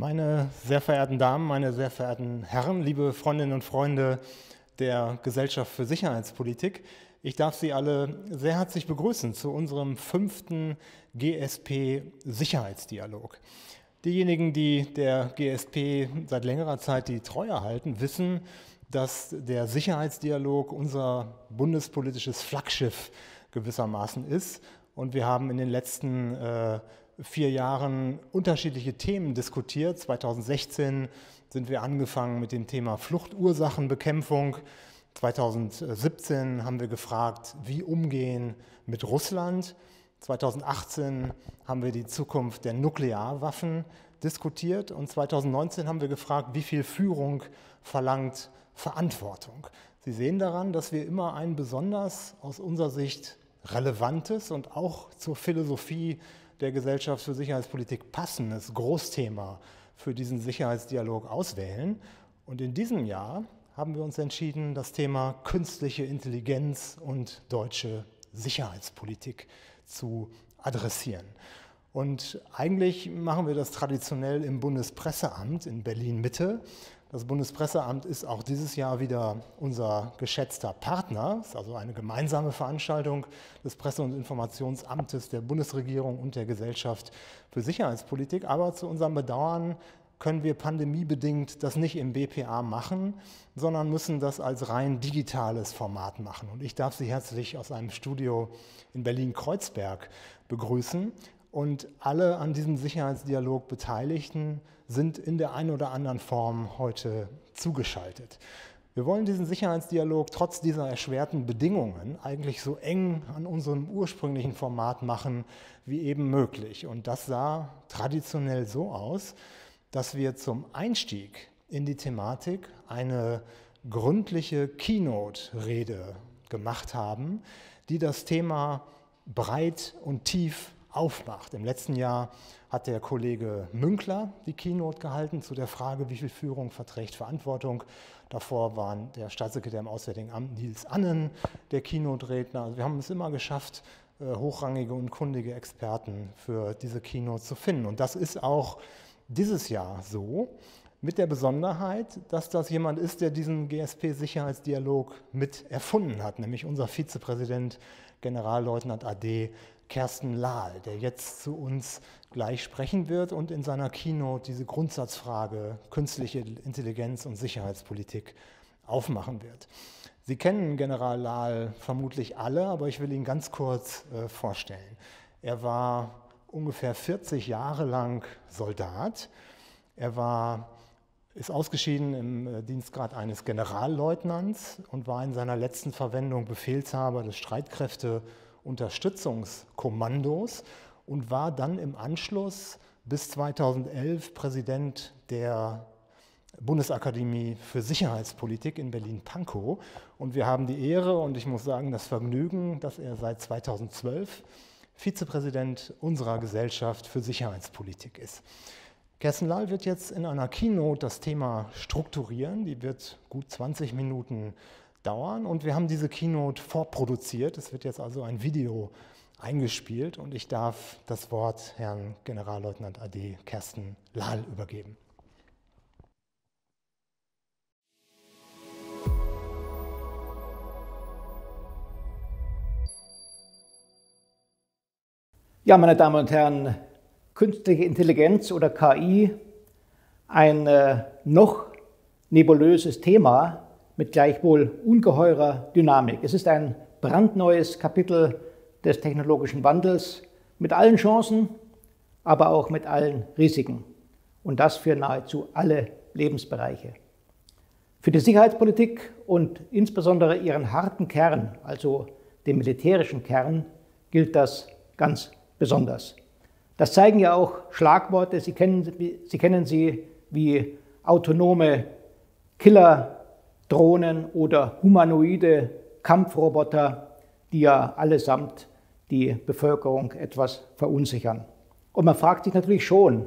Meine sehr verehrten Damen, meine sehr verehrten Herren, liebe Freundinnen und Freunde der Gesellschaft für Sicherheitspolitik, ich darf Sie alle sehr herzlich begrüßen zu unserem 5. GSP-Sicherheitsdialog. Diejenigen, die der GSP seit längerer Zeit die Treue halten, wissen, dass der Sicherheitsdialog unser bundespolitisches Flaggschiff gewissermaßen ist. Und wir haben in den letzten 4 Jahren unterschiedliche Themen diskutiert. 2016 sind wir angefangen mit dem Thema Fluchtursachenbekämpfung. 2017 haben wir gefragt, wie umgehen mit Russland. 2018 haben wir die Zukunft der Nuklearwaffen diskutiert und 2019 haben wir gefragt, wie viel Führung verlangt Verantwortung. Sie sehen daran, dass wir immer ein besonders aus unserer Sicht relevantes und auch zur Philosophie der Gesellschaft für Sicherheitspolitik passendes Großthema für diesen Sicherheitsdialog auswählen. Und in diesem Jahr haben wir uns entschieden, das Thema künstliche Intelligenz und deutsche Sicherheitspolitik zu adressieren. Und eigentlich machen wir das traditionell im Bundespresseamt in Berlin-Mitte. Das Bundespresseamt ist auch dieses Jahr wieder unser geschätzter Partner. Es ist also eine gemeinsame Veranstaltung des Presse- und Informationsamtes der Bundesregierung und der Gesellschaft für Sicherheitspolitik. Aber zu unserem Bedauern können wir pandemiebedingt das nicht im BPA machen, sondern müssen das als rein digitales Format machen. Und ich darf Sie herzlich aus einem Studio in Berlin-Kreuzberg begrüßen. Und alle an diesem Sicherheitsdialog Beteiligten sind in der einen oder anderen Form heute zugeschaltet. Wir wollen diesen Sicherheitsdialog trotz dieser erschwerten Bedingungen eigentlich so eng an unserem ursprünglichen Format machen wie eben möglich. Und das sah traditionell so aus, dass wir zum Einstieg in die Thematik eine gründliche Keynote-Rede gemacht haben, die das Thema breit und tief aufmacht. Im letzten Jahr hat der Kollege Münkler die Keynote gehalten zu der Frage, wie viel Führung verträgt Verantwortung. Davor waren der Staatssekretär im Auswärtigen Amt Nils Annen der Keynote-Redner. Also wir haben es immer geschafft, hochrangige und kundige Experten für diese Keynote zu finden. Und das ist auch dieses Jahr so, mit der Besonderheit, dass das jemand ist, der diesen GSP-Sicherheitsdialog mit erfunden hat, nämlich unser Vizepräsident, Generalleutnant AD Kersten Lahl, der jetzt zu uns gleich sprechen wird und in seiner Keynote diese Grundsatzfrage künstliche Intelligenz und Sicherheitspolitik aufmachen wird. Sie kennen General Lahl vermutlich alle, aber ich will ihn ganz kurz vorstellen. Er war ungefähr 40 Jahre lang Soldat. Er ist ausgeschieden im Dienstgrad eines Generalleutnants und war in seiner letzten Verwendung Befehlshaber des Streitkräfteunterstützungskommandos und war dann im Anschluss bis 2011 Präsident der Bundesakademie für Sicherheitspolitik in Berlin-Pankow. Und wir haben die Ehre und ich muss sagen das Vergnügen, dass er seit 2012 Vizepräsident unserer Gesellschaft für Sicherheitspolitik ist. Kersten Lahl wird jetzt in einer Keynote das Thema strukturieren, die wird gut 20 Minuten dauern und wir haben diese Keynote vorproduziert. Es wird jetzt also ein Video eingespielt und ich darf das Wort Herrn Generalleutnant AD Kersten Lahl übergeben. Ja, meine Damen und Herren, künstliche Intelligenz oder KI, ein noch nebulöses Thema mit gleichwohl ungeheurer Dynamik. Es ist ein brandneues Kapitel des technologischen Wandels mit allen Chancen, aber auch mit allen Risiken. Und das für nahezu alle Lebensbereiche. Für die Sicherheitspolitik und insbesondere ihren harten Kern, also den militärischen Kern, gilt das ganz besonders. Das zeigen ja auch Schlagworte, Sie kennen sie wie autonome Killerdrohnen oder humanoide Kampfroboter, die ja allesamt die Bevölkerung etwas verunsichern. Und man fragt sich natürlich schon,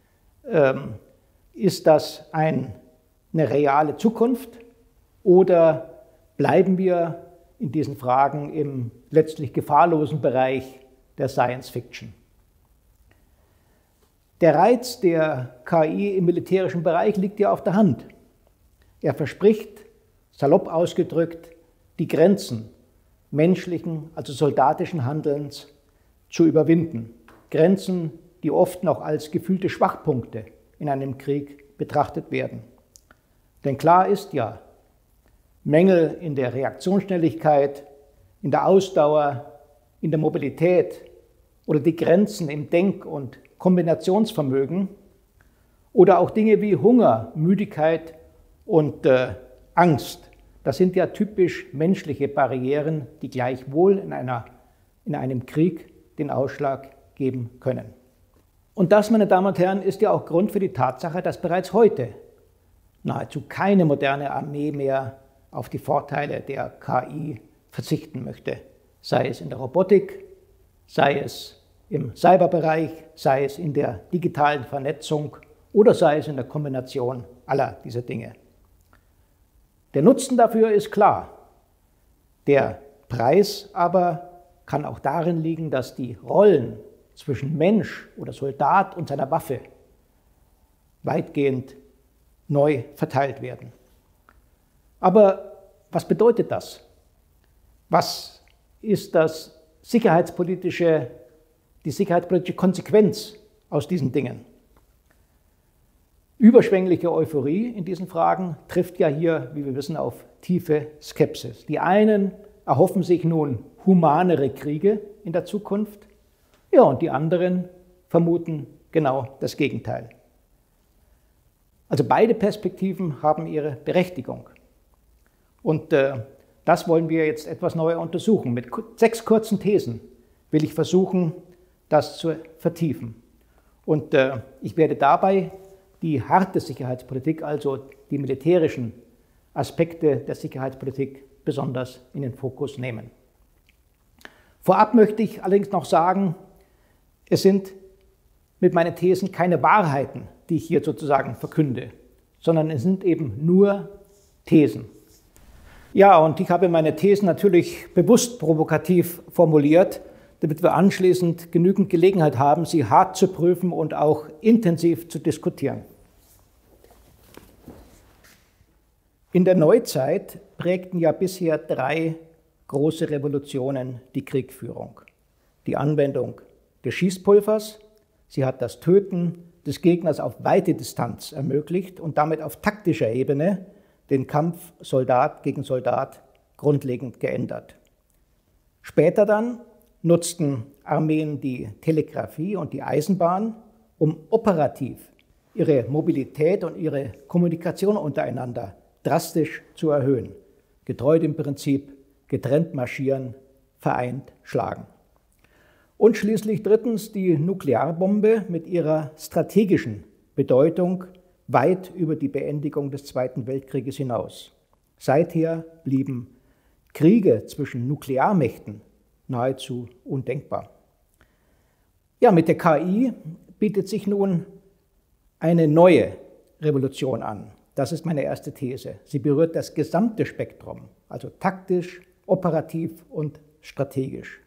ist das eine reale Zukunft oder bleiben wir in diesen Fragen im letztlich gefahrlosen Bereich der Science Fiction? Der Reiz der KI im militärischen Bereich liegt ja auf der Hand. Er verspricht, salopp ausgedrückt, die Grenzen menschlichen, also soldatischen Handelns zu überwinden. Grenzen, die oft noch als gefühlte Schwachpunkte in einem Krieg betrachtet werden. Denn klar ist ja, Mängel in der Reaktionsschnelligkeit, in der Ausdauer, in der Mobilität oder die Grenzen im Denk- und Kombinationsvermögen oder auch Dinge wie Hunger, Müdigkeit und Angst. Das sind ja typisch menschliche Barrieren, die gleichwohl in einem Krieg den Ausschlag geben können. Und das, meine Damen und Herren, ist ja auch Grund für die Tatsache, dass bereits heute nahezu keine moderne Armee mehr auf die Vorteile der KI verzichten möchte. Sei es in der Robotik, sei es im Cyberbereich, sei es in der digitalen Vernetzung oder sei es in der Kombination aller dieser Dinge. Der Nutzen dafür ist klar. Der Preis aber kann auch darin liegen, dass die Rollen zwischen Mensch oder Soldat und seiner Waffe weitgehend neu verteilt werden. Aber was bedeutet das? Was ist die sicherheitspolitische Konsequenz aus diesen Dingen? Überschwängliche Euphorie in diesen Fragen trifft ja hier, wie wir wissen, auf tiefe Skepsis. Die einen erhoffen sich nun humanere Kriege in der Zukunft, ja, und die anderen vermuten genau das Gegenteil. Also beide Perspektiven haben ihre Berechtigung. Und das wollen wir jetzt etwas neuer untersuchen. Mit 6 kurzen Thesen will ich versuchen, das zu vertiefen. Und ich werde dabei die harte Sicherheitspolitik, also die militärischen Aspekte der Sicherheitspolitik, besonders in den Fokus nehmen. Vorab möchte ich allerdings noch sagen, es sind mit meinen Thesen keine Wahrheiten, die ich hier sozusagen verkünde, sondern es sind eben nur Thesen. Ja, und ich habe meine Thesen natürlich bewusst provokativ formuliert, damit wir anschließend genügend Gelegenheit haben, sie hart zu prüfen und auch intensiv zu diskutieren. In der Neuzeit prägten ja bisher 3 große Revolutionen die Kriegführung. Die Anwendung des Schießpulvers, sie hat das Töten des Gegners auf weite Distanz ermöglicht und damit auf taktischer Ebene den Kampf Soldat gegen Soldat grundlegend geändert. Später dann nutzten Armeen die Telegrafie und die Eisenbahn, um operativ ihre Mobilität und ihre Kommunikation untereinander drastisch zu erhöhen. Getreu dem Prinzip getrennt marschieren, vereint schlagen. Und schließlich drittens die Nuklearbombe mit ihrer strategischen Bedeutung weit über die Beendigung des Zweiten Weltkrieges hinaus. Seither blieben Kriege zwischen Nuklearmächten nahezu undenkbar. Ja, mit der KI bietet sich nun eine neue Revolution an. Das ist meine erste These. Sie berührt das gesamte Spektrum, also taktisch, operativ und strategisch.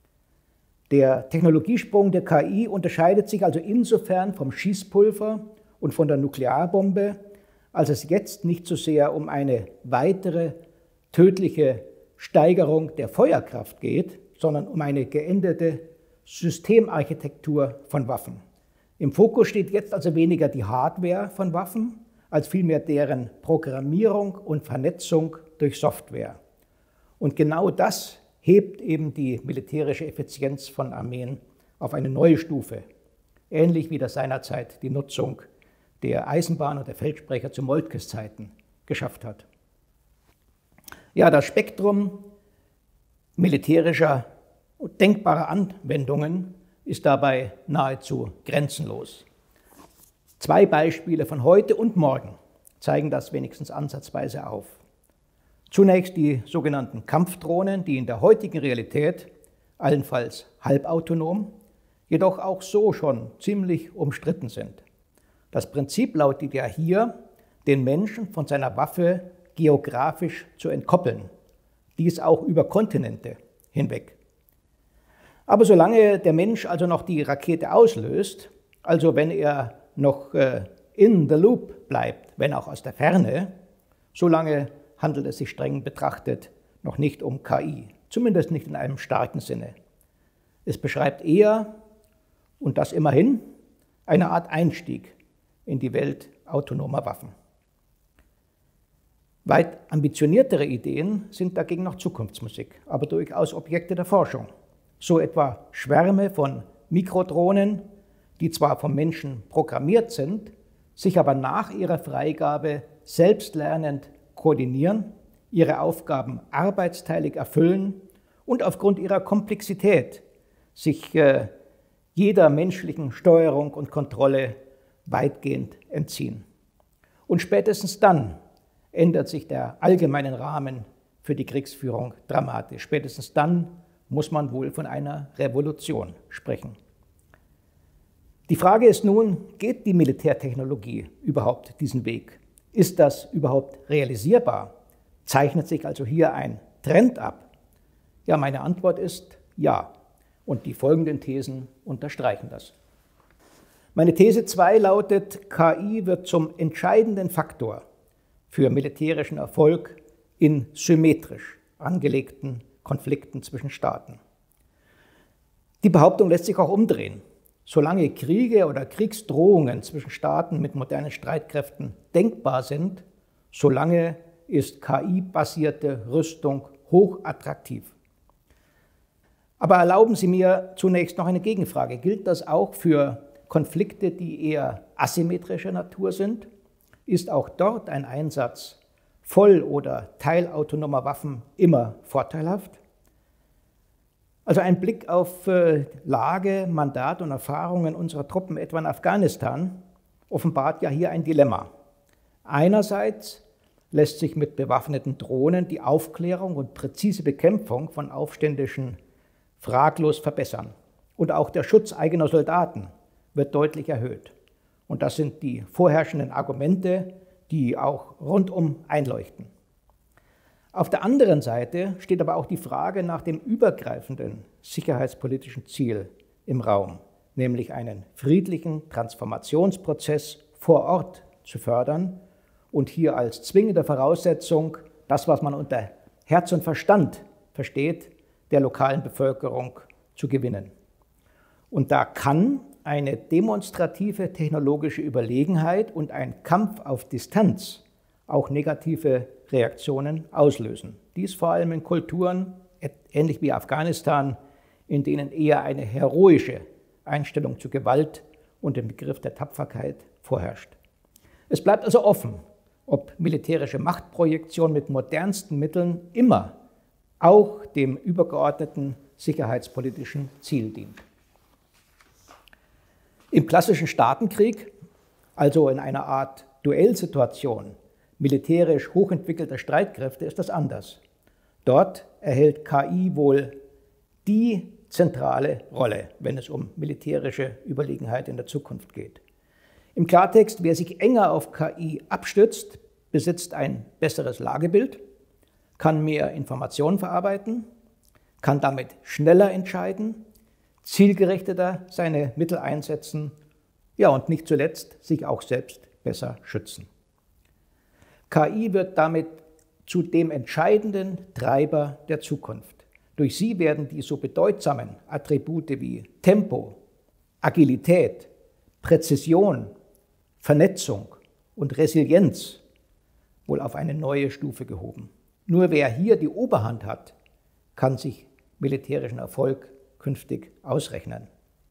Der Technologiesprung der KI unterscheidet sich also insofern vom Schießpulver und von der Nuklearbombe, als es jetzt nicht so sehr um eine weitere tödliche Steigerung der Feuerkraft geht, sondern um eine geänderte Systemarchitektur von Waffen. Im Fokus steht jetzt also weniger die Hardware von Waffen, als vielmehr deren Programmierung und Vernetzung durch Software. Und genau das hebt eben die militärische Effizienz von Armeen auf eine neue Stufe, ähnlich wie das seinerzeit die Nutzung der Eisenbahn und der Feldsprecher zu Moltkes Zeiten geschafft hat. Ja, das Spektrum militärischer und denkbarer Anwendungen ist dabei nahezu grenzenlos. 2 Beispiele von heute und morgen zeigen das wenigstens ansatzweise auf. Zunächst die sogenannten Kampfdrohnen, die in der heutigen Realität allenfalls halbautonom, jedoch auch so schon ziemlich umstritten sind. Das Prinzip lautet ja hier, den Menschen von seiner Waffe geografisch zu entkoppeln, dies auch über Kontinente hinweg. Aber solange der Mensch also noch die Rakete auslöst, also wenn er noch in the loop bleibt, wenn auch aus der Ferne, solange handelt es sich streng betrachtet noch nicht um KI, zumindest nicht in einem starken Sinne. Es beschreibt eher, und das immerhin, eine Art Einstieg in die Welt autonomer Waffen. Weit ambitioniertere Ideen sind dagegen noch Zukunftsmusik, aber durchaus Objekte der Forschung. So etwa Schwärme von Mikrodrohnen, die zwar vom Menschen programmiert sind, sich aber nach ihrer Freigabe selbstlernend koordinieren, ihre Aufgaben arbeitsteilig erfüllen und aufgrund ihrer Komplexität sich jeder menschlichen Steuerung und Kontrolle weitgehend entziehen. Und spätestens dann ändert sich der allgemeine Rahmen für die Kriegsführung dramatisch. Spätestens dann muss man wohl von einer Revolution sprechen. Die Frage ist nun, geht die Militärtechnologie überhaupt diesen Weg? Ist das überhaupt realisierbar? Zeichnet sich also hier ein Trend ab? Ja, meine Antwort ist ja. Und die folgenden Thesen unterstreichen das. Meine These 2 lautet, KI wird zum entscheidenden Faktor für militärischen Erfolg in symmetrisch angelegten Konflikten zwischen Staaten. Die Behauptung lässt sich auch umdrehen. Solange Kriege oder Kriegsdrohungen zwischen Staaten mit modernen Streitkräften denkbar sind, solange ist KI-basierte Rüstung hochattraktiv. Aber erlauben Sie mir zunächst noch eine Gegenfrage. Gilt das auch für Konflikte, die eher asymmetrischer Natur sind? Ist auch dort ein Einsatz voll- oder teilautonomer Waffen immer vorteilhaft? Also ein Blick auf Lage, Mandat und Erfahrungen unserer Truppen etwa in Afghanistan offenbart ja hier ein Dilemma. Einerseits lässt sich mit bewaffneten Drohnen die Aufklärung und präzise Bekämpfung von Aufständischen fraglos verbessern. Und auch der Schutz eigener Soldaten wird deutlich erhöht. Und das sind die vorherrschenden Argumente, die auch rundum einleuchten. Auf der anderen Seite steht aber auch die Frage nach dem übergreifenden sicherheitspolitischen Ziel im Raum, nämlich einen friedlichen Transformationsprozess vor Ort zu fördern und hier als zwingende Voraussetzung das, was man unter Herz und Verstand versteht, der lokalen Bevölkerung zu gewinnen. Und da kann eine demonstrative technologische Überlegenheit und ein Kampf auf Distanz auch negative Reaktionen auslösen. Dies vor allem in Kulturen, ähnlich wie Afghanistan, in denen eher eine heroische Einstellung zur Gewalt und dem Begriff der Tapferkeit vorherrscht. Es bleibt also offen, ob militärische Machtprojektion mit modernsten Mitteln immer auch dem übergeordneten sicherheitspolitischen Ziel dient. Im klassischen Staatenkrieg, also in einer Art Duellsituation militärisch hochentwickelter Streitkräfte, ist das anders. Dort erhält KI wohl die zentrale Rolle, wenn es um militärische Überlegenheit in der Zukunft geht. Im Klartext, wer sich enger auf KI abstützt, besitzt ein besseres Lagebild, kann mehr Informationen verarbeiten, kann damit schneller entscheiden, zielgerichteter seine Mittel einsetzen, ja und nicht zuletzt sich auch selbst besser schützen. KI wird damit zu dem entscheidenden Treiber der Zukunft. Durch sie werden die so bedeutsamen Attribute wie Tempo, Agilität, Präzision, Vernetzung und Resilienz wohl auf eine neue Stufe gehoben. Nur wer hier die Oberhand hat, kann sich militärischen Erfolg künftig ausrechnen.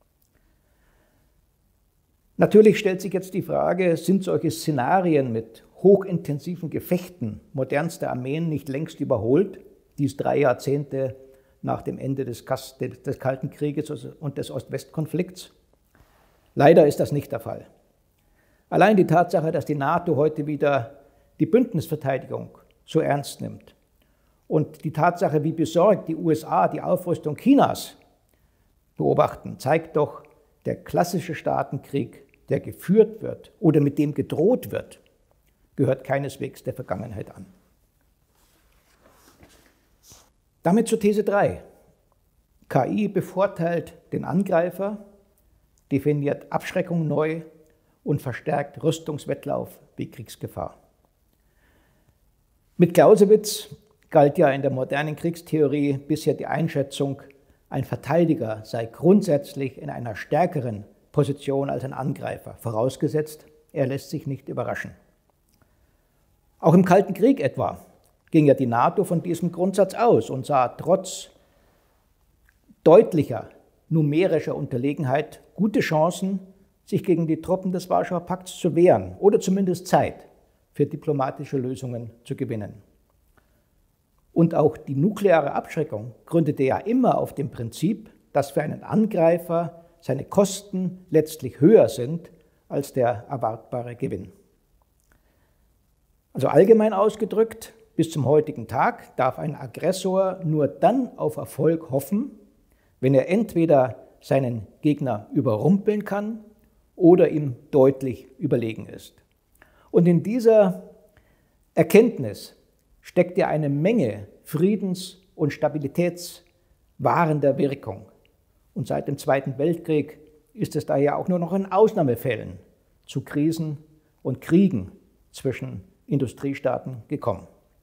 Natürlich stellt sich jetzt die Frage, sind solche Szenarien mit hochintensiven Gefechten modernster Armeen nicht längst überholt, dies 3 Jahrzehnte nach dem Ende des Kalten Krieges und des Ost-West-Konflikts? Leider ist das nicht der Fall. Allein die Tatsache, dass die NATO heute wieder die Bündnisverteidigung so ernst nimmt und die Tatsache, wie besorgt die USA die Aufrüstung Chinas beobachten, zeigt doch, der klassische Staatenkrieg, der geführt wird oder mit dem gedroht wird, gehört keineswegs der Vergangenheit an. Damit zur These 3. KI bevorteilt den Angreifer, definiert Abschreckung neu und verstärkt Rüstungswettlauf wie Kriegsgefahr. Mit Clausewitz galt ja in der modernen Kriegstheorie bisher die Einschätzung, ein Verteidiger sei grundsätzlich in einer stärkeren Position als ein Angreifer, vorausgesetzt, er lässt sich nicht überraschen. Auch im Kalten Krieg etwa ging ja die NATO von diesem Grundsatz aus und sah trotz deutlicher numerischer Unterlegenheit gute Chancen, sich gegen die Truppen des Warschauer Pakts zu wehren oder zumindest Zeit für diplomatische Lösungen zu gewinnen. Und auch die nukleare Abschreckung gründete ja immer auf dem Prinzip, dass für einen Angreifer seine Kosten letztlich höher sind als der erwartbare Gewinn. Also allgemein ausgedrückt, bis zum heutigen Tag darf ein Aggressor nur dann auf Erfolg hoffen, wenn er entweder seinen Gegner überrumpeln kann oder ihm deutlich überlegen ist. Und in dieser Erkenntnis steckt ja eine Menge friedens- und stabilitätswahrender Wirkung. Und seit dem Zweiten Weltkrieg ist es daher auch nur noch in Ausnahmefällen zu Krisen und Kriegen zwischen Industriestaaten gekommen.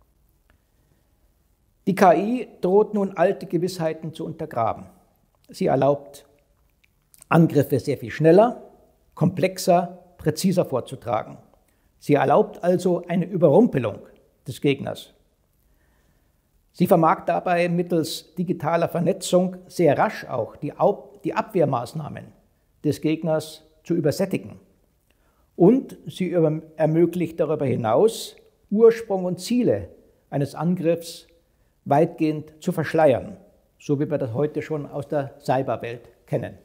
Die KI droht nun alte Gewissheiten zu untergraben. Sie erlaubt, Angriffe sehr viel schneller, komplexer, präziser vorzutragen. Sie erlaubt also eine Überrumpelung des Gegners. Sie vermag dabei mittels digitaler Vernetzung sehr rasch auch die Abwehrmaßnahmen des Gegners zu übersättigen. Und sie ermöglicht darüber hinaus, Ursprung und Ziele eines Angriffs weitgehend zu verschleiern, so wie wir das heute schon aus der Cyberwelt kennen.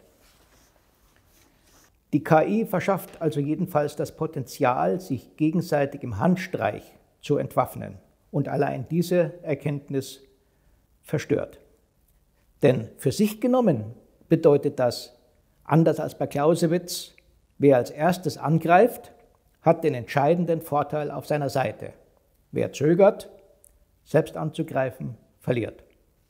Die KI verschafft also jedenfalls das Potenzial, sich gegenseitig im Handstreich zu entwaffnen. Und allein diese Erkenntnis verstört. Denn für sich genommen bedeutet das, anders als bei Clausewitz, wer als erstes angreift, hat den entscheidenden Vorteil auf seiner Seite. Wer zögert, selbst anzugreifen, verliert.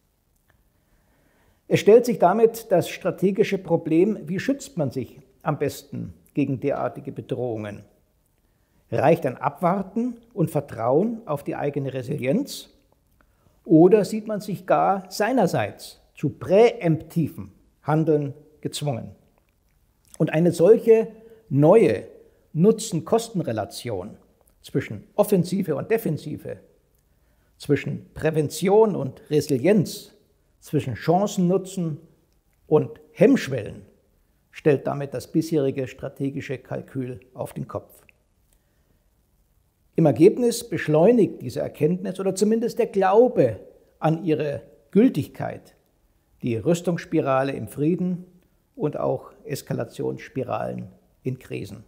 Es stellt sich damit das strategische Problem, wie schützt man sich am besten gegen derartige Bedrohungen? Reicht ein Abwarten und Vertrauen auf die eigene Resilienz? Oder sieht man sich gar seinerseits zu präemptivem Handeln gezwungen? Und eine solche neue Nutzen-Kosten-Relation zwischen Offensive und Defensive, zwischen Prävention und Resilienz, zwischen Chancen-Nutzen und Hemmschwellen, stellt damit das bisherige strategische Kalkül auf den Kopf. Im Ergebnis beschleunigt diese Erkenntnis oder zumindest der Glaube an ihre Gültigkeit die Rüstungsspirale im Frieden und auch Eskalationsspiralen in Krisen.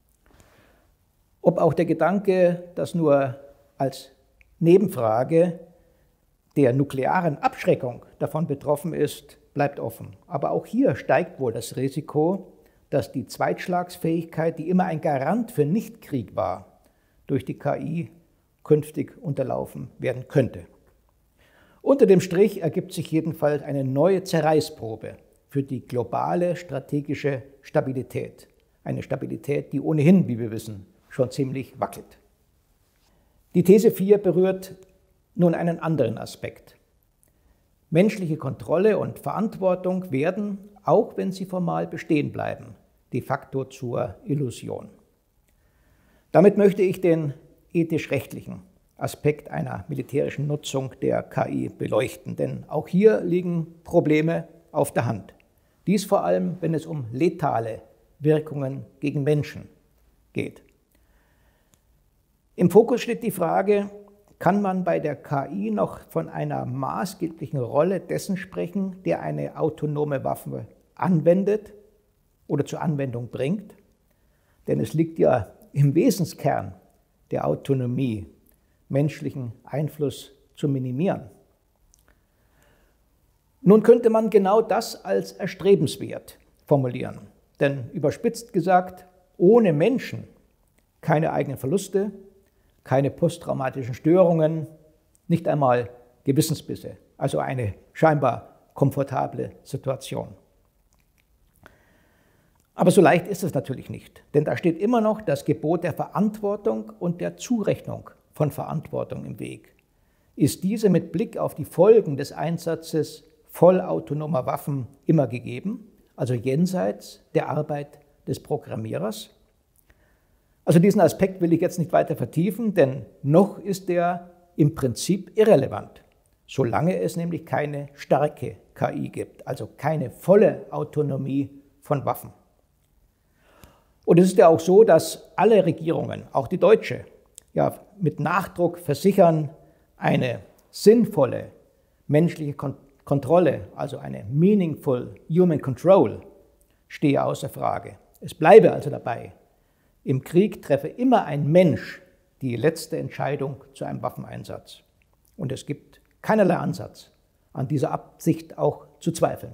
Ob auch der Gedanke, das nur als Nebenfrage der nuklearen Abschreckung davon betroffen ist, bleibt offen. Aber auch hier steigt wohl das Risiko, dass die Zweitschlagsfähigkeit, die immer ein Garant für Nichtkrieg war, durch die KI künftig unterlaufen werden könnte. Unter dem Strich ergibt sich jedenfalls eine neue Zerreißprobe für die globale strategische Stabilität. Eine Stabilität, die ohnehin, wie wir wissen, schon ziemlich wackelt. Die These 4 berührt nun einen anderen Aspekt. Menschliche Kontrolle und Verantwortung werden, auch wenn sie formal bestehen bleiben, de facto zur Illusion. Damit möchte ich den ethisch-rechtlichen Aspekt einer militärischen Nutzung der KI beleuchten, denn auch hier liegen Probleme auf der Hand. Dies vor allem, wenn es um letale Wirkungen gegen Menschen geht. Im Fokus steht die Frage, kann man bei der KI noch von einer maßgeblichen Rolle dessen sprechen, der eine autonome Waffe anwendet oder zur Anwendung bringt? Denn es liegt ja im Wesenskern der Autonomie, menschlichen Einfluss zu minimieren. Nun könnte man genau das als erstrebenswert formulieren. Denn überspitzt gesagt, ohne Menschen keine eigenen Verluste, keine posttraumatischen Störungen, nicht einmal Gewissensbisse. Also eine scheinbar komfortable Situation. Aber so leicht ist es natürlich nicht, denn da steht immer noch das Gebot der Verantwortung und der Zurechnung von Verantwortung im Weg. Ist diese mit Blick auf die Folgen des Einsatzes vollautonomer Waffen immer gegeben, also jenseits der Arbeit des Programmierers? Also diesen Aspekt will ich jetzt nicht weiter vertiefen, denn noch ist er im Prinzip irrelevant, solange es nämlich keine starke KI gibt, also keine volle Autonomie von Waffen. Und es ist ja auch so, dass alle Regierungen, auch die deutsche, ja mit Nachdruck versichern, eine sinnvolle menschliche Kontrolle, also eine meaningful human control, stehe außer Frage. Es bleibe also dabei, im Krieg treffe immer ein Mensch die letzte Entscheidung zu einem Waffeneinsatz. Und es gibt keinerlei Ansatz, an dieser Absicht auch zu zweifeln.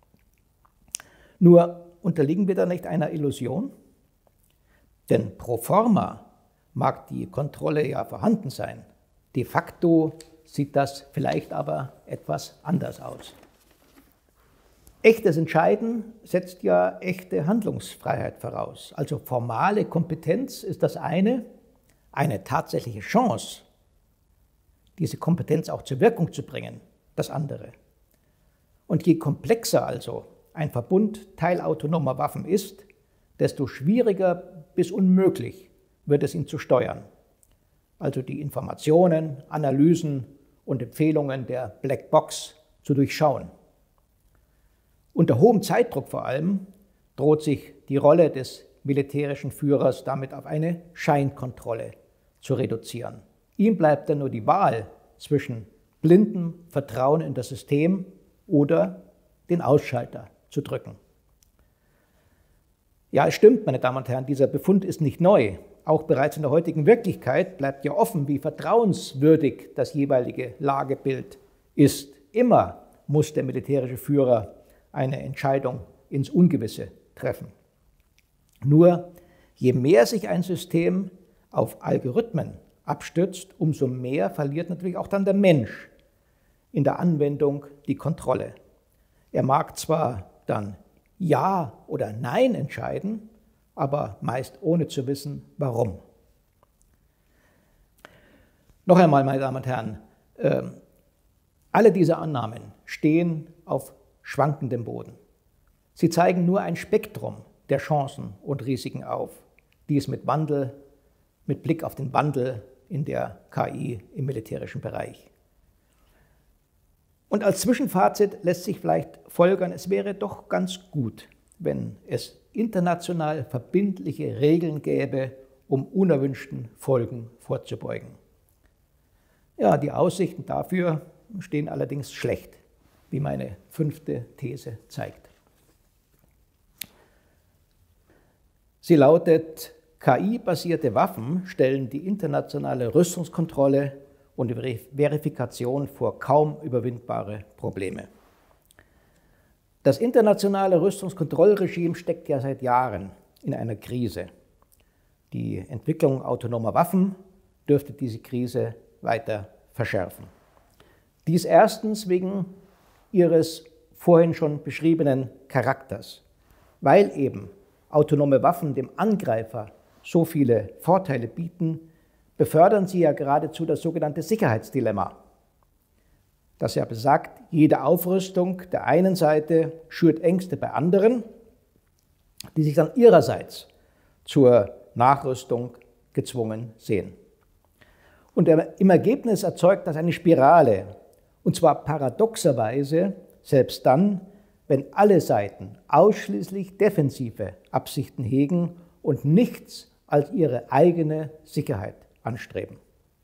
Nur unterliegen wir da nicht einer Illusion? Denn pro forma mag die Kontrolle ja vorhanden sein. De facto sieht das vielleicht aber etwas anders aus. Echtes Entscheiden setzt ja echte Handlungsfreiheit voraus. Also formale Kompetenz ist das eine tatsächliche Chance, diese Kompetenz auch zur Wirkung zu bringen, das andere. Und je komplexer also ein Verbund teilautonomer Waffen ist, desto schwieriger bis unmöglich wird es ihn zu steuern. Also die Informationen, Analysen und Empfehlungen der Blackbox zu durchschauen. Unter hohem Zeitdruck vor allem droht sich die Rolle des militärischen Führers damit auf eine Scheinkontrolle zu reduzieren. Ihm bleibt dann nur die Wahl zwischen blindem Vertrauen in das System oder den Ausschalter zu drücken. Ja, es stimmt, meine Damen und Herren, dieser Befund ist nicht neu. Auch bereits in der heutigen Wirklichkeit bleibt ja offen, wie vertrauenswürdig das jeweilige Lagebild ist. Immer muss der militärische Führer eine Entscheidung ins Ungewisse treffen. Nur je mehr sich ein System auf Algorithmen abstützt, umso mehr verliert natürlich auch dann der Mensch in der Anwendung die Kontrolle. Er mag zwar dann Ja oder Nein entscheiden, aber meist ohne zu wissen, warum. Noch einmal, meine Damen und Herren, alle diese Annahmen stehen auf schwankendem Boden. Sie zeigen nur ein Spektrum der Chancen und Risiken auf, die es mit Blick auf den Wandel in der KI im militärischen Bereich. Und als Zwischenfazit lässt sich vielleicht folgern, es wäre doch ganz gut, wenn es international verbindliche Regeln gäbe, um unerwünschten Folgen vorzubeugen. Ja, die Aussichten dafür stehen allerdings schlecht, wie meine 5. These zeigt. Sie lautet: KI-basierte Waffen stellen die internationale Rüstungskontrolle und die Verifikation vor kaum überwindbare Probleme. Das internationale Rüstungskontrollregime steckt ja seit Jahren in einer Krise. Die Entwicklung autonomer Waffen dürfte diese Krise weiter verschärfen. Dies erstens wegen ihres vorhin schon beschriebenen Charakters, weil eben autonome Waffen dem Angreifer so viele Vorteile bieten, befördern sie ja geradezu das sogenannte Sicherheitsdilemma, das ja besagt, jede Aufrüstung der einen Seite schürt Ängste bei anderen, die sich dann ihrerseits zur Nachrüstung gezwungen sehen. Und im Ergebnis erzeugt das eine Spirale, und zwar paradoxerweise selbst dann, wenn alle Seiten ausschließlich defensive Absichten hegen und nichts als ihre eigene Sicherheit anstreben.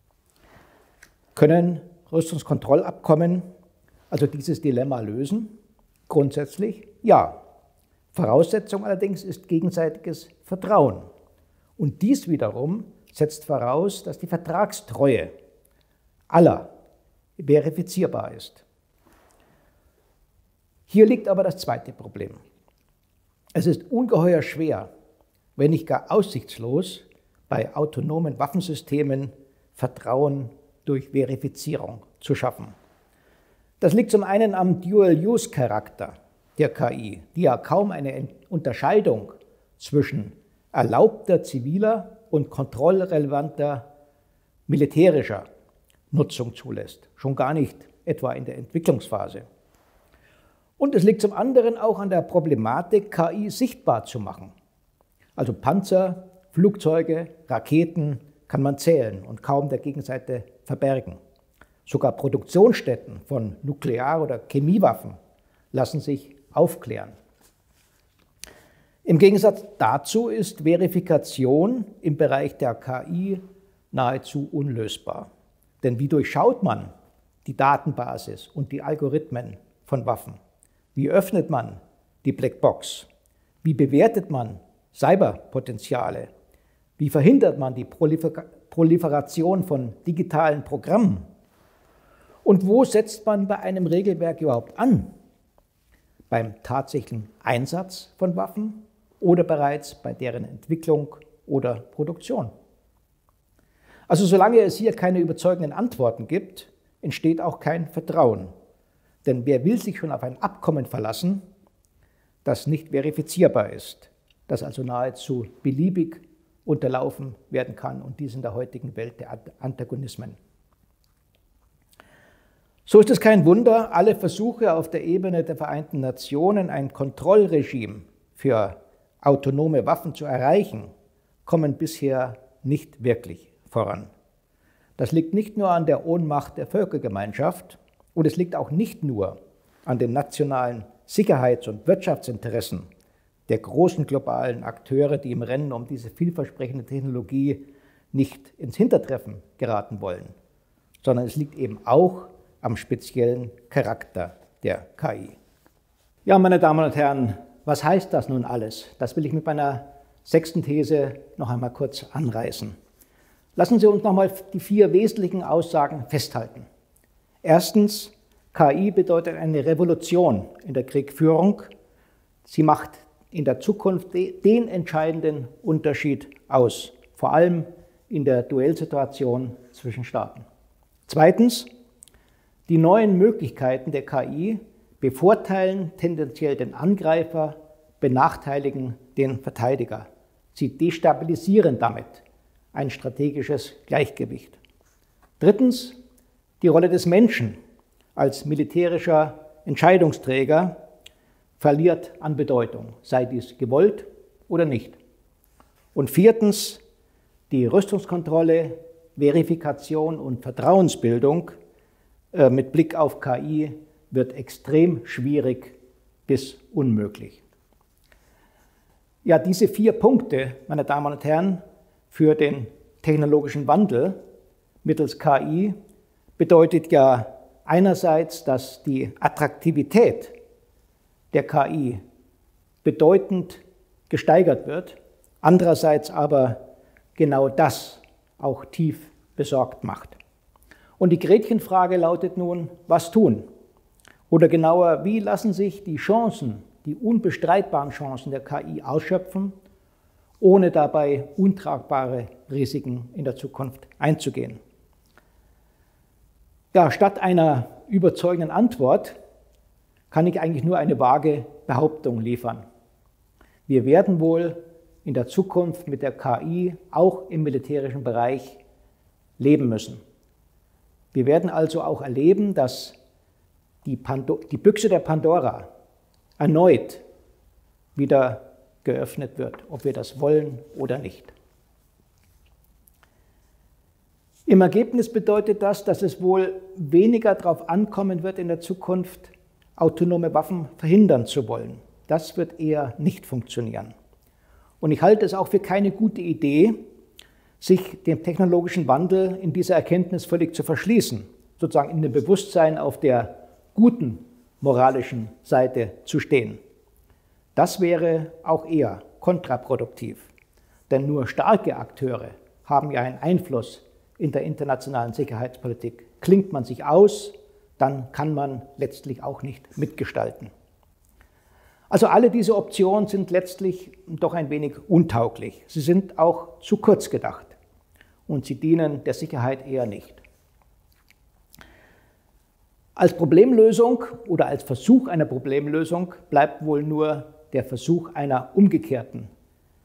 Können Rüstungskontrollabkommen also dieses Dilemma lösen? Grundsätzlich ja. Voraussetzung allerdings ist gegenseitiges Vertrauen. Und dies wiederum setzt voraus, dass die Vertragstreue aller verifizierbar ist. Hier liegt aber das zweite Problem. Es ist ungeheuer schwer, wenn nicht gar aussichtslos, bei autonomen Waffensystemen Vertrauen durch Verifizierung zu schaffen. Das liegt zum einen am Dual-Use-Charakter der KI, die ja kaum eine Unterscheidung zwischen erlaubter ziviler und kontrollrelevanter militärischer Nutzung zulässt, schon gar nicht etwa in der Entwicklungsphase. Und es liegt zum anderen auch an der Problematik, KI sichtbar zu machen. Also Panzer, Flugzeuge, Raketen kann man zählen und kaum der Gegenseite verbergen. Sogar Produktionsstätten von Nuklear- oder Chemiewaffen lassen sich aufklären. Im Gegensatz dazu ist Verifikation im Bereich der KI nahezu unlösbar. Denn wie durchschaut man die Datenbasis und die Algorithmen von Waffen? Wie öffnet man die Blackbox? Wie bewertet man Cyberpotenziale? Wie verhindert man die Proliferation von digitalen Programmen? Und wo setzt man bei einem Regelwerk überhaupt an? Beim tatsächlichen Einsatz von Waffen oder bereits bei deren Entwicklung oder Produktion? Also solange es hier keine überzeugenden Antworten gibt, entsteht auch kein Vertrauen. Denn wer will sich schon auf ein Abkommen verlassen, das nicht verifizierbar ist, das also nahezu beliebig unterlaufen werden kann, und dies in der heutigen Welt der Antagonismen. So ist es kein Wunder, alle Versuche auf der Ebene der Vereinten Nationen, ein Kontrollregime für autonome Waffen zu erreichen, kommen bisher nicht wirklich voran. Das liegt nicht nur an der Ohnmacht der Völkergemeinschaft und es liegt auch nicht nur an den nationalen Sicherheits- und Wirtschaftsinteressen der großen globalen Akteure, die im Rennen um diese vielversprechende Technologie nicht ins Hintertreffen geraten wollen, sondern es liegt eben auch am speziellen Charakter der KI. Ja, meine Damen und Herren, was heißt das nun alles? Das will ich mit meiner 6. These noch einmal kurz anreißen. Lassen Sie uns noch mal die 4 wesentlichen Aussagen festhalten. Erstens, KI bedeutet eine Revolution in der Kriegführung. Sie macht in der Zukunft den entscheidenden Unterschied aus, vor allem in der Duellsituation zwischen Staaten. Zweitens, die neuen Möglichkeiten der KI bevorteilen tendenziell den Angreifer, benachteiligen den Verteidiger. Sie destabilisieren damit ein strategisches Gleichgewicht. Drittens, die Rolle des Menschen als militärischer Entscheidungsträger verliert an Bedeutung, sei dies gewollt oder nicht. Und viertens, die Rüstungskontrolle, Verifikation und Vertrauensbildung mit Blick auf KI wird extrem schwierig bis unmöglich. Ja, diese 4 Punkte, meine Damen und Herren, für den technologischen Wandel mittels KI bedeutet ja einerseits, dass die Attraktivität der KI bedeutend gesteigert wird, andererseits aber genau das auch tief besorgt macht. Und die Gretchenfrage lautet nun, was tun? Oder genauer, wie lassen sich die Chancen, die unbestreitbaren Chancen der KI ausschöpfen, ohne dabei untragbare Risiken in der Zukunft einzugehen? Ja, statt einer überzeugenden Antwort kann ich eigentlich nur eine vage Behauptung liefern. Wir werden wohl in der Zukunft mit der KI auch im militärischen Bereich leben müssen. Wir werden also auch erleben, dass die Büchse der Pandora erneut wieder geöffnet wird, ob wir das wollen oder nicht. Im Ergebnis bedeutet das, dass es wohl weniger darauf ankommen wird, in der Zukunft autonome Waffen verhindern zu wollen. Das wird eher nicht funktionieren. Und ich halte es auch für keine gute Idee, sich dem technologischen Wandel in dieser Erkenntnis völlig zu verschließen, sozusagen in dem Bewusstsein auf der guten moralischen Seite zu stehen. Das wäre auch eher kontraproduktiv, denn nur starke Akteure haben ja einen Einfluss in der internationalen Sicherheitspolitik. Klingt man sich aus, dann kann man letztlich auch nicht mitgestalten. Also alle diese Optionen sind letztlich doch ein wenig untauglich. Sie sind auch zu kurz gedacht und sie dienen der Sicherheit eher nicht. Als Problemlösung oder als Versuch einer Problemlösung bleibt wohl nur der Versuch einer umgekehrten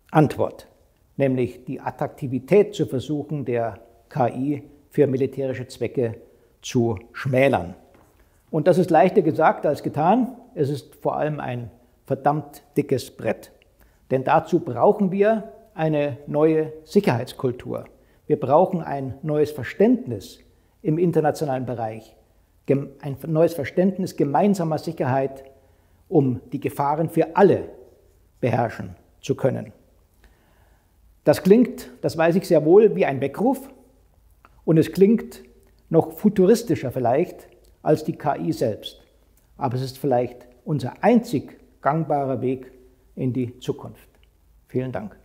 Antwort, nämlich die Attraktivität zu versuchen, der KI für militärische Zwecke zu schmälern. Und das ist leichter gesagt als getan. Es ist vor allem ein verdammt dickes Brett. Denn dazu brauchen wir eine neue Sicherheitskultur. Wir brauchen ein neues Verständnis im internationalen Bereich, ein neues Verständnis gemeinsamer Sicherheit, um die Gefahren für alle beherrschen zu können. Das klingt, das weiß ich sehr wohl, wie ein Weckruf und es klingt noch futuristischer vielleicht als die KI selbst. Aber es ist vielleicht unser einzig gangbarer Weg in die Zukunft. Vielen Dank.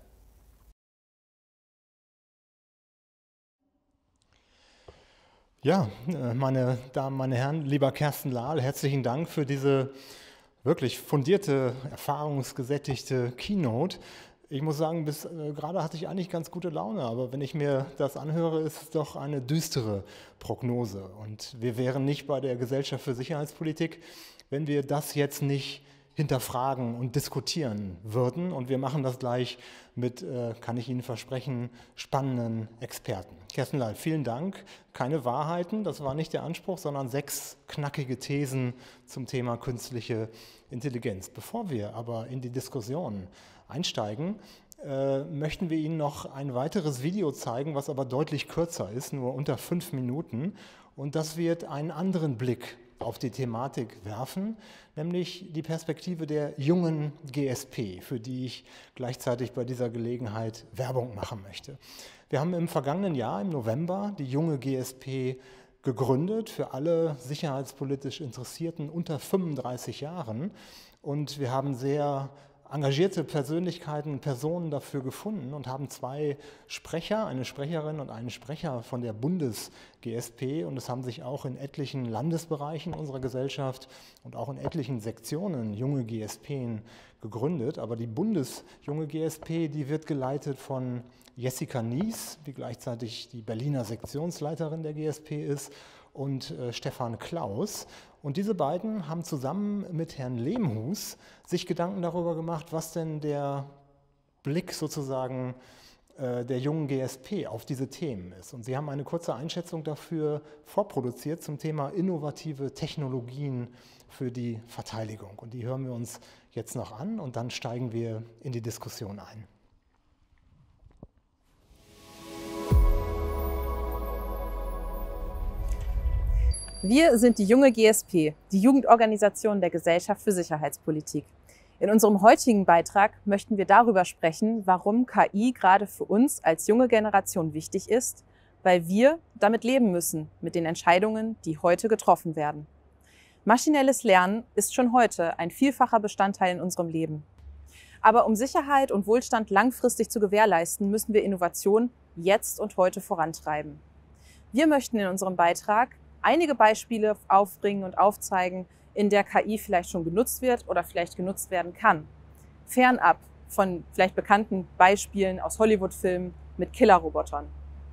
Ja, meine Damen, meine Herren, lieber Kersten Lahl, herzlichen Dank für diese wirklich fundierte, erfahrungsgesättigte Keynote. Ich muss sagen, bis gerade hatte ich eigentlich ganz gute Laune, aber wenn ich mir das anhöre, ist es doch eine düstere Prognose. Und wir wären nicht bei der Gesellschaft für Sicherheitspolitik, wenn wir das jetzt nicht hinterfragen und diskutieren würden. Und wir machen das gleich mit, kann ich Ihnen versprechen, spannenden Experten. Kersten Lahl, vielen Dank. Keine Wahrheiten, das war nicht der Anspruch, sondern 6 knackige Thesen zum Thema künstliche Intelligenz. Bevor wir aber in die Diskussion einsteigen, möchten wir Ihnen noch ein weiteres Video zeigen, was aber deutlich kürzer ist, nur unter 5 Minuten. Und das wird einen anderen Blick auf die Thematik werfen, nämlich die Perspektive der jungen GSP, für die ich gleichzeitig bei dieser Gelegenheit Werbung machen möchte. Wir haben im vergangenen Jahr, im November, die junge GSP gegründet für alle sicherheitspolitisch Interessierten unter 35 Jahren. Und wir haben sehr engagierte Persönlichkeiten, Personen dafür gefunden und haben 2 Sprecher, eine Sprecherin und einen Sprecher von der Bundes-GSP, und es haben sich auch in etlichen Landesbereichen unserer Gesellschaft und auch in etlichen Sektionen junge GSPen gegründet. Aber die Bundesjunge GSP, die wird geleitet von Jessica Nies, die gleichzeitig die Berliner Sektionsleiterin der GSP ist, und Stefan Klaus. Und diese beiden haben zusammen mit Herrn Lehmhus sich Gedanken darüber gemacht, was denn der Blick sozusagen der jungen GSP auf diese Themen ist. Und sie haben eine kurze Einschätzung dafür vorproduziert zum Thema innovative Technologien für die Verteidigung. Und die hören wir uns jetzt noch an und dann steigen wir in die Diskussion ein. Wir sind die junge GSP, die Jugendorganisation der Gesellschaft für Sicherheitspolitik. In unserem heutigen Beitrag möchten wir darüber sprechen, warum KI gerade für uns als junge Generation wichtig ist, weil wir damit leben müssen, mit den Entscheidungen, die heute getroffen werden. Maschinelles Lernen ist schon heute ein vielfacher Bestandteil in unserem Leben. Aber um Sicherheit und Wohlstand langfristig zu gewährleisten, müssen wir Innovation jetzt und heute vorantreiben. Wir möchten in unserem Beitrag einige Beispiele aufbringen und aufzeigen, in der KI vielleicht schon genutzt wird oder vielleicht genutzt werden kann. Fernab von vielleicht bekannten Beispielen aus Hollywood-Filmen mit Killerrobotern.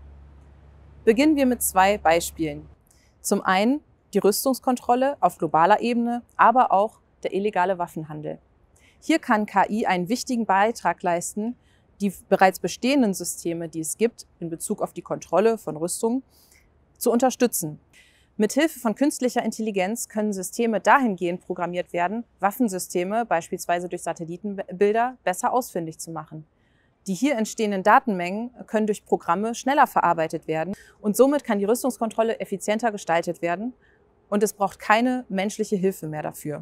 Beginnen wir mit 2 Beispielen. Zum einen die Rüstungskontrolle auf globaler Ebene, aber auch der illegale Waffenhandel. Hier kann KI einen wichtigen Beitrag leisten, die bereits bestehenden Systeme, die es gibt, in Bezug auf die Kontrolle von Rüstung, zu unterstützen. Mithilfe von künstlicher Intelligenz können Systeme dahingehend programmiert werden, Waffensysteme, beispielsweise durch Satellitenbilder, besser ausfindig zu machen. Die hier entstehenden Datenmengen können durch Programme schneller verarbeitet werden und somit kann die Rüstungskontrolle effizienter gestaltet werden und es braucht keine menschliche Hilfe mehr dafür.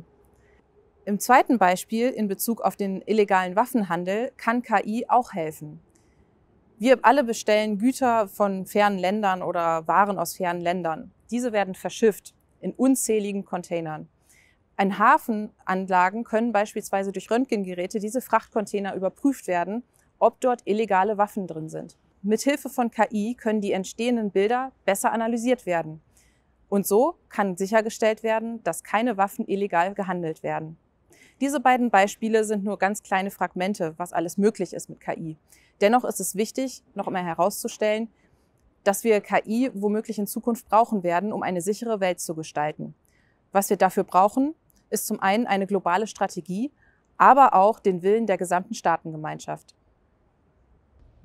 Im zweiten Beispiel in Bezug auf den illegalen Waffenhandel kann KI auch helfen. Wir alle bestellen Güter von fernen Ländern oder Waren aus fernen Ländern. Diese werden verschifft in unzähligen Containern. An Hafenanlagen können beispielsweise durch Röntgengeräte diese Frachtcontainer überprüft werden, ob dort illegale Waffen drin sind. Mithilfe von KI können die entstehenden Bilder besser analysiert werden. Und so kann sichergestellt werden, dass keine Waffen illegal gehandelt werden. Diese beiden Beispiele sind nur ganz kleine Fragmente, was alles möglich ist mit KI. Dennoch ist es wichtig, noch einmal herauszustellen, dass wir KI womöglich in Zukunft brauchen werden, um eine sichere Welt zu gestalten. Was wir dafür brauchen, ist zum einen eine globale Strategie, aber auch den Willen der gesamten Staatengemeinschaft.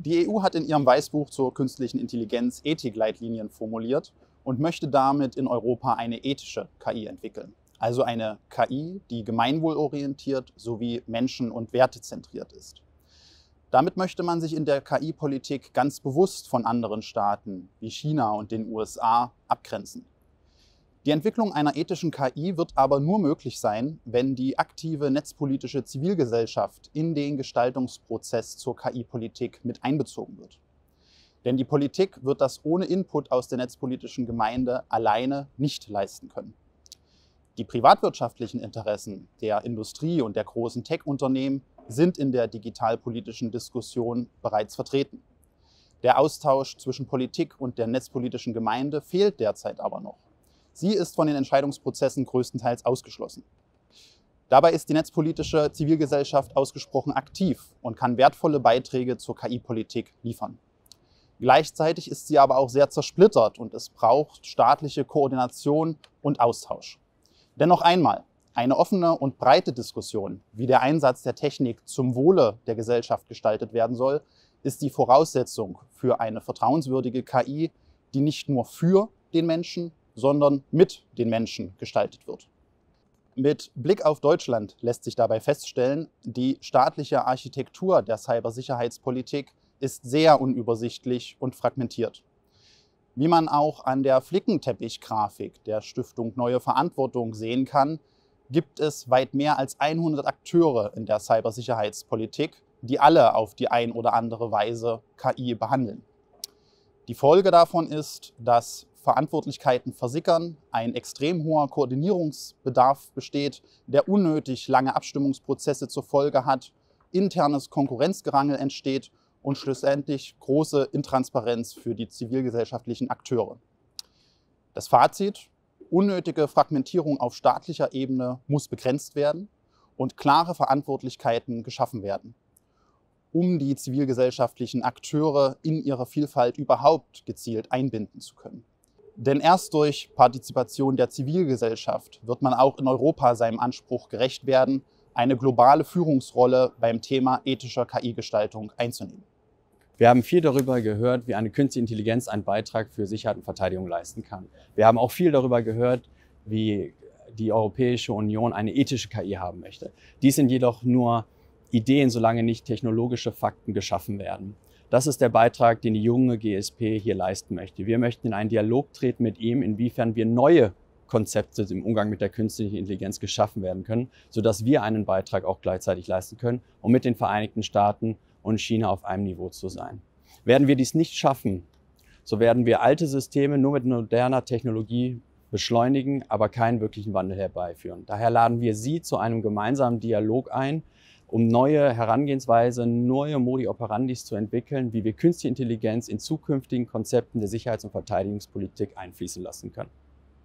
Die EU hat in ihrem Weißbuch zur künstlichen Intelligenz Ethikleitlinien formuliert und möchte damit in Europa eine ethische KI entwickeln. Also eine KI, die gemeinwohlorientiert sowie menschen- und wertezentriert ist. Damit möchte man sich in der KI-Politik ganz bewusst von anderen Staaten wie China und den USA abgrenzen. Die Entwicklung einer ethischen KI wird aber nur möglich sein, wenn die aktive netzpolitische Zivilgesellschaft in den Gestaltungsprozess zur KI-Politik mit einbezogen wird. Denn die Politik wird das ohne Input aus der netzpolitischen Gemeinde alleine nicht leisten können. Die privatwirtschaftlichen Interessen der Industrie und der großen Tech-Unternehmen sind in der digitalpolitischen Diskussion bereits vertreten. Der Austausch zwischen Politik und der netzpolitischen Gemeinde fehlt derzeit aber noch. Sie ist von den Entscheidungsprozessen größtenteils ausgeschlossen. Dabei ist die netzpolitische Zivilgesellschaft ausgesprochen aktiv und kann wertvolle Beiträge zur KI-Politik liefern. Gleichzeitig ist sie aber auch sehr zersplittert und es braucht staatliche Koordination und Austausch. Denn noch einmal, eine offene und breite Diskussion, wie der Einsatz der Technik zum Wohle der Gesellschaft gestaltet werden soll, ist die Voraussetzung für eine vertrauenswürdige KI, die nicht nur für den Menschen, sondern mit den Menschen gestaltet wird. Mit Blick auf Deutschland lässt sich dabei feststellen, die staatliche Architektur der Cybersicherheitspolitik ist sehr unübersichtlich und fragmentiert. Wie man auch an der Flickenteppichgrafik der Stiftung Neue Verantwortung sehen kann, gibt es weit mehr als 100 Akteure in der Cybersicherheitspolitik, die alle auf die ein oder andere Weise KI behandeln. Die Folge davon ist, dass Verantwortlichkeiten versickern, ein extrem hoher Koordinierungsbedarf besteht, der unnötig lange Abstimmungsprozesse zur Folge hat, internes Konkurrenzgerangel entsteht und schlussendlich große Intransparenz für die zivilgesellschaftlichen Akteure. Das Fazit: Unnötige Fragmentierung auf staatlicher Ebene muss begrenzt werden und klare Verantwortlichkeiten geschaffen werden, um die zivilgesellschaftlichen Akteure in ihrer Vielfalt überhaupt gezielt einbinden zu können. Denn erst durch Partizipation der Zivilgesellschaft wird man auch in Europa seinem Anspruch gerecht werden, eine globale Führungsrolle beim Thema ethischer KI-Gestaltung einzunehmen. Wir haben viel darüber gehört, wie eine künstliche Intelligenz einen Beitrag für Sicherheit und Verteidigung leisten kann. Wir haben auch viel darüber gehört, wie die Europäische Union eine ethische KI haben möchte. Dies sind jedoch nur Ideen, solange nicht technologische Fakten geschaffen werden. Das ist der Beitrag, den die junge GSP hier leisten möchte. Wir möchten in einen Dialog treten mit ihm, inwiefern wir neue Konzepte im Umgang mit der künstlichen Intelligenz geschaffen werden können, sodass wir einen Beitrag auch gleichzeitig leisten können, um mit den Vereinigten Staaten und China auf einem Niveau zu sein. Werden wir dies nicht schaffen, so werden wir alte Systeme nur mit moderner Technologie beschleunigen, aber keinen wirklichen Wandel herbeiführen. Daher laden wir Sie zu einem gemeinsamen Dialog ein, um neue Herangehensweisen, neue Modi operandis zu entwickeln, wie wir künstliche Intelligenz in zukünftigen Konzepten der Sicherheits- und Verteidigungspolitik einfließen lassen können.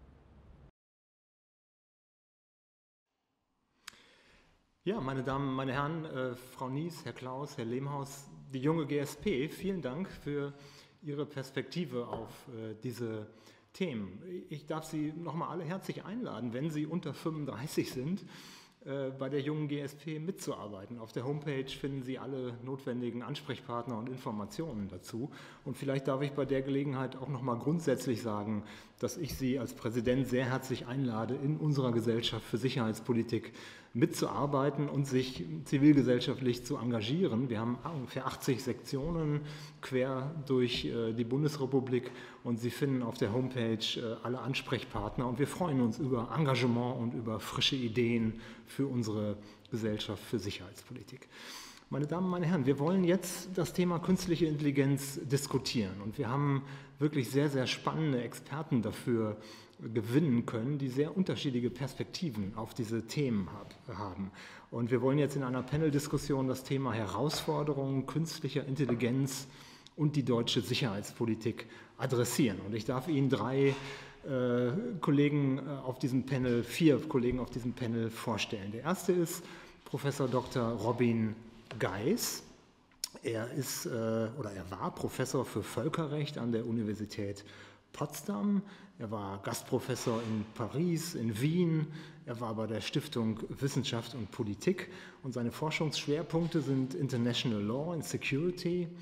Ja, meine Damen, meine Herren, Frau Nies, Herr Klaus, Herr Lehmhaus, die junge GSP, vielen Dank für Ihre Perspektive auf diese Themen. Ich darf Sie nochmal alle herzlich einladen, wenn Sie unter 35 sind, bei der jungen GSP mitzuarbeiten. Auf der Homepage finden Sie alle notwendigen Ansprechpartner und Informationen dazu. Und vielleicht darf ich bei der Gelegenheit auch noch mal grundsätzlich sagen, dass ich Sie als Präsident sehr herzlich einlade, in unserer Gesellschaft für Sicherheitspolitik mitzuarbeiten und sich zivilgesellschaftlich zu engagieren. Wir haben ungefähr 80 Sektionen quer durch die Bundesrepublik und Sie finden auf der Homepage alle Ansprechpartner und wir freuen uns über Engagement und über frische Ideen für unsere Gesellschaft für Sicherheitspolitik. Meine Damen, meine Herren, wir wollen jetzt das Thema künstliche Intelligenz diskutieren und wir haben wirklich sehr, sehr spannende Experten dafür gewinnen können, die sehr unterschiedliche Perspektiven auf diese Themen haben. Und wir wollen jetzt in einer Panel-Diskussion das Thema Herausforderungen künstlicher Intelligenz und die deutsche Sicherheitspolitik adressieren. Und ich darf Ihnen vier Kollegen auf diesem Panel vorstellen. Der erste ist Professor Dr. Robin Geis. Er war Professor für Völkerrecht an der Universität Potsdam. Er war Gastprofessor in Paris, in Wien. Er war bei der Stiftung Wissenschaft und Politik und seine Forschungsschwerpunkte sind International Law and Security,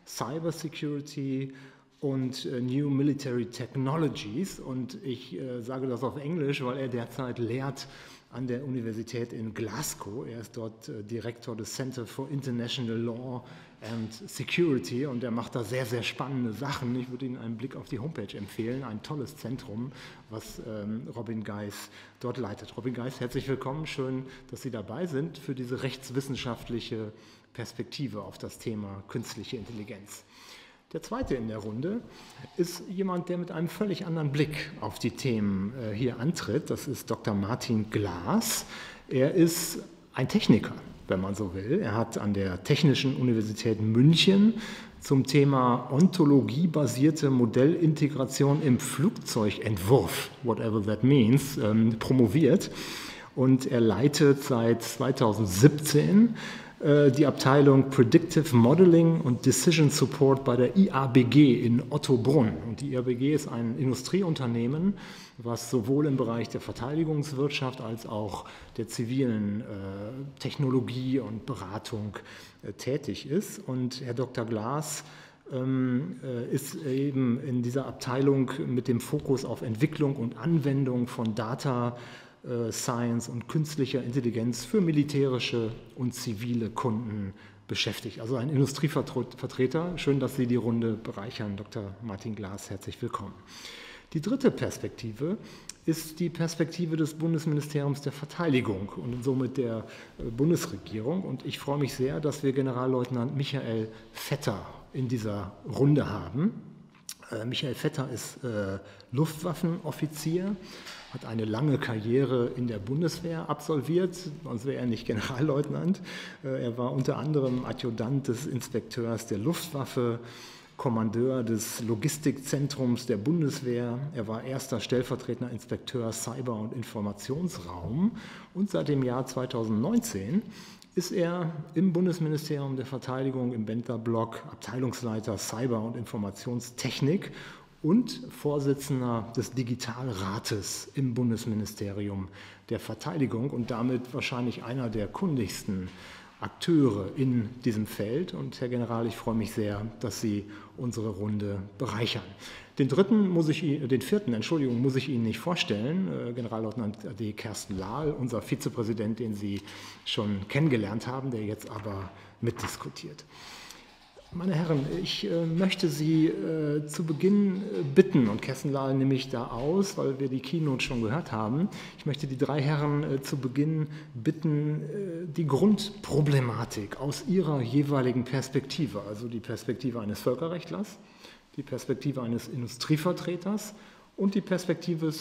Cybersecurity und New Military Technologies. Und ich sage das auf Englisch, weil er derzeit lehrt an der Universität in Glasgow. Er ist dort Direktor des Center for International Law and Security und er macht da sehr, sehr spannende Sachen. Ich würde Ihnen einen Blick auf die Homepage empfehlen, ein tolles Zentrum, was Robin Geis dort leitet. Robin Geis, herzlich willkommen, schön, dass Sie dabei sind für diese rechtswissenschaftliche Perspektive auf das Thema künstliche Intelligenz. Der zweite in der Runde ist jemand, der mit einem völlig anderen Blick auf die Themen hier antritt. Das ist Dr. Martin Glas. Er ist ein Techniker, wenn man so will. Er hat an der Technischen Universität München zum Thema ontologiebasierte Modellintegration im Flugzeugentwurf, whatever that means, promoviert. Und er leitet seit 2017 die Abteilung Predictive Modeling und Decision Support bei der IABG in Ottobrunn. Und die IABG ist ein Industrieunternehmen, was sowohl im Bereich der Verteidigungswirtschaft als auch der zivilen Technologie und Beratung tätig ist. Und Herr Dr. Glas ist eben in dieser Abteilung mit dem Fokus auf Entwicklung und Anwendung von Data Science und künstlicher Intelligenz für militärische und zivile Kunden beschäftigt. Also ein Industrievertreter. Schön, dass Sie die Runde bereichern, Dr. Martin Glas. Herzlich willkommen. Die dritte Perspektive ist die Perspektive des Bundesministeriums der Verteidigung und somit der Bundesregierung. Und ich freue mich sehr, dass wir Generalleutnant Michael Vetter in dieser Runde haben. Michael Vetter ist Luftwaffenoffizier, hat eine lange Karriere in der Bundeswehr absolviert, sonst wäre er nicht Generalleutnant. Er war unter anderem Adjutant des Inspekteurs der Luftwaffe, Kommandeur des Logistikzentrums der Bundeswehr. Er war erster stellvertretender Inspekteur Cyber- und Informationsraum und seit dem Jahr 2019 ist er im Bundesministerium der Verteidigung im Bendler-Block Abteilungsleiter Cyber- und Informationstechnik und Vorsitzender des Digitalrates im Bundesministerium der Verteidigung und damit wahrscheinlich einer der kundigsten Akteure in diesem Feld. Und Herr General, ich freue mich sehr, dass Sie unsere Runde bereichern. Den vierten, muss ich Ihnen nicht vorstellen. Generalleutnant AD Kersten Lahl, unser Vizepräsident, den Sie schon kennengelernt haben, der jetzt aber mitdiskutiert. Meine Herren, ich möchte Sie zu Beginn bitten, und Kersten Lahl nehme ich da aus, weil wir die Keynote schon gehört haben, ich möchte die drei Herren zu Beginn bitten, die Grundproblematik aus ihrer jeweiligen Perspektive, also die Perspektive eines Völkerrechtlers, die Perspektive eines Industrievertreters und die Perspektive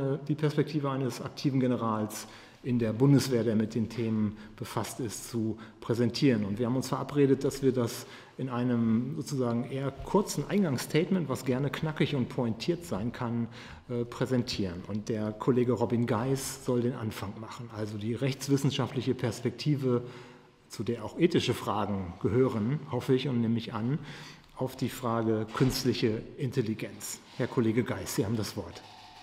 eines aktiven Generals in der Bundeswehr, der mit den Themen befasst ist, zu präsentieren. Und wir haben uns verabredet, dass wir das in einem sozusagen eher kurzen Eingangsstatement, was gerne knackig und pointiert sein kann, präsentieren. Und der Kollege Robin Geis soll den Anfang machen. Also die rechtswissenschaftliche Perspektive, zu der auch ethische Fragen gehören, hoffe ich und nehme ich an, auf die Frage künstliche Intelligenz. Herr Kollege Geis, Sie haben das Wort.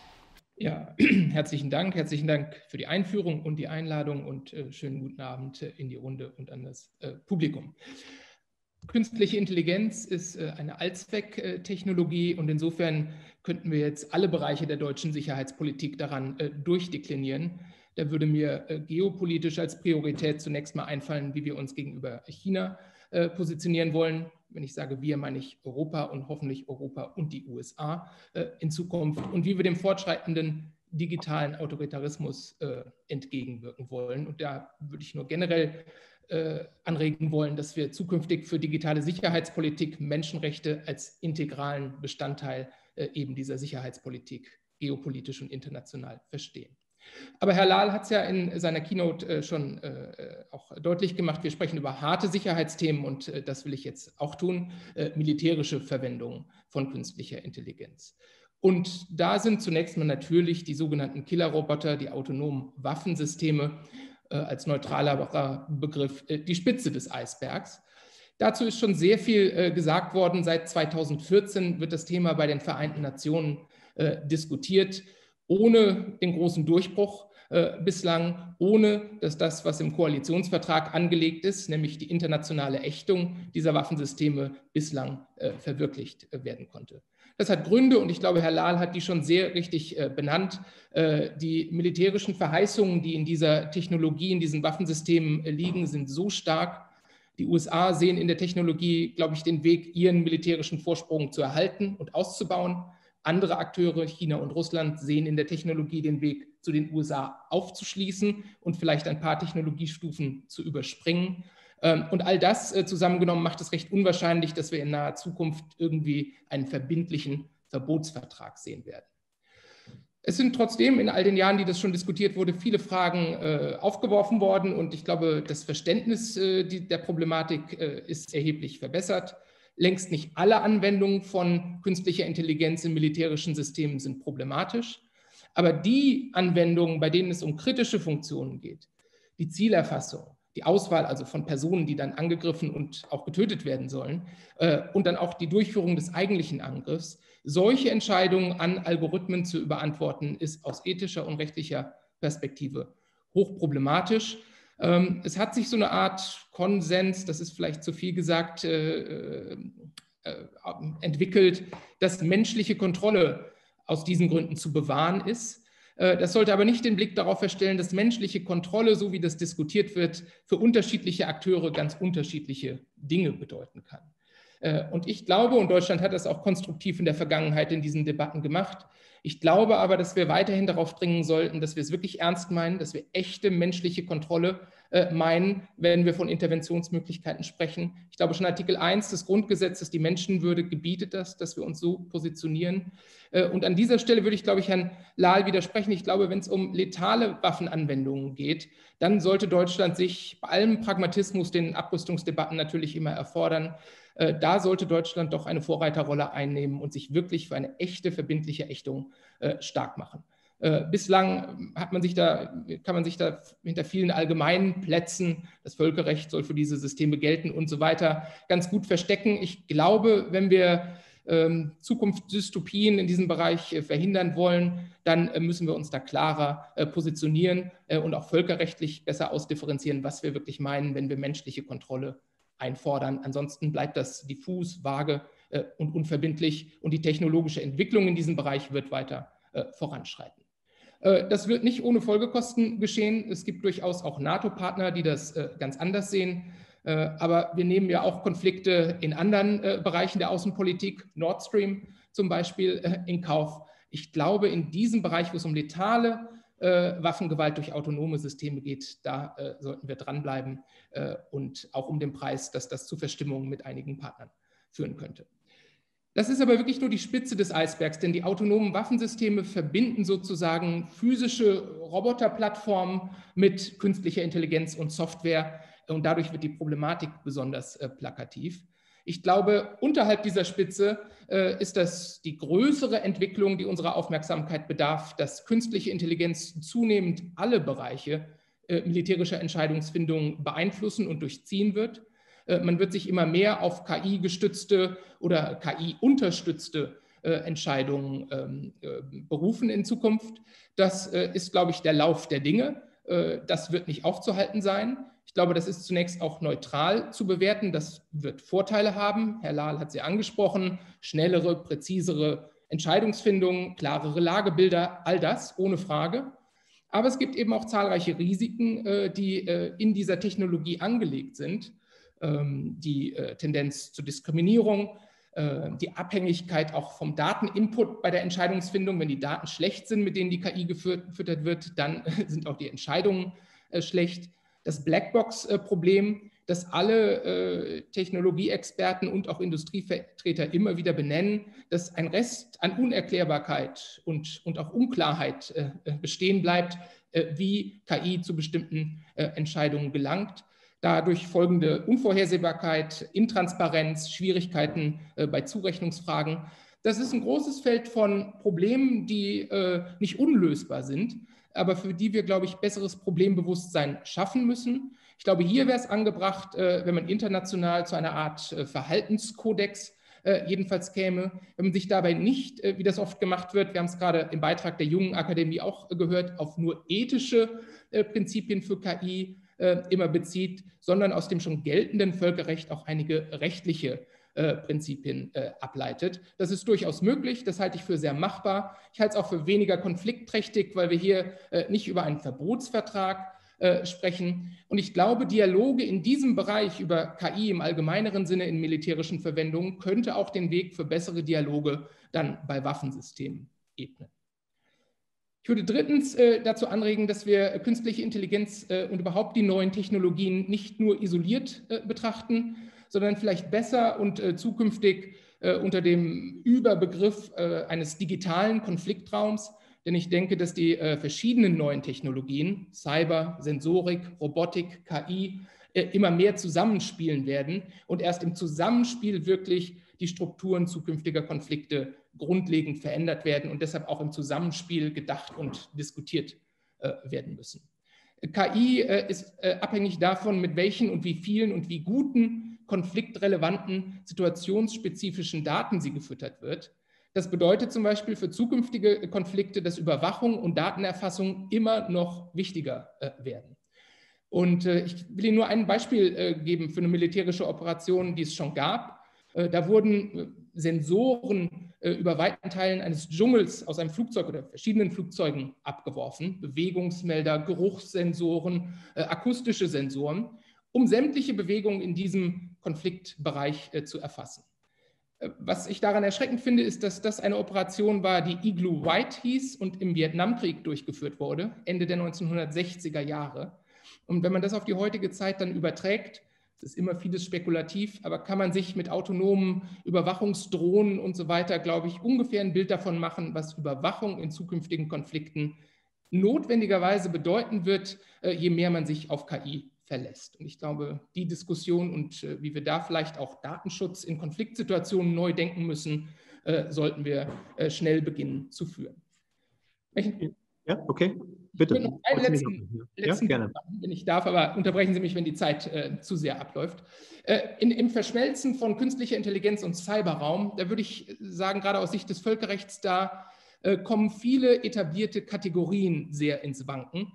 Ja, herzlichen Dank für die Einführung und die Einladung und schönen guten Abend in die Runde und an das Publikum. Künstliche Intelligenz ist eine Allzwecktechnologie und insofern könnten wir jetzt alle Bereiche der deutschen Sicherheitspolitik daran durchdeklinieren. Da würde mir geopolitisch als Priorität zunächst mal einfallen, wie wir uns gegenüber China positionieren wollen. Wenn ich sage wir, meine ich Europa und hoffentlich Europa und die USA in Zukunft und wie wir dem fortschreitenden digitalen Autoritarismus entgegenwirken wollen. Und da würde ich nur generell anregen wollen, dass wir zukünftig für digitale Sicherheitspolitik Menschenrechte als integralen Bestandteil eben dieser Sicherheitspolitik geopolitisch und international verstehen. Aber Herr Lahl hat es ja in seiner Keynote schon auch deutlich gemacht, wir sprechen über harte Sicherheitsthemen und das will ich jetzt auch tun, militärische Verwendung von künstlicher Intelligenz. Und da sind zunächst mal natürlich die sogenannten Killerroboter, die autonomen Waffensysteme, als neutraler Begriff die Spitze des Eisbergs. Dazu ist schon sehr viel gesagt worden. Seit 2014 wird das Thema bei den Vereinten Nationen diskutiert, ohne den großen Durchbruch. bislang, ohne dass das, was im Koalitionsvertrag angelegt ist, nämlich die internationale Ächtung dieser Waffensysteme, bislang verwirklicht werden konnte. Das hat Gründe und ich glaube, Herr Lahl hat die schon sehr richtig benannt. Die militärischen Verheißungen, die in dieser Technologie, in diesen Waffensystemen liegen, sind so stark. Die USA sehen in der Technologie, glaube ich, den Weg, ihren militärischen Vorsprung zu erhalten und auszubauen. Andere Akteure, China und Russland, sehen in der Technologie den Weg, zu den USA aufzuschließen und vielleicht ein paar Technologiestufen zu überspringen. Und all das zusammengenommen macht es recht unwahrscheinlich, dass wir in naher Zukunft irgendwie einen verbindlichen Verbotsvertrag sehen werden. Es sind trotzdem in all den Jahren, die das schon diskutiert wurde, viele Fragen aufgeworfen worden und ich glaube, das Verständnis der Problematik ist erheblich verbessert. Längst nicht alle Anwendungen von künstlicher Intelligenz in militärischen Systemen sind problematisch, aber die Anwendungen, bei denen es um kritische Funktionen geht, die Zielerfassung, die Auswahl also von Personen, die dann angegriffen und auch getötet werden sollen und dann auch die Durchführung des eigentlichen Angriffs, solche Entscheidungen an Algorithmen zu überantworten, ist aus ethischer und rechtlicher Perspektive hochproblematisch. Es hat sich so eine Art Konsens, das ist vielleicht zu viel gesagt, entwickelt, dass menschliche Kontrolle aus diesen Gründen zu bewahren ist. Das sollte aber nicht den Blick darauf verstellen, dass menschliche Kontrolle, so wie das diskutiert wird, für unterschiedliche Akteure ganz unterschiedliche Dinge bedeuten kann. Und ich glaube, und Deutschland hat das auch konstruktiv in der Vergangenheit in diesen Debatten gemacht, ich glaube aber, dass wir weiterhin darauf dringen sollten, dass wir es wirklich ernst meinen, dass wir echte menschliche Kontrolle meinen, wenn wir von Interventionsmöglichkeiten sprechen. Ich glaube, schon Artikel 1 des Grundgesetzes, die Menschenwürde, gebietet das, dass wir uns so positionieren. Und an dieser Stelle würde ich, glaube ich, Herrn Lahl widersprechen. Ich glaube, wenn es um letale Waffenanwendungen geht, dann sollte Deutschland sich bei allem Pragmatismus, den Abrüstungsdebatten natürlich immer erfordern, da sollte Deutschland doch eine Vorreiterrolle einnehmen und sich wirklich für eine echte, verbindliche Ächtung stark machen. Bislang kann man sich da hinter vielen allgemeinen Plätzen, das Völkerrecht soll für diese Systeme gelten und so weiter, ganz gut verstecken. Ich glaube, wenn wir Zukunftsdystopien in diesem Bereich verhindern wollen, dann müssen wir uns da klarer positionieren und auch völkerrechtlich besser ausdifferenzieren, was wir wirklich meinen, wenn wir menschliche Kontrolle einfordern. Ansonsten bleibt das diffus, vage und unverbindlich und die technologische Entwicklung in diesem Bereich wird weiter voranschreiten. Das wird nicht ohne Folgekosten geschehen. Es gibt durchaus auch NATO-Partner, die das ganz anders sehen. Aber wir nehmen ja auch Konflikte in anderen Bereichen der Außenpolitik, Nord Stream zum Beispiel, in Kauf. Ich glaube, in diesem Bereich, wo es um letale Waffengewalt durch autonome Systeme geht, da sollten wir dranbleiben und auch um den Preis, dass das zu Verstimmungen mit einigen Partnern führen könnte. Das ist aber wirklich nur die Spitze des Eisbergs, denn die autonomen Waffensysteme verbinden sozusagen physische Roboterplattformen mit künstlicher Intelligenz und Software und dadurch wird die Problematik besonders plakativ. Ich glaube, unterhalb dieser Spitze ist das die größere Entwicklung, die unserer Aufmerksamkeit bedarf, dass künstliche Intelligenz zunehmend alle Bereiche militärischer Entscheidungsfindung beeinflussen und durchziehen wird. Man wird sich immer mehr auf KI-gestützte oder KI-unterstützte Entscheidungen berufen in Zukunft. Das ist, glaube ich, der Lauf der Dinge. Das wird nicht aufzuhalten sein. Ich glaube, das ist zunächst auch neutral zu bewerten. Das wird Vorteile haben. Herr Lahl hat sie angesprochen. Schnellere, präzisere Entscheidungsfindung, klarere Lagebilder, all das ohne Frage. Aber es gibt eben auch zahlreiche Risiken, die in dieser Technologie angelegt sind. Die Tendenz zur Diskriminierung, die Abhängigkeit auch vom Dateninput bei der Entscheidungsfindung. Wenn die Daten schlecht sind, mit denen die KI gefüttert wird, dann sind auch die Entscheidungen schlecht. Das Blackbox-Problem, das alle Technologieexperten und auch Industrievertreter immer wieder benennen, dass ein Rest an Unerklärbarkeit und auch Unklarheit bestehen bleibt, wie KI zu bestimmten Entscheidungen gelangt. Dadurch folgende Unvorhersehbarkeit, Intransparenz, Schwierigkeiten bei Zurechnungsfragen. Das ist ein großes Feld von Problemen, die nicht unlösbar sind, aber für die wir, glaube ich, besseres Problembewusstsein schaffen müssen. Ich glaube, hier wäre es angebracht, wenn man international zu einer Art Verhaltenskodex jedenfalls käme, wenn man sich dabei nicht, wie das oft gemacht wird, wir haben es gerade im Beitrag der Jungen Akademie auch gehört, auf nur ethische Prinzipien für KI immer bezieht, sondern aus dem schon geltenden Völkerrecht auch einige rechtliche Prinzipien ableitet. Das ist durchaus möglich, das halte ich für sehr machbar. Ich halte es auch für weniger konfliktträchtig, weil wir hier nicht über einen Verbotsvertrag sprechen. Und ich glaube, Dialoge in diesem Bereich über KI im allgemeineren Sinne in militärischen Verwendungen könnte auch den Weg für bessere Dialoge dann bei Waffensystemen ebnen. Ich würde drittens dazu anregen, dass wir künstliche Intelligenz und überhaupt die neuen Technologien nicht nur isoliert betrachten, sondern vielleicht besser und zukünftig unter dem Überbegriff eines digitalen Konfliktraums. Denn ich denke, dass die verschiedenen neuen Technologien, Cyber, Sensorik, Robotik, KI, immer mehr zusammenspielen werden und erst im Zusammenspiel wirklich die Strukturen zukünftiger Konflikte grundlegend verändert werden und deshalb auch im Zusammenspiel gedacht und diskutiert werden müssen. KI ist abhängig davon, mit welchen und wie vielen und wie guten konfliktrelevanten, situationsspezifischen Daten sie gefüttert wird. Das bedeutet zum Beispiel für zukünftige Konflikte, dass Überwachung und Datenerfassung immer noch wichtiger werden. Und ich will Ihnen nur ein Beispiel geben für eine militärische Operation, die es schon gab. Da wurden Sensoren über weiten Teilen eines Dschungels aus einem Flugzeug oder verschiedenen Flugzeugen abgeworfen. Bewegungsmelder, Geruchssensoren, akustische Sensoren, um sämtliche Bewegungen in diesem Konfliktbereich zu erfassen. Was ich daran erschreckend finde, ist, dass das eine Operation war, die Igloo White hieß und im Vietnamkrieg durchgeführt wurde, Ende der 1960er Jahre. Und wenn man das auf die heutige Zeit dann überträgt, es ist immer vieles spekulativ, aber kann man sich mit autonomen Überwachungsdrohnen und so weiter, glaube ich, ungefähr ein Bild davon machen, was Überwachung in zukünftigen Konflikten notwendigerweise bedeuten wird, je mehr man sich auf KI verlässt. Und ich glaube, die Diskussion und wie wir da vielleicht auch Datenschutz in Konfliktsituationen neu denken müssen, sollten wir schnell beginnen zu führen. Ja, okay, bitte. Ich will noch einen letzten Punkt machen, wenn ich darf, aber unterbrechen Sie mich, wenn die Zeit zu sehr abläuft. Im Verschmelzen von künstlicher Intelligenz und Cyberraum, da würde ich sagen, gerade aus Sicht des Völkerrechts, da kommen viele etablierte Kategorien sehr ins Wanken.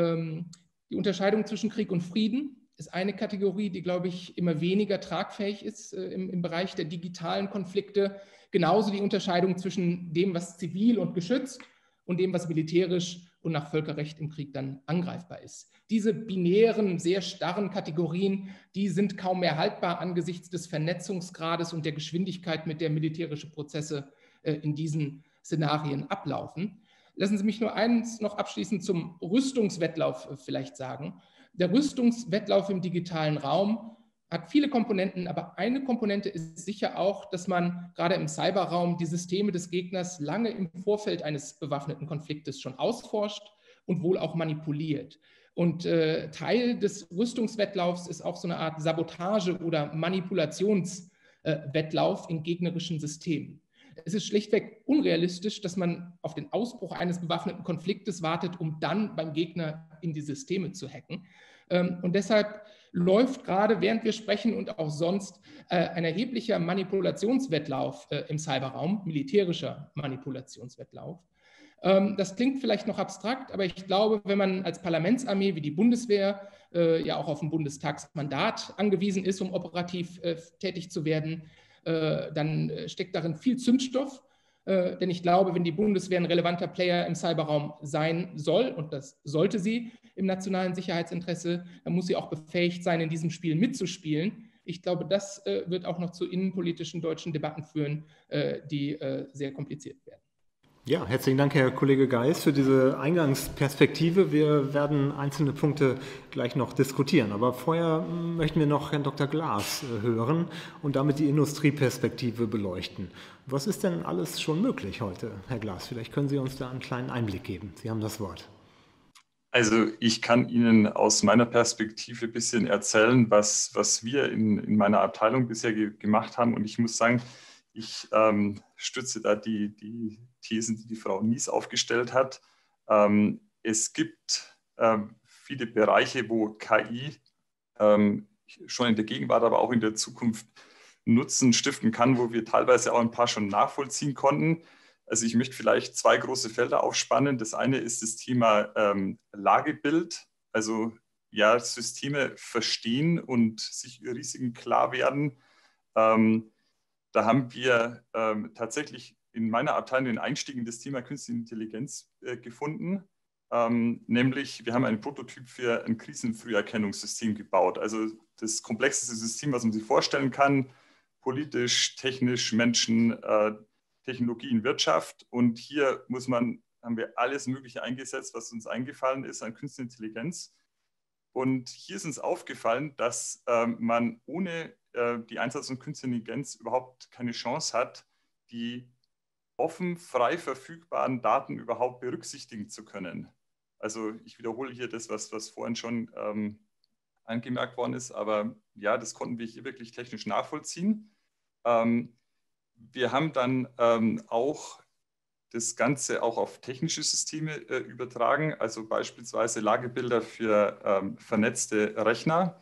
Die Unterscheidung zwischen Krieg und Frieden ist eine Kategorie, die, glaube ich, immer weniger tragfähig ist im Bereich der digitalen Konflikte. Genauso die Unterscheidung zwischen dem, was zivil und geschützt und dem, was militärisch und nach Völkerrecht im Krieg dann angreifbar ist. Diese binären, sehr starren Kategorien, die sind kaum mehr haltbar angesichts des Vernetzungsgrades und der Geschwindigkeit, mit der militärische Prozesse in diesen Szenarien ablaufen. Lassen Sie mich nur eins noch abschließend zum Rüstungswettlauf vielleicht sagen. Der Rüstungswettlauf im digitalen Raum hat viele Komponenten, aber eine Komponente ist sicher auch, dass man gerade im Cyberraum die Systeme des Gegners lange im Vorfeld eines bewaffneten Konfliktes schon ausforscht und wohl auch manipuliert. Und Teil des Rüstungswettlaufs ist auch so eine Art Sabotage- oder Manipulationswettlauf in gegnerischen Systemen. Es ist schlichtweg unrealistisch, dass man auf den Ausbruch eines bewaffneten Konfliktes wartet, um dann beim Gegner in die Systeme zu hacken. Und deshalb läuft gerade, während wir sprechen und auch sonst, ein erheblicher Manipulationswettlauf im Cyberraum, militärischer Manipulationswettlauf. Das klingt vielleicht noch abstrakt, aber ich glaube, wenn man als Parlamentsarmee wie die Bundeswehr ja auch auf ein Bundestagsmandat angewiesen ist, um operativ tätig zu werden, dann steckt darin viel Zündstoff. Denn ich glaube, wenn die Bundeswehr ein relevanter Player im Cyberraum sein soll, und das sollte sie im nationalen Sicherheitsinteresse, dann muss sie auch befähigt sein, in diesem Spiel mitzuspielen. Ich glaube, das wird auch noch zu innenpolitischen deutschen Debatten führen, die sehr kompliziert werden. Ja, herzlichen Dank, Herr Kollege Geis, für diese Eingangsperspektive. Wir werden einzelne Punkte gleich noch diskutieren. Aber vorher möchten wir noch Herrn Dr. Glas hören und damit die Industrieperspektive beleuchten. Was ist denn alles schon möglich heute, Herr Glas? Vielleicht können Sie uns da einen kleinen Einblick geben. Sie haben das Wort. Also ich kann Ihnen aus meiner Perspektive ein bisschen erzählen, was wir in meiner Abteilung bisher gemacht haben. Und ich muss sagen, ich stütze da die Thesen, die Frau Nies aufgestellt hat. Es gibt viele Bereiche, wo KI schon in der Gegenwart, aber auch in der Zukunft Nutzen stiften kann, wo wir teilweise auch ein paar schon nachvollziehen konnten. Also ich möchte vielleicht zwei große Felder aufspannen. Das eine ist das Thema Lagebild, also ja, Systeme verstehen und sich über Risiken klar werden. Da haben wir tatsächlich in meiner Abteilung den Einstieg in das Thema Künstliche Intelligenz gefunden. Nämlich, wir haben einen Prototyp für ein Krisenfrüherkennungssystem gebaut. Also das komplexeste System, was man sich vorstellen kann, politisch, technisch, Menschen, Technologien, Wirtschaft. Und hier haben wir alles Mögliche eingesetzt, was uns eingefallen ist an Künstliche Intelligenz. Und hier ist uns aufgefallen, dass man ohne die Einsatz von Künstlicher Intelligenz überhaupt keine Chance hat, die offen, frei verfügbaren Daten überhaupt berücksichtigen zu können. Also ich wiederhole hier das, was vorhin schon angemerkt worden ist, aber ja, das konnten wir hier wirklich technisch nachvollziehen. Wir haben dann auch das Ganze auch auf technische Systeme übertragen, also beispielsweise Lagebilder für vernetzte Rechner.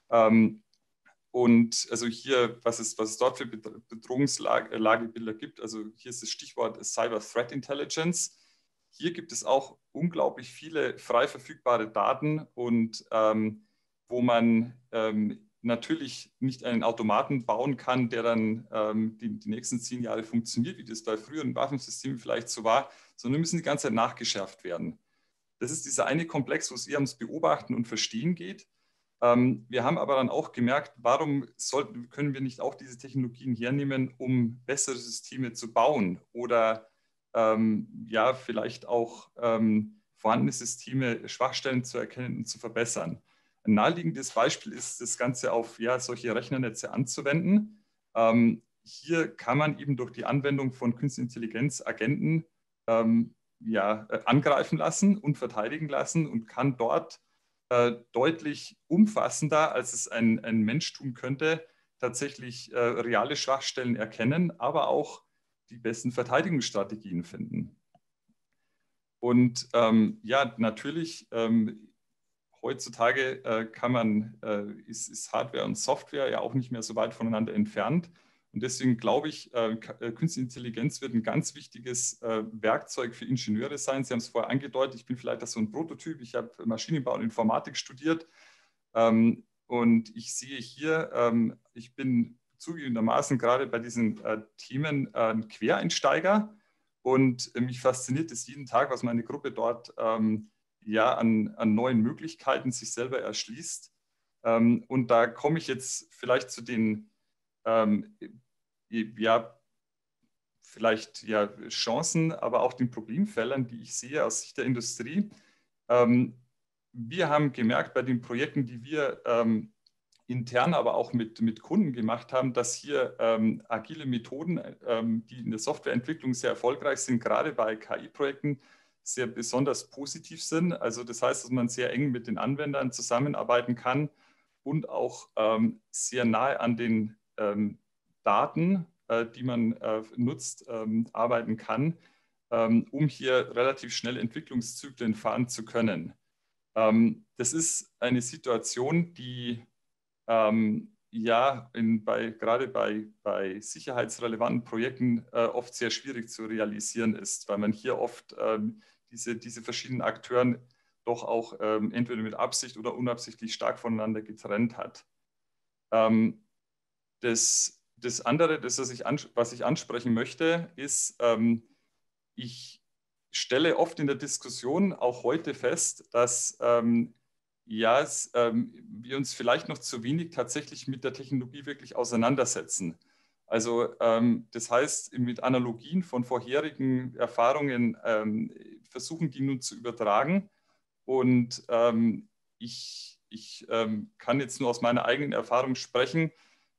Und also hier, was es dort für Bedrohungslagebilder gibt, also hier ist das Stichwort Cyber Threat Intelligence. Hier gibt es auch unglaublich viele frei verfügbare Daten und wo man natürlich nicht einen Automaten bauen kann, der dann die nächsten 10 Jahre funktioniert, wie das bei früheren Waffensystemen vielleicht so war, sondern müssen die ganze Zeit nachgeschärft werden. Das ist dieser eine Komplex, wo es eher ums Beobachten und Verstehen geht. Wir haben aber dann auch gemerkt, warum können wir nicht auch diese Technologien hernehmen, um bessere Systeme zu bauen oder ja, vielleicht auch vorhandene Systeme, Schwachstellen zu erkennen und zu verbessern. Ein naheliegendes Beispiel ist, das Ganze auf solche Rechnernetze anzuwenden. Hier kann man eben durch die Anwendung von Künstlicher Intelligenz Agenten angreifen lassen und verteidigen lassen und kann dort deutlich umfassender, als es ein Mensch tun könnte, tatsächlich reale Schwachstellen erkennen, aber auch die besten Verteidigungsstrategien finden. Und natürlich heutzutage ist Hardware und Software ja auch nicht mehr so weit voneinander entfernt. Und deswegen glaube ich, Künstliche Intelligenz wird ein ganz wichtiges Werkzeug für Ingenieure sein. Sie haben es vorher angedeutet, ich bin vielleicht so ein Prototyp. Ich habe Maschinenbau und Informatik studiert. Und ich sehe hier, ich bin zugegebenermaßen gerade bei diesen Themen ein Quereinsteiger. Und mich fasziniert es jeden Tag, was meine Gruppe dort an neuen Möglichkeiten sich selber erschließt. Und da komme ich jetzt vielleicht zu den Chancen, aber auch den Problemfeldern, die ich sehe aus Sicht der Industrie. Wir haben gemerkt bei den Projekten, die wir intern, aber auch mit Kunden gemacht haben, dass hier agile Methoden, die in der Softwareentwicklung sehr erfolgreich sind, gerade bei KI-Projekten, sehr besonders positiv sind. Also das heißt, dass man sehr eng mit den Anwendern zusammenarbeiten kann und auch sehr nahe an den Daten, die man nutzt, arbeiten kann, um hier relativ schnell Entwicklungszyklen fahren zu können. Das ist eine Situation, die gerade bei sicherheitsrelevanten Projekten oft sehr schwierig zu realisieren ist, weil man hier oft diese verschiedenen Akteuren doch auch entweder mit Absicht oder unabsichtlich stark voneinander getrennt hat. Das andere, was ich ansprechen möchte, ist, ich stelle oft in der Diskussion auch heute fest, dass wir uns vielleicht noch zu wenig tatsächlich mit der Technologie wirklich auseinandersetzen. Also das heißt, mit Analogien von vorherigen Erfahrungen versuchen, die nun zu übertragen. Und ich kann jetzt nur aus meiner eigenen Erfahrung sprechen.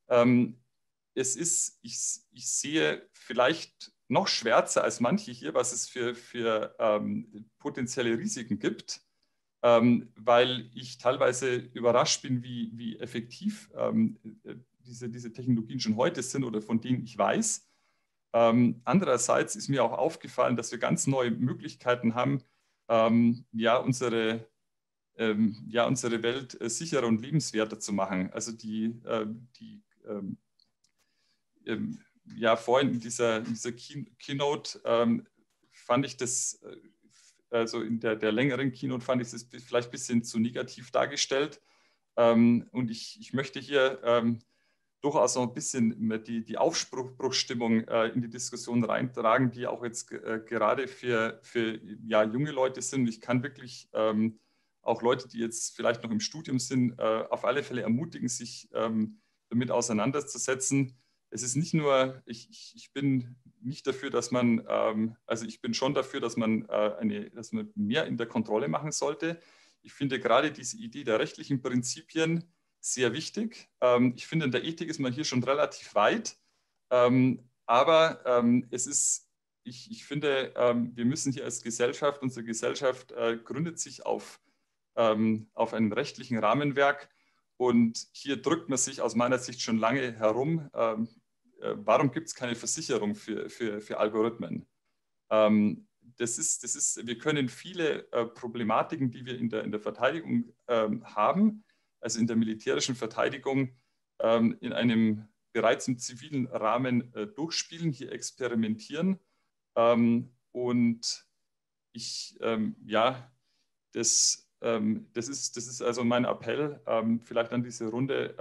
Ich sehe vielleicht noch schwärzer als manche hier, was es für potenzielle Risiken gibt, weil ich teilweise überrascht bin, wie effektiv diese Technologien schon heute sind oder von denen ich weiß. Andererseits ist mir auch aufgefallen, dass wir ganz neue Möglichkeiten haben, unsere Welt sicherer und lebenswerter zu machen. Also ja, vorhin in dieser Keynote fand ich das, also in der längeren Keynote fand ich das vielleicht ein bisschen zu negativ dargestellt. Und ich möchte hier durchaus noch ein bisschen die Aufbruchsstimmung in die Diskussion reintragen, die auch jetzt gerade für ja, junge Leute sind. Ich kann wirklich auch Leute, die jetzt vielleicht noch im Studium sind, auf alle Fälle ermutigen, sich damit auseinanderzusetzen. Es ist nicht nur, ich bin nicht dafür, dass man, also ich bin schon dafür, dass man mehr in der Kontrolle machen sollte. Ich finde gerade diese Idee der rechtlichen Prinzipien sehr wichtig. Ich finde, in der Ethik ist man hier schon relativ weit. Aber ich finde, wir müssen hier als Gesellschaft, unsere Gesellschaft gründet sich auf einem rechtlichen Rahmenwerk. Und hier drückt man sich aus meiner Sicht schon lange herum. Warum gibt es keine Versicherung für Algorithmen? Wir können viele Problematiken, die wir in der Verteidigung haben, also in der militärischen Verteidigung, in einem bereits im zivilen Rahmen durchspielen, hier experimentieren. Und das ist also mein Appell, vielleicht an diese Runde,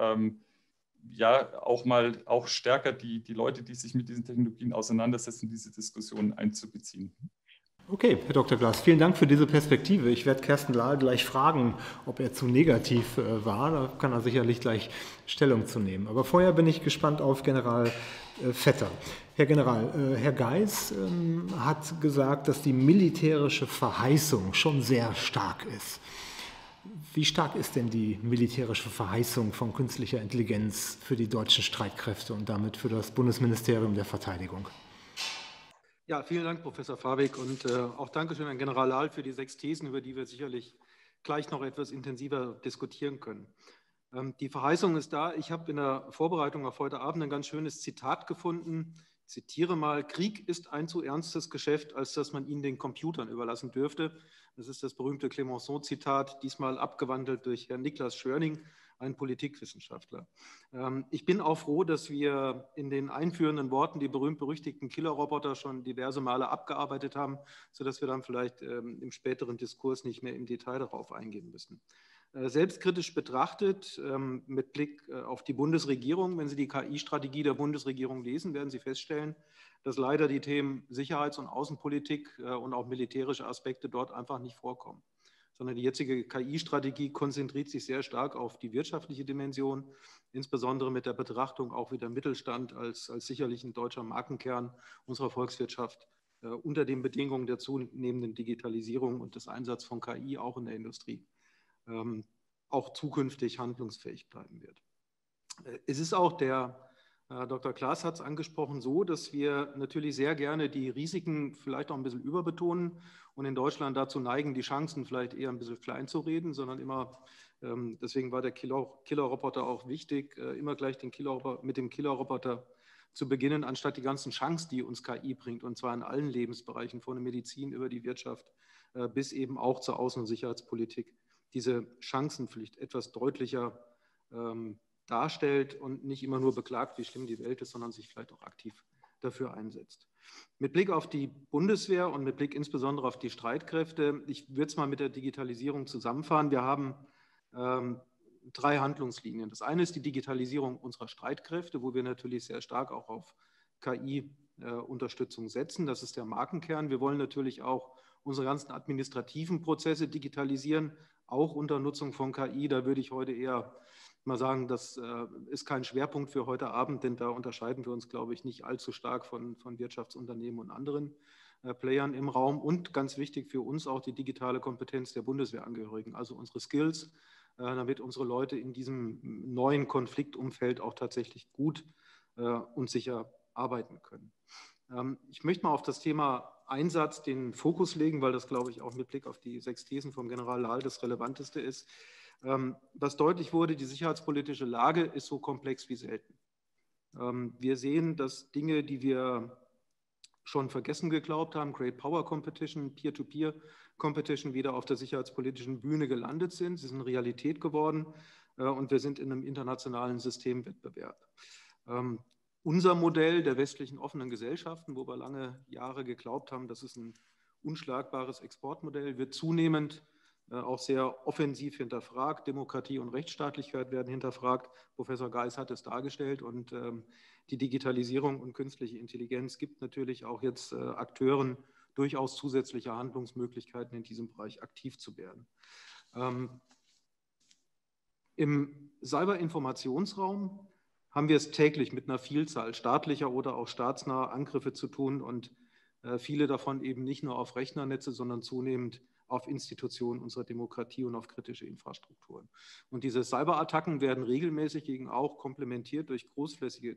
auch stärker die Leute, die sich mit diesen Technologien auseinandersetzen, diese Diskussion einzubeziehen. Okay, Herr Dr. Glas, vielen Dank für diese Perspektive. Ich werde Kersten Lahl gleich fragen, ob er zu negativ war. Da kann er sicherlich gleich Stellung zu nehmen. Aber vorher bin ich gespannt auf General Vetter. Herr General, Herr Geis hat gesagt, dass die militärische Verheißung schon sehr stark ist. Wie stark ist denn die militärische Verheißung von künstlicher Intelligenz für die deutschen Streitkräfte und damit für das Bundesministerium der Verteidigung? Ja, vielen Dank, Professor Fabig, und auch Dankeschön an General Lahl für die 6 Thesen, über die wir sicherlich gleich noch etwas intensiver diskutieren können. Die Verheißung ist da. Ich habe in der Vorbereitung auf heute Abend ein ganz schönes Zitat gefunden. Ich zitiere mal: Krieg ist ein zu ernstes Geschäft, als dass man ihn den Computern überlassen dürfte. Das ist das berühmte Clemenceau-Zitat, diesmal abgewandelt durch Herrn Niklas Schörning, einen Politikwissenschaftler. Ich bin auch froh, dass wir in den einführenden Worten die berühmt-berüchtigten Killerroboter schon diverse Male abgearbeitet haben, sodass wir dann vielleicht im späteren Diskurs nicht mehr im Detail darauf eingehen müssen. Selbstkritisch betrachtet, mit Blick auf die Bundesregierung, wenn Sie die KI-Strategie der Bundesregierung lesen, werden Sie feststellen, dass leider die Themen Sicherheits- und Außenpolitik und auch militärische Aspekte dort einfach nicht vorkommen, sondern die jetzige KI-Strategie konzentriert sich sehr stark auf die wirtschaftliche Dimension, insbesondere mit der Betrachtung auch wieder Mittelstand als sicherlich ein deutscher Markenkern unserer Volkswirtschaft unter den Bedingungen der zunehmenden Digitalisierung und des Einsatzes von KI auch in der Industrie auch zukünftig handlungsfähig bleiben wird. Es ist auch, der Dr. Klaas hat es angesprochen, so, dass wir natürlich sehr gerne die Risiken vielleicht auch ein bisschen überbetonen und in Deutschland dazu neigen, die Chancen vielleicht eher ein bisschen klein zu reden, sondern immer, deswegen war der Killerroboter auch wichtig, immer gleich mit dem Killerroboter zu beginnen, anstatt die ganzen Chancen, die uns KI bringt, und zwar in allen Lebensbereichen, von der Medizin über die Wirtschaft bis eben auch zur Außen- und Sicherheitspolitik, diese Chancenpflicht etwas deutlicher darstellt und nicht immer nur beklagt, wie schlimm die Welt ist, sondern sich vielleicht auch aktiv dafür einsetzt. Mit Blick auf die Bundeswehr und mit Blick insbesondere auf die Streitkräfte, ich würde es mal mit der Digitalisierung zusammenfahren. Wir haben 3 Handlungslinien. Das eine ist die Digitalisierung unserer Streitkräfte, wo wir natürlich sehr stark auch auf KI-Unterstützung setzen. Das ist der Markenkern. Wir wollen natürlich auch unsere ganzen administrativen Prozesse digitalisieren, auch unter Nutzung von KI. Da würde ich heute eher mal sagen, das ist kein Schwerpunkt für heute Abend, denn da unterscheiden wir uns, glaube ich, nicht allzu stark von Wirtschaftsunternehmen und anderen Playern im Raum. Und ganz wichtig für uns auch die digitale Kompetenz der Bundeswehrangehörigen, also unsere Skills, damit unsere Leute in diesem neuen Konfliktumfeld auch tatsächlich gut und sicher arbeiten können. Ich möchte mal auf das Thema Einsatz den Fokus legen, weil das, glaube ich, auch mit Blick auf die 6 Thesen vom General Lahl das Relevanteste ist. Was deutlich wurde, die sicherheitspolitische Lage ist so komplex wie selten. Wir sehen, dass Dinge, die wir schon vergessen geglaubt haben, Great Power Competition, Peer-to-Peer Competition, wieder auf der sicherheitspolitischen Bühne gelandet sind. Sie sind Realität geworden und wir sind in einem internationalen Systemwettbewerb. Unser Modell der westlichen offenen Gesellschaften, wo wir lange Jahre geglaubt haben, das ist ein unschlagbares Exportmodell, wird zunehmend auch sehr offensiv hinterfragt. Demokratie und Rechtsstaatlichkeit werden hinterfragt. Professor Geis hat es dargestellt. Und die Digitalisierung und künstliche Intelligenz gibt natürlich auch jetzt Akteuren durchaus zusätzliche Handlungsmöglichkeiten, in diesem Bereich aktiv zu werden. Im Cyberinformationsraum haben wir es täglich mit einer Vielzahl staatlicher oder auch staatsnaher Angriffe zu tun und viele davon eben nicht nur auf Rechnernetze, sondern zunehmend auf Institutionen unserer Demokratie und auf kritische Infrastrukturen. Und diese Cyberattacken werden regelmäßig gegen auch komplementiert durch großflächige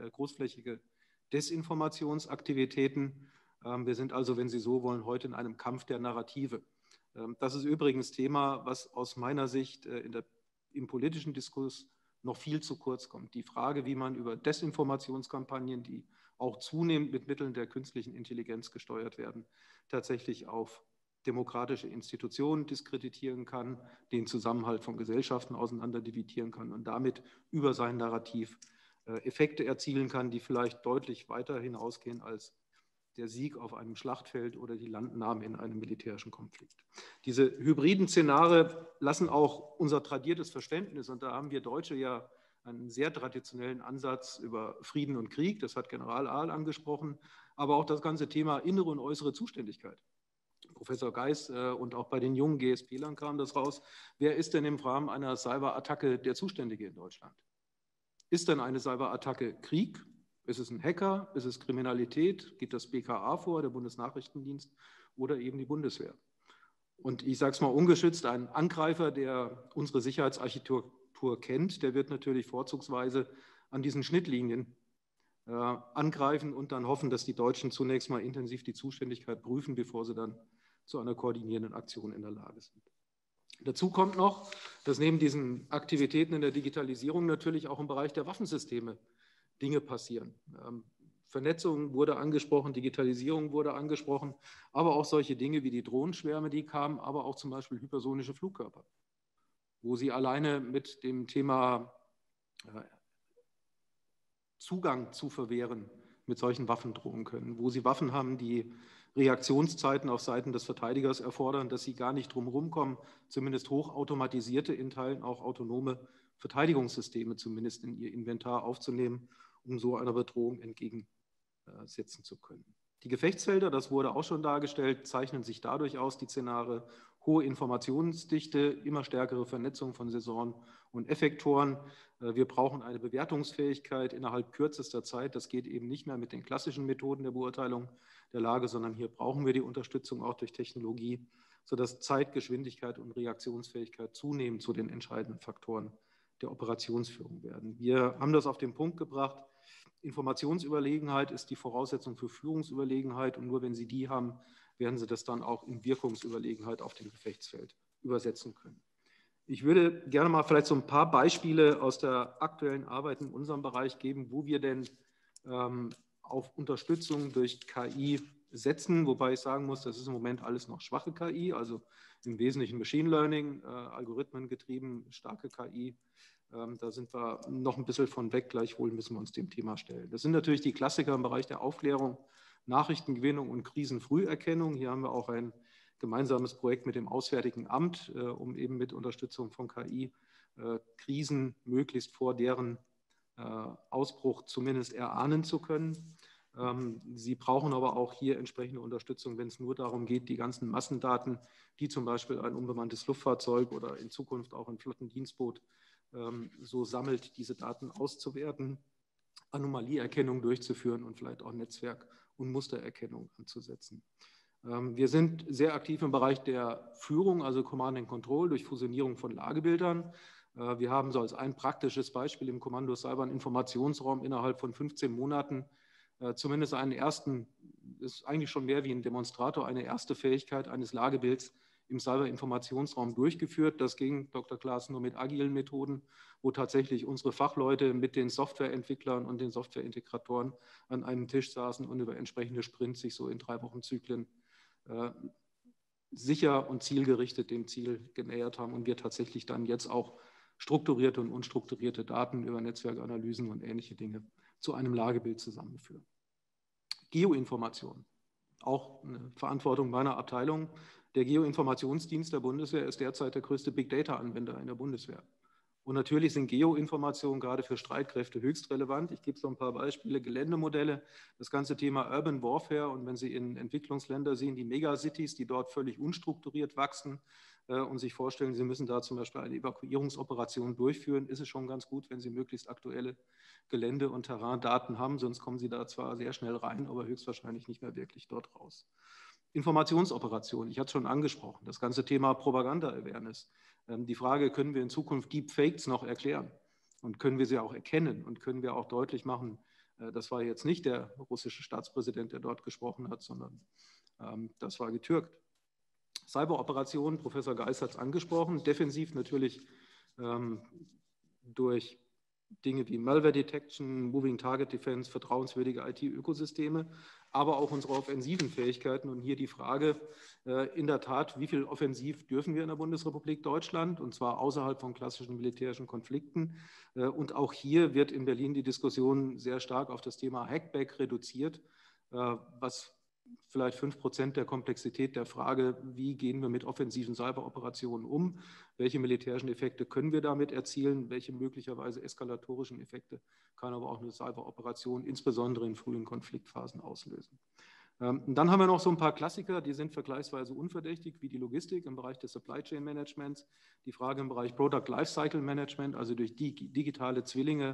Desinformationsaktivitäten. Wir sind also, wenn Sie so wollen, heute in einem Kampf der Narrative. Das ist übrigens Thema, was aus meiner Sicht im politischen Diskurs noch viel zu kurz kommt. Die Frage, wie man über Desinformationskampagnen, die auch zunehmend mit Mitteln der künstlichen Intelligenz gesteuert werden, tatsächlich auf demokratische Institutionen diskreditieren kann, den Zusammenhalt von Gesellschaften auseinanderdividieren kann und damit über sein Narrativ Effekte erzielen kann, die vielleicht deutlich weiter hinausgehen als der Sieg auf einem Schlachtfeld oder die Landnahme in einem militärischen Konflikt. Diese hybriden Szenarien lassen auch unser tradiertes Verständnis, und da haben wir Deutsche ja einen sehr traditionellen Ansatz über Frieden und Krieg, das hat General Ahl angesprochen, aber auch das ganze Thema innere und äußere Zuständigkeit. Professor Geis und auch bei den jungen GSP-Lern kam das raus. Wer ist denn im Rahmen einer Cyberattacke der Zuständige in Deutschland? Ist denn eine Cyberattacke Krieg? Ist es ein Hacker? Ist es Kriminalität? Geht das BKA vor, der Bundesnachrichtendienst, oder eben die Bundeswehr? Und ich sage es mal ungeschützt, ein Angreifer, der unsere Sicherheitsarchitektur kennt, der wird natürlich vorzugsweise an diesen Schnittlinien angreifen und dann hoffen, dass die Deutschen zunächst mal intensiv die Zuständigkeit prüfen, bevor sie dann zu einer koordinierenden Aktion in der Lage sind. Dazu kommt noch, dass neben diesen Aktivitäten in der Digitalisierung natürlich auch im Bereich der Waffensysteme Dinge passieren. Vernetzung wurde angesprochen, Digitalisierung wurde angesprochen, aber auch solche Dinge wie die Drohnenschwärme, die kamen, aber auch zum Beispiel hypersonische Flugkörper, wo Sie alleine mit dem Thema Zugang zu verwehren mit solchen Waffen drohen können, wo Sie Waffen haben, die Reaktionszeiten auf Seiten des Verteidigers erfordern, dass sie gar nicht drumherum kommen, zumindest hochautomatisierte, in Teilen auch autonome Verteidigungssysteme zumindest in ihr Inventar aufzunehmen, um so einer Bedrohung entgegensetzen zu können. Die Gefechtsfelder, das wurde auch schon dargestellt, zeichnen sich dadurch aus, die Szenarien: hohe Informationsdichte, immer stärkere Vernetzung von Sensoren und Effektoren. Wir brauchen eine Bewertungsfähigkeit innerhalb kürzester Zeit. Das geht eben nicht mehr mit den klassischen Methoden der Beurteilung der Lage, sondern hier brauchen wir die Unterstützung auch durch Technologie, sodass Zeit, Geschwindigkeit und Reaktionsfähigkeit zunehmend zu den entscheidenden Faktoren der Operationsführung werden. Wir haben das auf den Punkt gebracht: Informationsüberlegenheit ist die Voraussetzung für Führungsüberlegenheit, und nur wenn Sie die haben, werden Sie das dann auch in Wirkungsüberlegenheit auf dem Gefechtsfeld übersetzen können. Ich würde gerne mal vielleicht so ein paar Beispiele aus der aktuellen Arbeit in unserem Bereich geben, wo wir denn auf Unterstützung durch KI setzen, wobei ich sagen muss, das ist im Moment alles noch schwache KI, also im Wesentlichen Machine Learning, algorithmengetrieben, starke KI. Da sind wir noch ein bisschen von weg, gleichwohl müssen wir uns dem Thema stellen. Das sind natürlich die Klassiker im Bereich der Aufklärung, Nachrichtengewinnung und Krisenfrüherkennung. Hier haben wir auch ein gemeinsames Projekt mit dem Auswärtigen Amt, um eben mit Unterstützung von KI Krisen möglichst vor deren Ausbruch zumindest erahnen zu können. Sie brauchen aber auch hier entsprechende Unterstützung, wenn es nur darum geht, die ganzen Massendaten, die zum Beispiel ein unbemanntes Luftfahrzeug oder in Zukunft auch ein Flottendienstboot so sammelt, diese Daten auszuwerten, Anomalieerkennung durchzuführen und vielleicht auch Netzwerk- und Mustererkennung anzusetzen. Wir sind sehr aktiv im Bereich der Führung, also Command and Control durch Fusionierung von Lagebildern. Wir haben so als ein praktisches Beispiel im Kommando Cyber- und Informationsraum innerhalb von 15 Monaten zumindest einen ersten, ist eigentlich schon mehr wie ein Demonstrator, eine erste Fähigkeit eines Lagebilds im Cyber-Informationsraum durchgeführt. Das ging, Dr. Klaas, nur mit agilen Methoden, wo tatsächlich unsere Fachleute mit den Softwareentwicklern und den Softwareintegratoren an einem Tisch saßen und über entsprechende Sprints sich so in 3-Wochen-Zyklen sicher und zielgerichtet dem Ziel genähert haben und wir tatsächlich dann jetzt auch strukturierte und unstrukturierte Daten über Netzwerkanalysen und ähnliche Dinge zu einem Lagebild zusammenführen. Geoinformation, auch eine Verantwortung meiner Abteilung. Der Geoinformationsdienst der Bundeswehr ist derzeit der größte Big-Data-Anwender in der Bundeswehr. Und natürlich sind Geoinformationen gerade für Streitkräfte höchst relevant. Ich gebe so ein paar Beispiele: Geländemodelle, das ganze Thema Urban Warfare. Und wenn Sie in Entwicklungsländern sehen, die Megacities, die dort völlig unstrukturiert wachsen und sich vorstellen, Sie müssen da zum Beispiel eine Evakuierungsoperation durchführen, ist es schon ganz gut, wenn Sie möglichst aktuelle Gelände- und Terraindaten haben. Sonst kommen Sie da zwar sehr schnell rein, aber höchstwahrscheinlich nicht mehr wirklich dort raus. Informationsoperationen, ich hatte es schon angesprochen, das ganze Thema Propaganda-Awareness. Die Frage, können wir in Zukunft Deepfakes noch erklären und können wir sie auch erkennen und können wir auch deutlich machen, das war jetzt nicht der russische Staatspräsident, der dort gesprochen hat, sondern das war getürkt. Cyberoperationen, Professor Geis hat es angesprochen, defensiv natürlich durch Dinge wie Malware Detection, Moving Target Defense, vertrauenswürdige IT-Ökosysteme, aber auch unsere offensiven Fähigkeiten. Und hier die Frage, in der Tat, wie viel offensiv dürfen wir in der Bundesrepublik Deutschland, und zwar außerhalb von klassischen militärischen Konflikten. Und auch hier wird in Berlin die Diskussion sehr stark auf das Thema Hackback reduziert, was vielleicht 5% der Komplexität der Frage, wie gehen wir mit offensiven Cyberoperationen um, welche militärischen Effekte können wir damit erzielen, welche möglicherweise eskalatorischen Effekte kann aber auch eine Cyberoperation insbesondere in frühen Konfliktphasen auslösen. Und dann haben wir noch so ein paar Klassiker, die sind vergleichsweise unverdächtig, wie die Logistik im Bereich des Supply Chain Managements, die Frage im Bereich Product Lifecycle Management, also durch digitale Zwillinge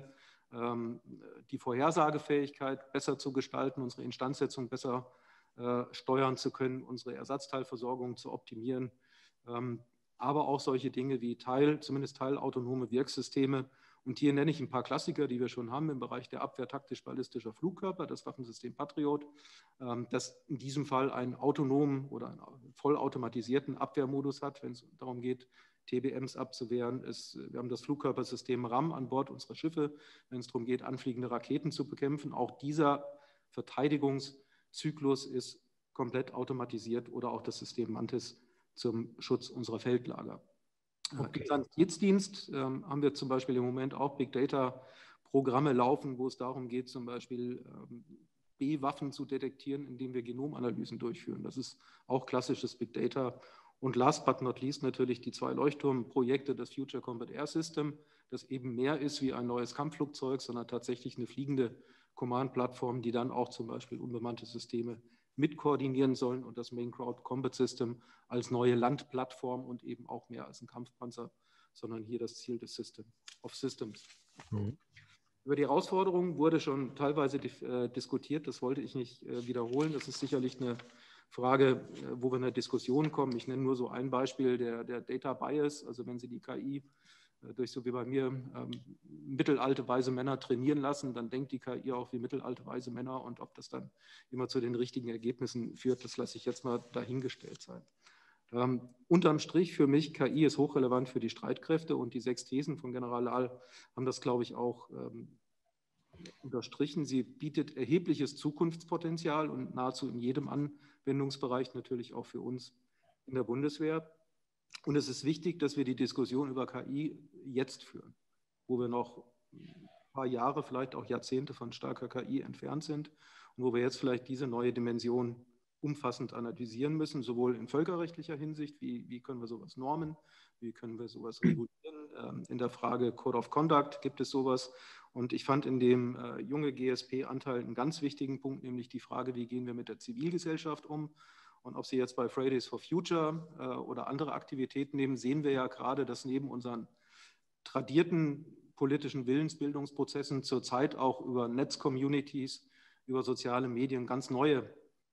die Vorhersagefähigkeit besser zu gestalten, unsere Instandsetzung besser steuern zu können, unsere Ersatzteilversorgung zu optimieren, aber auch solche Dinge wie zumindest teilautonome Wirksysteme. Und hier nenne ich ein paar Klassiker, die wir schon haben im Bereich der Abwehr taktisch-ballistischer Flugkörper, das Waffensystem Patriot, das in diesem Fall einen autonomen oder einen vollautomatisierten Abwehrmodus hat, wenn es darum geht, TBMs abzuwehren. Wir haben das Flugkörpersystem RAM an Bord unserer Schiffe, wenn es darum geht, anfliegende Raketen zu bekämpfen. Auch dieser Verteidigungszyklus ist komplett automatisiert, oder auch das System Mantis zum Schutz unserer Feldlager. Okay. Im Sanitätsdienst haben wir zum Beispiel im Moment auch Big Data-Programme laufen, wo es darum geht, zum Beispiel B-Waffen zu detektieren, indem wir Genomanalysen durchführen. Das ist auch klassisches Big Data. Und last but not least natürlich die 2 Leuchtturmprojekte, das Future Combat Air System, das eben mehr ist wie ein neues Kampfflugzeug, sondern tatsächlich eine fliegende Command-Plattform, die dann auch zum Beispiel unbemannte Systeme mitkoordinieren sollen, und das Main Ground Combat System als neue Landplattform und eben auch mehr als ein Kampfpanzer, sondern hier das Ziel des System of Systems. Mhm. Über die Herausforderungen wurde schon teilweise diskutiert, das wollte ich nicht wiederholen. Das ist sicherlich eine Frage, wo wir in eine Diskussion kommen. Ich nenne nur so ein Beispiel, der Data Bias, also wenn Sie die KI durch, so wie bei mir, mittelalte weise Männer trainieren lassen, dann denkt die KI auch wie mittelalte weise Männer, und ob das dann immer zu den richtigen Ergebnissen führt, das lasse ich jetzt mal dahingestellt sein. Unterm Strich für mich, KI ist hochrelevant für die Streitkräfte, und die 6 Thesen von General Lahl haben das, glaube ich, auch unterstrichen. Sie bietet erhebliches Zukunftspotenzial und nahezu in jedem Anwendungsbereich, natürlich auch für uns in der Bundeswehr. Und es ist wichtig, dass wir die Diskussion über KI jetzt führen, wo wir noch ein paar Jahre, vielleicht auch Jahrzehnte von starker KI entfernt sind und wo wir jetzt vielleicht diese neue Dimension umfassend analysieren müssen, sowohl in völkerrechtlicher Hinsicht, wie können wir sowas normen, wie können wir sowas regulieren. In der Frage Code of Conduct gibt es sowas. Und ich fand in dem junge GSP-Anteil einen ganz wichtigen Punkt, nämlich die Frage, wie gehen wir mit der Zivilgesellschaft um. Und ob Sie jetzt bei Fridays for Future oder andere Aktivitäten nehmen, sehen wir ja gerade, dass neben unseren tradierten politischen Willensbildungsprozessen zurzeit auch über Netzcommunities, über soziale Medien ganz neue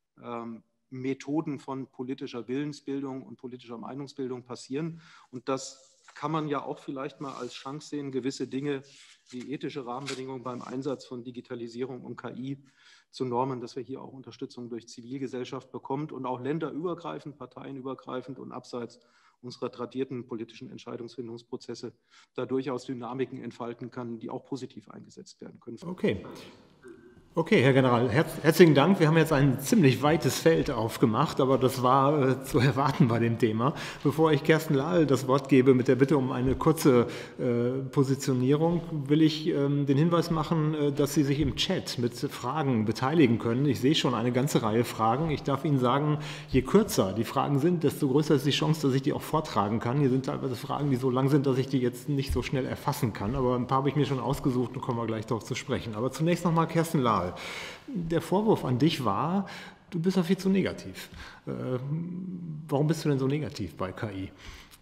Methoden von politischer Willensbildung und politischer Meinungsbildung passieren. Und das kann man ja auch vielleicht mal als Chance sehen, gewisse Dinge wie ethische Rahmenbedingungen beim Einsatz von Digitalisierung und KI zu normen, dass wir hier auch Unterstützung durch Zivilgesellschaft bekommen und auch länderübergreifend, parteienübergreifend und abseits unserer tradierten politischen Entscheidungsfindungsprozesse da durchaus Dynamiken entfalten kann, die auch positiv eingesetzt werden können. Okay. Okay, Herr General, herzlichen Dank. Wir haben jetzt ein ziemlich weites Feld aufgemacht, aber das war zu erwarten bei dem Thema. Bevor ich Kerstin Lahl das Wort gebe mit der Bitte um eine kurze Positionierung, will ich den Hinweis machen, dass Sie sich im Chat mit Fragen beteiligen können. Ich sehe schon eine ganze Reihe Fragen. Ich darf Ihnen sagen, je kürzer die Fragen sind, desto größer ist die Chance, dass ich die auch vortragen kann. Hier sind teilweise Fragen, die so lang sind, dass ich die jetzt nicht so schnell erfassen kann. Aber ein paar habe ich mir schon ausgesucht und kommen wir gleich darauf zu sprechen. Aber zunächst nochmal Kerstin Lahl. Der Vorwurf an dich war, du bist ja viel zu negativ. Warum bist du denn so negativ bei KI?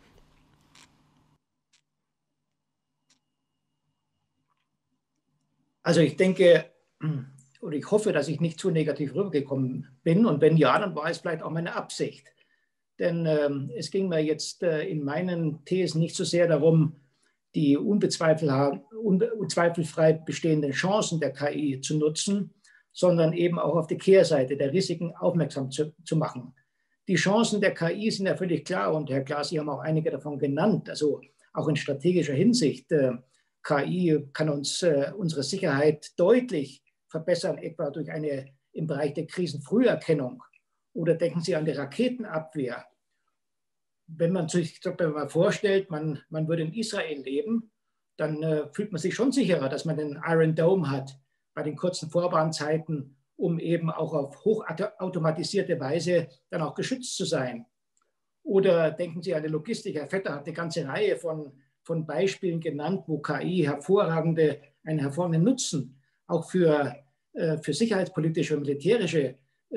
Also ich denke, oder ich hoffe, dass ich nicht zu negativ rübergekommen bin. Und wenn ja, dann war es vielleicht auch meine Absicht. Denn es ging mir jetzt in meinen Thesen nicht so sehr darum, die unzweifelfrei bestehenden Chancen der KI zu nutzen, sondern eben auch auf die Kehrseite der Risiken aufmerksam zu machen. Die Chancen der KI sind ja völlig klar und Herr Klaas, Sie haben auch einige davon genannt, also auch in strategischer Hinsicht. KI kann uns unsere Sicherheit deutlich verbessern, etwa durch eine im Bereich der Krisenfrüherkennung. Oder denken Sie an die Raketenabwehr. Wenn man sich mal vorstellt, man würde in Israel leben, dann fühlt man sich schon sicherer, dass man den Iron Dome hat bei den kurzen Vorwarnzeiten, um eben auch auf hochautomatisierte Weise dann auch geschützt zu sein. Oder denken Sie an die Logistik. Herr Vetter hat eine ganze Reihe von Beispielen genannt, wo KI einen hervorragenden Nutzen auch für sicherheitspolitische und militärische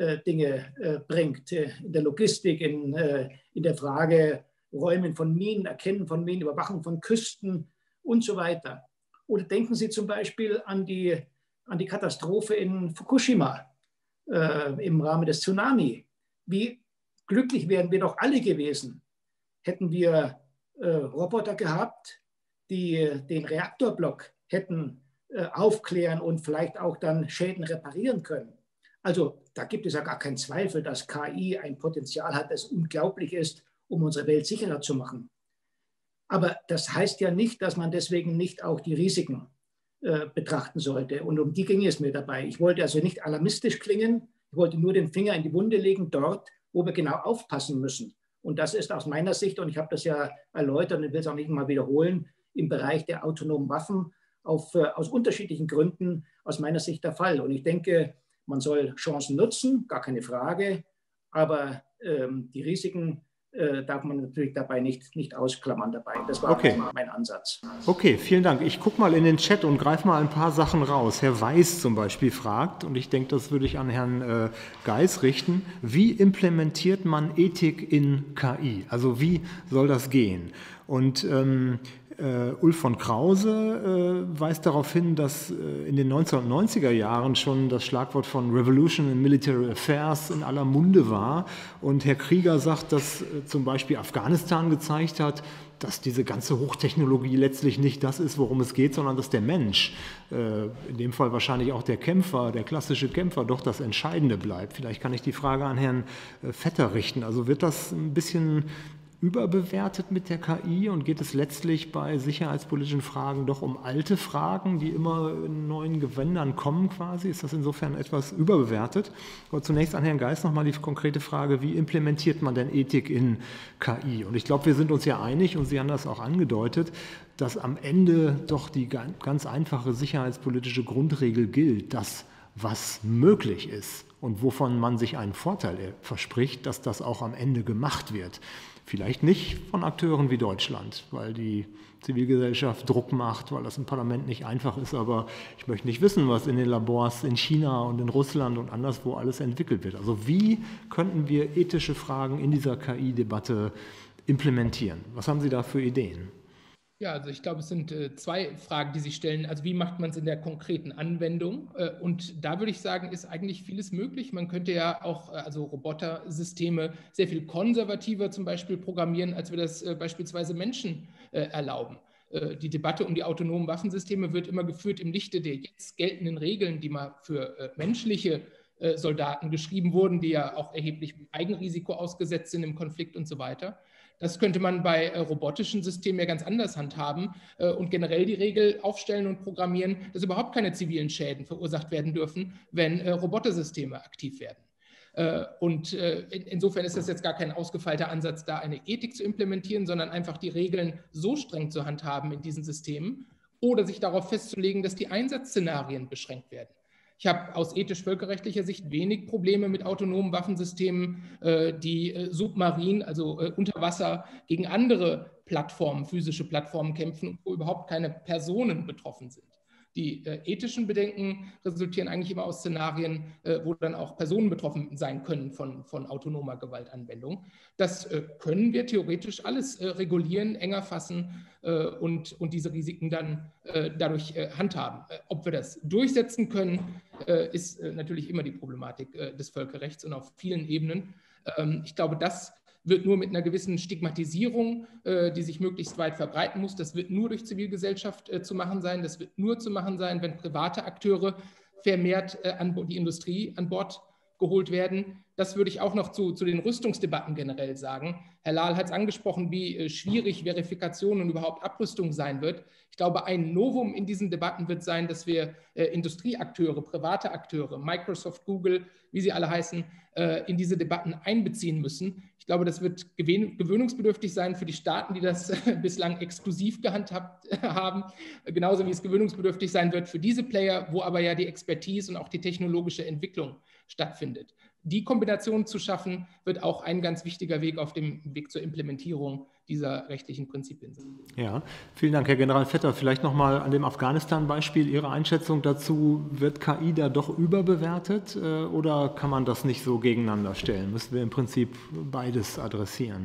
Dinge bringt, in der Logistik, in der Frage Räumen von Minen, Erkennen von Minen, Überwachung von Küsten und so weiter. Oder denken Sie zum Beispiel an die Katastrophe in Fukushima im Rahmen des Tsunami. Wie glücklich wären wir doch alle gewesen, hätten wir Roboter gehabt, die den Reaktorblock hätten aufklären und vielleicht auch dann Schäden reparieren können. Also da gibt es ja gar keinen Zweifel, dass KI ein Potenzial hat, das unglaublich ist, um unsere Welt sicherer zu machen. Aber das heißt ja nicht, dass man deswegen nicht auch die Risiken betrachten sollte. Und um die ging es mir dabei. Ich wollte also nicht alarmistisch klingen, ich wollte nur den Finger in die Wunde legen, dort, wo wir genau aufpassen müssen. Und das ist aus meiner Sicht, und ich habe das ja erläutert und will es auch nicht mal wiederholen, im Bereich der autonomen Waffen aus unterschiedlichen Gründen aus meiner Sicht der Fall. Und ich denke, man soll Chancen nutzen, gar keine Frage, aber die Risiken darf man natürlich dabei nicht ausklammern dabei. Das war mein Ansatz. Okay, vielen Dank. Ich gucke mal in den Chat und greife mal ein paar Sachen raus. Herr Weiß zum Beispiel fragt, und ich denke, das würde ich an Herrn Geis richten, wie implementiert man Ethik in KI? Also wie soll das gehen? Und Ulf von Krause weist darauf hin, dass in den 1990er Jahren schon das Schlagwort von Revolution in Military Affairs in aller Munde war. Und Herr Krieger sagt, dass zum Beispiel Afghanistan gezeigt hat, dass diese ganze Hochtechnologie letztlich nicht das ist, worum es geht, sondern dass der Mensch, in dem Fall wahrscheinlich auch der Kämpfer, der klassische Kämpfer, doch das Entscheidende bleibt. Vielleicht kann ich die Frage an Herrn Vetter richten. Also wird das ein bisschen überbewertet mit der KI und geht es letztlich bei sicherheitspolitischen Fragen doch um alte Fragen, die immer in neuen Gewändern kommen quasi? Ist das insofern etwas überbewertet? Aber zunächst an Herrn Geis nochmal die konkrete Frage, wie implementiert man denn Ethik in KI? Und ich glaube, wir sind uns ja einig, und Sie haben das auch angedeutet, dass am Ende doch die ganz einfache sicherheitspolitische Grundregel gilt, dass was möglich ist und wovon man sich einen Vorteil verspricht, dass das auch am Ende gemacht wird. Vielleicht nicht von Akteuren wie Deutschland, weil die Zivilgesellschaft Druck macht, weil das im Parlament nicht einfach ist. Aber ich möchte nicht wissen, was in den Labors in China und in Russland und anderswo alles entwickelt wird. Also wie könnten wir ethische Fragen in dieser KI-Debatte implementieren? Was haben Sie da für Ideen? Ja, also ich glaube, es sind zwei Fragen, die sich stellen. Also wie macht man es in der konkreten Anwendung? Und da würde ich sagen, ist eigentlich vieles möglich. Man könnte ja auch also Robotersysteme sehr viel konservativer zum Beispiel programmieren, als wir das beispielsweise Menschen erlauben. Die Debatte um die autonomen Waffensysteme wird immer geführt im Lichte der jetzt geltenden Regeln, die mal für menschliche Soldaten geschrieben wurden, die ja auch erheblich Eigenrisiko ausgesetzt sind im Konflikt und so weiter. Das könnte man bei robotischen Systemen ja ganz anders handhaben und generell die Regel aufstellen und programmieren, dass überhaupt keine zivilen Schäden verursacht werden dürfen, wenn Robotersysteme aktiv werden. Und insofern ist das jetzt gar kein ausgefeilter Ansatz, da eine Ethik zu implementieren, sondern einfach die Regeln so streng zu handhaben in diesen Systemen oder sich darauf festzulegen, dass die Einsatzszenarien beschränkt werden. Ich habe aus ethisch-völkerrechtlicher Sicht wenig Probleme mit autonomen Waffensystemen, die submarin, also unter Wasser, gegen andere Plattformen, physische Plattformen kämpfen, wo überhaupt keine Personen betroffen sind. Die ethischen Bedenken resultieren eigentlich immer aus Szenarien, wo dann auch Personen betroffen sein können von autonomer Gewaltanwendung. Das können wir theoretisch alles regulieren, enger fassen und diese Risiken dann dadurch handhaben. Ob wir das durchsetzen können, ist natürlich immer die Problematik des Völkerrechts und auf vielen Ebenen. Ich glaube, das wird nur mit einer gewissen Stigmatisierung, die sich möglichst weit verbreiten muss. Das wird nur durch Zivilgesellschaft zu machen sein. Das wird nur zu machen sein, wenn private Akteure vermehrt an die Industrie an Bord geholt werden. Das würde ich auch noch zu den Rüstungsdebatten generell sagen. Herr Lahl hat es angesprochen, wie schwierig Verifikation und überhaupt Abrüstung sein wird. Ich glaube, ein Novum in diesen Debatten wird sein, dass wir Industrieakteure, private Akteure, Microsoft, Google, wie sie alle heißen, in diese Debatten einbeziehen müssen. Ich glaube, das wird gewöhnungsbedürftig sein für die Staaten, die das bislang exklusiv gehandhabt haben, genauso wie es gewöhnungsbedürftig sein wird für diese Player, wo aber ja die Expertise und auch die technologische Entwicklung stattfindet. Die Kombination zu schaffen, wird auch ein ganz wichtiger Weg auf dem Weg zur Implementierung dieser rechtlichen Prinzipien sein. Ja, vielen Dank, Herr General Vetter. Vielleicht nochmal an dem Afghanistan-Beispiel Ihre Einschätzung dazu. Wird KI da doch überbewertet oder kann man das nicht so gegeneinander stellen? Müssen wir im Prinzip beides adressieren?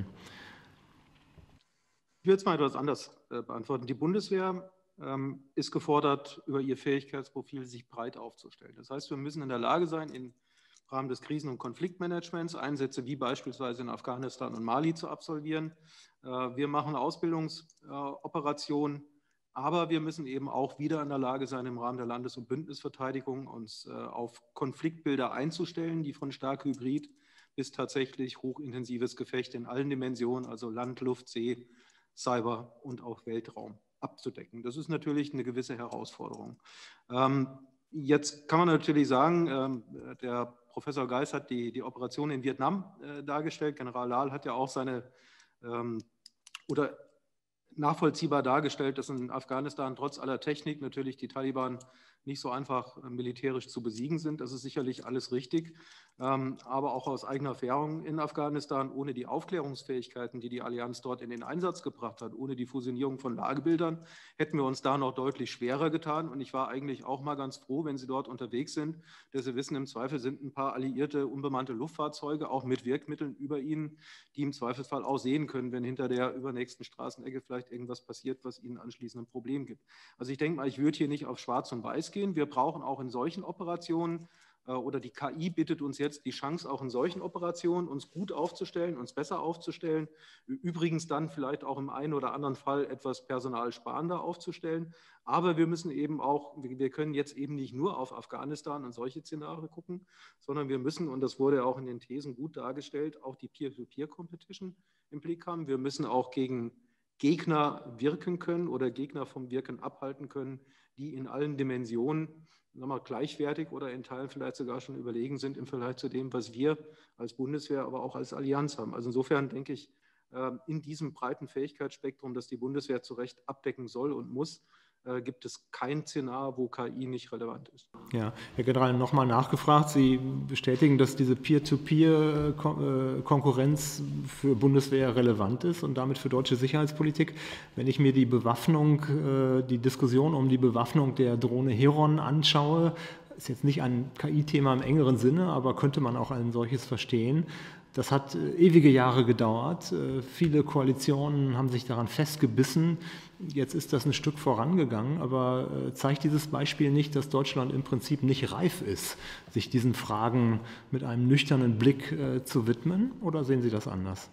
Ich will es mal etwas anders beantworten. Die Bundeswehr ist gefordert, über ihr Fähigkeitsprofil sich breit aufzustellen. Das heißt, wir müssen in der Lage sein, im Rahmen des Krisen- und Konfliktmanagements Einsätze wie beispielsweise in Afghanistan und Mali zu absolvieren. Wir machen Ausbildungsoperationen, aber wir müssen eben auch wieder in der Lage sein, im Rahmen der Landes- und Bündnisverteidigung uns auf Konfliktbilder einzustellen, die von stark hybrid bis tatsächlich hochintensives Gefecht in allen Dimensionen, also Land, Luft, See, Cyber und auch Weltraum abzudecken. Das ist natürlich eine gewisse Herausforderung. Jetzt kann man natürlich sagen, der Professor Geis hat die Operation in Vietnam dargestellt. General Lahl hat ja auch seine oder nachvollziehbar dargestellt, dass in Afghanistan trotz aller Technik natürlich die Taliban nicht so einfach militärisch zu besiegen sind. Das ist sicherlich alles richtig. Aber auch aus eigener Erfahrung in Afghanistan, ohne die Aufklärungsfähigkeiten, die die Allianz dort in den Einsatz gebracht hat, ohne die Fusionierung von Lagebildern, hätten wir uns da noch deutlich schwerer getan. Und ich war eigentlich auch mal ganz froh, wenn Sie dort unterwegs sind, dass Sie wissen, im Zweifel sind ein paar alliierte, unbemannte Luftfahrzeuge, auch mit Wirkmitteln über Ihnen, die im Zweifelsfall auch sehen können, wenn hinter der übernächsten Straßenecke vielleicht irgendwas passiert, was Ihnen anschließend ein Problem gibt. Also ich denke mal, ich würde hier nicht auf Schwarz und Weiß gehen. Wir brauchen auch in solchen Operationen oder die KI bietet uns jetzt die Chance, auch in solchen Operationen uns gut aufzustellen, uns besser aufzustellen, übrigens dann vielleicht auch im einen oder anderen Fall etwas personalsparender aufzustellen. Aber wir müssen eben auch, wir können jetzt eben nicht nur auf Afghanistan und solche Szenarien gucken, sondern wir müssen, und das wurde auch in den Thesen gut dargestellt, auch die Peer-to-Peer-Competition im Blick haben. Wir müssen auch gegen Gegner wirken können oder Gegner vom Wirken abhalten können, die in allen Dimensionen gleichwertig oder in Teilen vielleicht sogar schon überlegen sind im Vergleich zu dem, was wir als Bundeswehr, aber auch als Allianz haben. Also insofern denke ich, in diesem breiten Fähigkeitsspektrum, das die Bundeswehr zu Recht abdecken soll und muss, gibt es kein Szenario, wo KI nicht relevant ist. Ja, Herr General, nochmal nachgefragt. Sie bestätigen, dass diese Peer-to-Peer-Konkurrenz für Bundeswehr relevant ist und damit für deutsche Sicherheitspolitik. Wenn ich mir die Bewaffnung, die Diskussion um die Bewaffnung der Drohne Heron anschaue, ist jetzt nicht ein KI-Thema im engeren Sinne, aber könnte man auch ein solches verstehen. Das hat ewige Jahre gedauert. Viele Koalitionen haben sich daran festgebissen. Jetzt ist das ein Stück vorangegangen, aber zeigt dieses Beispiel nicht, dass Deutschland im Prinzip nicht reif ist, sich diesen Fragen mit einem nüchternen Blick zu widmen? Oder sehen Sie das anders?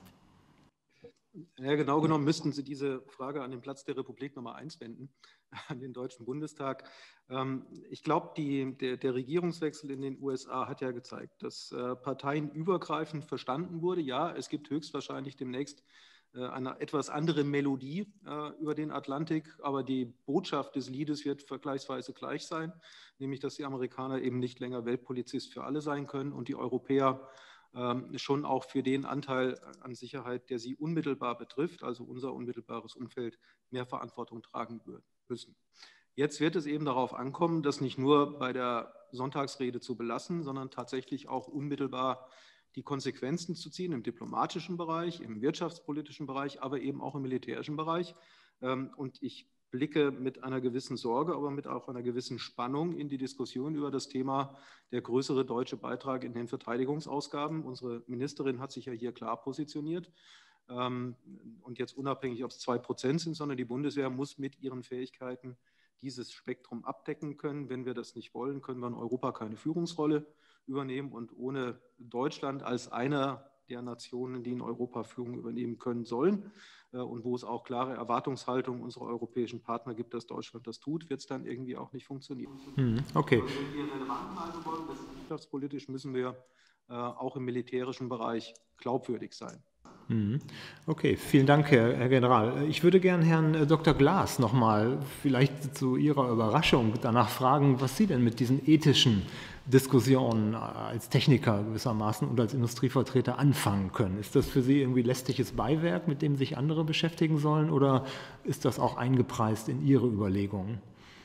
Ja, genau genommen müssten Sie diese Frage an den Platz der Republik Nummer 1 wenden, an den Deutschen Bundestag. Ich glaube, der Regierungswechsel in den USA hat ja gezeigt, dass parteienübergreifend verstanden wurde, ja, es gibt höchstwahrscheinlich demnächst eine etwas andere Melodie über den Atlantik, aber die Botschaft des Liedes wird vergleichsweise gleich sein, nämlich dass die Amerikaner eben nicht länger Weltpolizist für alle sein können und die Europäer schon auch für den Anteil an Sicherheit, der sie unmittelbar betrifft, also unser unmittelbares Umfeld, mehr Verantwortung tragen müssen. Jetzt wird es eben darauf ankommen, das nicht nur bei der Sonntagsrede zu belassen, sondern tatsächlich auch unmittelbar die Konsequenzen zu ziehen im diplomatischen Bereich, im wirtschaftspolitischen Bereich, aber eben auch im militärischen Bereich. Und ich blicke mit einer gewissen Sorge, aber mit auch einer gewissen Spannung in die Diskussion über das Thema der größere deutsche Beitrag in den Verteidigungsausgaben. Unsere Ministerin hat sich ja hier klar positioniert. Und jetzt unabhängig, ob es 2% sind, sondern die Bundeswehr muss mit ihren Fähigkeiten dieses Spektrum abdecken können. Wenn wir das nicht wollen, können wir in Europa keine Führungsrolle übernehmen. Und ohne Deutschland als einer der Nationen, die in Europa Führung übernehmen können sollen und wo es auch klare Erwartungshaltung unserer europäischen Partner gibt, dass Deutschland das tut, wird es dann irgendwie auch nicht funktionieren. Okay. Also wenn wir relevant bleiben wollen, wirtschaftspolitisch, müssen wir auch im militärischen Bereich glaubwürdig sein. Okay, vielen Dank, Herr General. Ich würde gerne Herrn Dr. Glas nochmal vielleicht zu Ihrer Überraschung danach fragen, was Sie denn mit diesen ethischen Diskussionen als Techniker gewissermaßen und als Industrievertreter anfangen können. Ist das für Sie irgendwie lästiges Beiwerk, mit dem sich andere beschäftigen sollen, oder ist das auch eingepreist in Ihre Überlegungen?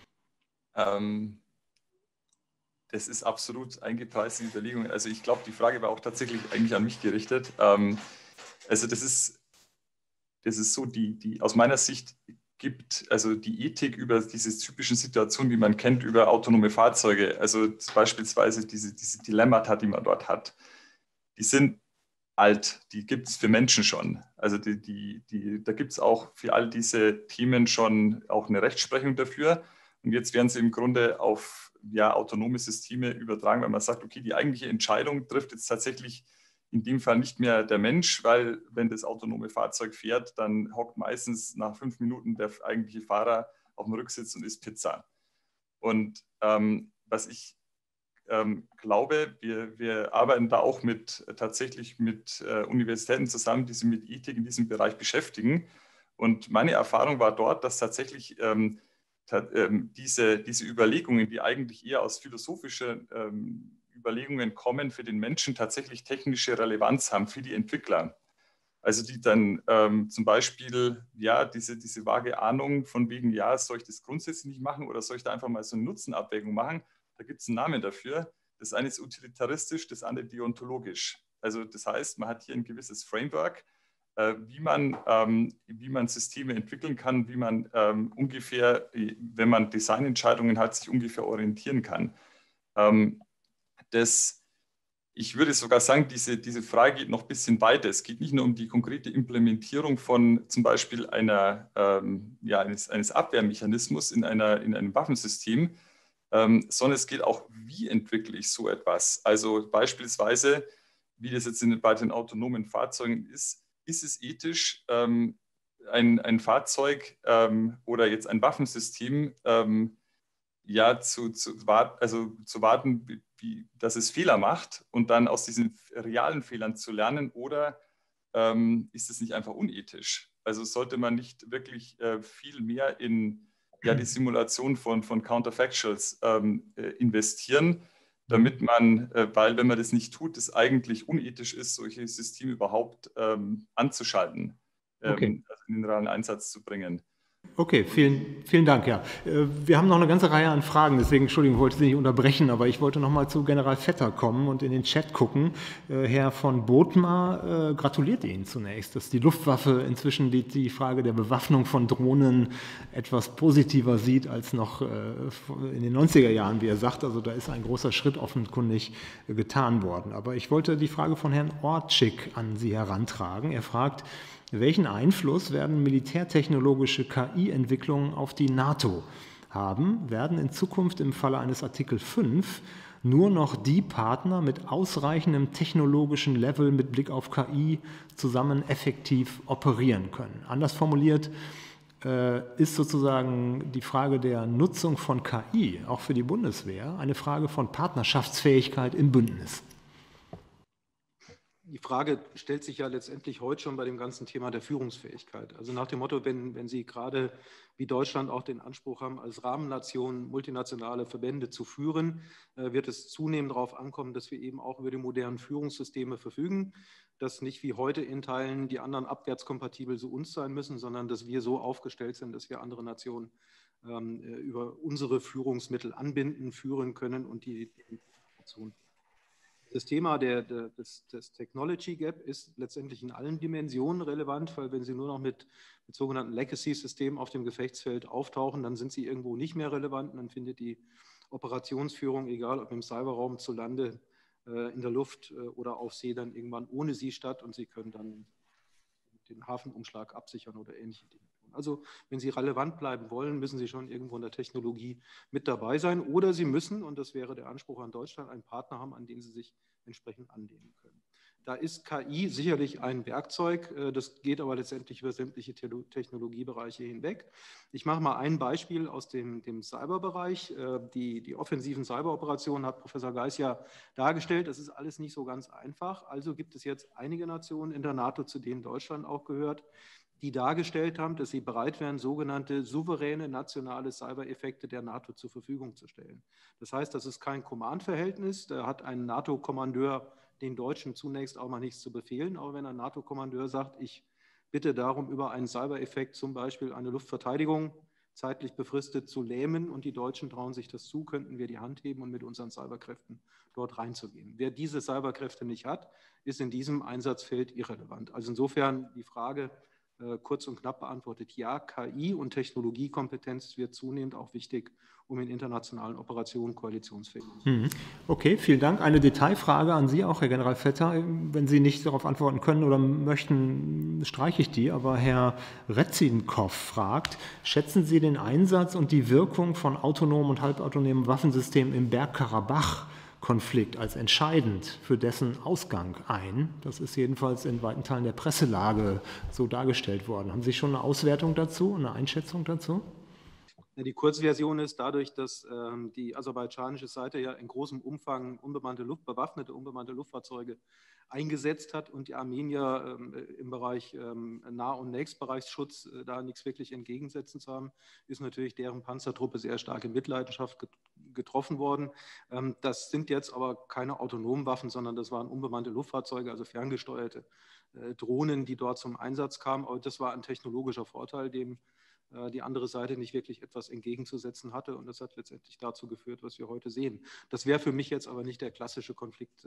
Das ist absolut eingepreist in die Überlegungen. Also ich glaube, die Frage war auch tatsächlich eigentlich an mich gerichtet. Also das ist so, die aus meiner Sicht gibt, also die Ethik über diese typischen Situationen, die man kennt, über autonome Fahrzeuge, also beispielsweise diese Dilemmata, die man dort hat, die sind alt, die gibt es für Menschen schon. Also da gibt es auch für all diese Themen schon auch eine Rechtsprechung dafür. Und jetzt werden sie im Grunde auf autonome Systeme übertragen, weil man sagt, okay, die eigentliche Entscheidung trifft jetzt tatsächlich in dem Fall nicht mehr der Mensch, weil wenn das autonome Fahrzeug fährt, dann hockt meistens nach 5 Minuten der eigentliche Fahrer auf dem Rücksitz und isst Pizza. Und was ich glaube, wir arbeiten da auch tatsächlich mit Universitäten zusammen, die sich mit Ethik in diesem Bereich beschäftigen. Und meine Erfahrung war dort, dass tatsächlich diese Überlegungen, die eigentlich eher aus philosophischen Überlegungen kommen, für den Menschen tatsächlich technische Relevanz haben für die Entwickler. Also die dann zum Beispiel diese vage Ahnung von wegen, soll ich das grundsätzlich nicht machen oder soll ich da einfach mal so eine Nutzenabwägung machen? Da gibt es einen Namen dafür. Das eine ist utilitaristisch, das andere deontologisch. Also das heißt, man hat hier ein gewisses Framework, wie man Systeme entwickeln kann, wie man ungefähr, wenn man Designentscheidungen hat, sich ungefähr orientieren kann. Ich würde sogar sagen, diese Frage geht noch ein bisschen weiter. Es geht nicht nur um die konkrete Implementierung von zum Beispiel eines Abwehrmechanismus in einem Waffensystem, sondern es geht auch, wie entwickle ich so etwas. Also beispielsweise, wie das jetzt bei den autonomen Fahrzeugen ist es ethisch, ein Fahrzeug oder jetzt ein Waffensystem zu warten, dass es Fehler macht und dann aus diesen realen Fehlern zu lernen, oder ist es nicht einfach unethisch? Also sollte man nicht wirklich viel mehr in die Simulation von Counterfactuals investieren, damit man, weil wenn man das nicht tut, es eigentlich unethisch ist, solche Systeme überhaupt anzuschalten, also in den realen Einsatz zu bringen. Okay, vielen Dank. Ja. Wir haben noch eine ganze Reihe an Fragen, deswegen, Entschuldigung, wollte ich Sie nicht unterbrechen, aber ich wollte noch mal zu General Vetter kommen und in den Chat gucken. Herr von Bothmar gratuliert Ihnen zunächst, dass die Luftwaffe inzwischen die Frage der Bewaffnung von Drohnen etwas positiver sieht als noch in den 90er Jahren, wie er sagt. Also da ist ein großer Schritt offenkundig getan worden. Aber ich wollte die Frage von Herrn Ortschik an Sie herantragen. Er fragt, welchen Einfluss werden militärtechnologische KI-Entwicklungen auf die NATO haben? Werden in Zukunft im Falle eines Artikel 5 nur noch die Partner mit ausreichendem technologischen Level mit Blick auf KI zusammen effektiv operieren können? Anders formuliert, ist sozusagen die Frage der Nutzung von KI auch für die Bundeswehr eine Frage von Partnerschaftsfähigkeit im Bündnis? Die Frage stellt sich ja letztendlich heute schon bei dem ganzen Thema der Führungsfähigkeit. Also nach dem Motto, wenn Sie gerade wie Deutschland auch den Anspruch haben, als Rahmennation multinationale Verbände zu führen, wird es zunehmend darauf ankommen, dass wir eben auch über die modernen Führungssysteme verfügen, dass nicht wie heute in Teilen die anderen abwärtskompatibel zu uns sein müssen, sondern dass wir so aufgestellt sind, dass wir andere Nationen über unsere Führungsmittel anbinden, führen können und die Informationen. Das Thema des Technology Gap ist letztendlich in allen Dimensionen relevant, weil wenn Sie nur noch mit sogenannten Legacy-Systemen auf dem Gefechtsfeld auftauchen, dann sind Sie irgendwo nicht mehr relevant und dann findet die Operationsführung, egal ob im Cyberraum, zu Lande, in der Luft oder auf See, dann irgendwann ohne Sie statt und Sie können dann den Hafenumschlag absichern oder ähnliche Dinge. Also wenn Sie relevant bleiben wollen, müssen Sie schon irgendwo in der Technologie mit dabei sein oder Sie müssen, und das wäre der Anspruch an Deutschland, einen Partner haben, an den Sie sich entsprechend anlehnen können. Da ist KI sicherlich ein Werkzeug, das geht aber letztendlich über sämtliche Technologiebereiche hinweg. Ich mache mal ein Beispiel aus dem Cyberbereich. Die offensiven Cyberoperationen hat Professor Geis ja dargestellt. Das ist alles nicht so ganz einfach. Also gibt es jetzt einige Nationen in der NATO, zu denen Deutschland auch gehört, die dargestellt haben, dass sie bereit wären, sogenannte souveräne nationale Cyber-Effekte der NATO zur Verfügung zu stellen. Das heißt, das ist kein Command-Verhältnis. Da hat ein NATO-Kommandeur den Deutschen zunächst auch mal nichts zu befehlen. Aber wenn ein NATO-Kommandeur sagt, ich bitte darum, über einen Cyber-Effekt zum Beispiel eine Luftverteidigung zeitlich befristet zu lähmen und die Deutschen trauen sich das zu, könnten wir die Hand heben und mit unseren Cyberkräften dort reinzugehen. Wer diese Cyberkräfte nicht hat, ist in diesem Einsatzfeld irrelevant. Also insofern die Frage, kurz und knapp beantwortet, ja, KI und Technologiekompetenz wird zunehmend auch wichtig, um in internationalen Operationen koalitionsfähig zu sein. Okay, vielen Dank. Eine Detailfrage an Sie auch, Herr General Vetter. Wenn Sie nicht darauf antworten können oder möchten, streiche ich die. Aber Herr Retzinkov fragt, schätzen Sie den Einsatz und die Wirkung von autonomen und halbautonomen Waffensystemen im Bergkarabach-Konflikt als entscheidend für dessen Ausgang ein? Das ist jedenfalls in weiten Teilen der Presselage so dargestellt worden. Haben Sie schon eine Auswertung dazu, eine Einschätzung dazu? Die Kurzversion ist dadurch, dass die aserbaidschanische Seite ja in großem Umfang bewaffnete unbemannte Luftfahrzeuge eingesetzt hat und die Armenier im Bereich Nah- und Nächstbereichsschutz da nichts wirklich entgegensetzen zu haben, ist natürlich deren Panzertruppe sehr stark in Mitleidenschaft getroffen worden. Das sind jetzt aber keine autonomen Waffen, sondern das waren unbemannte Luftfahrzeuge, also ferngesteuerte Drohnen, die dort zum Einsatz kamen. Aber das war ein technologischer Vorteil, dem die andere Seite nicht wirklich etwas entgegenzusetzen hatte. Und das hat letztendlich dazu geführt, was wir heute sehen. Das wäre für mich jetzt aber nicht der klassische Konflikt.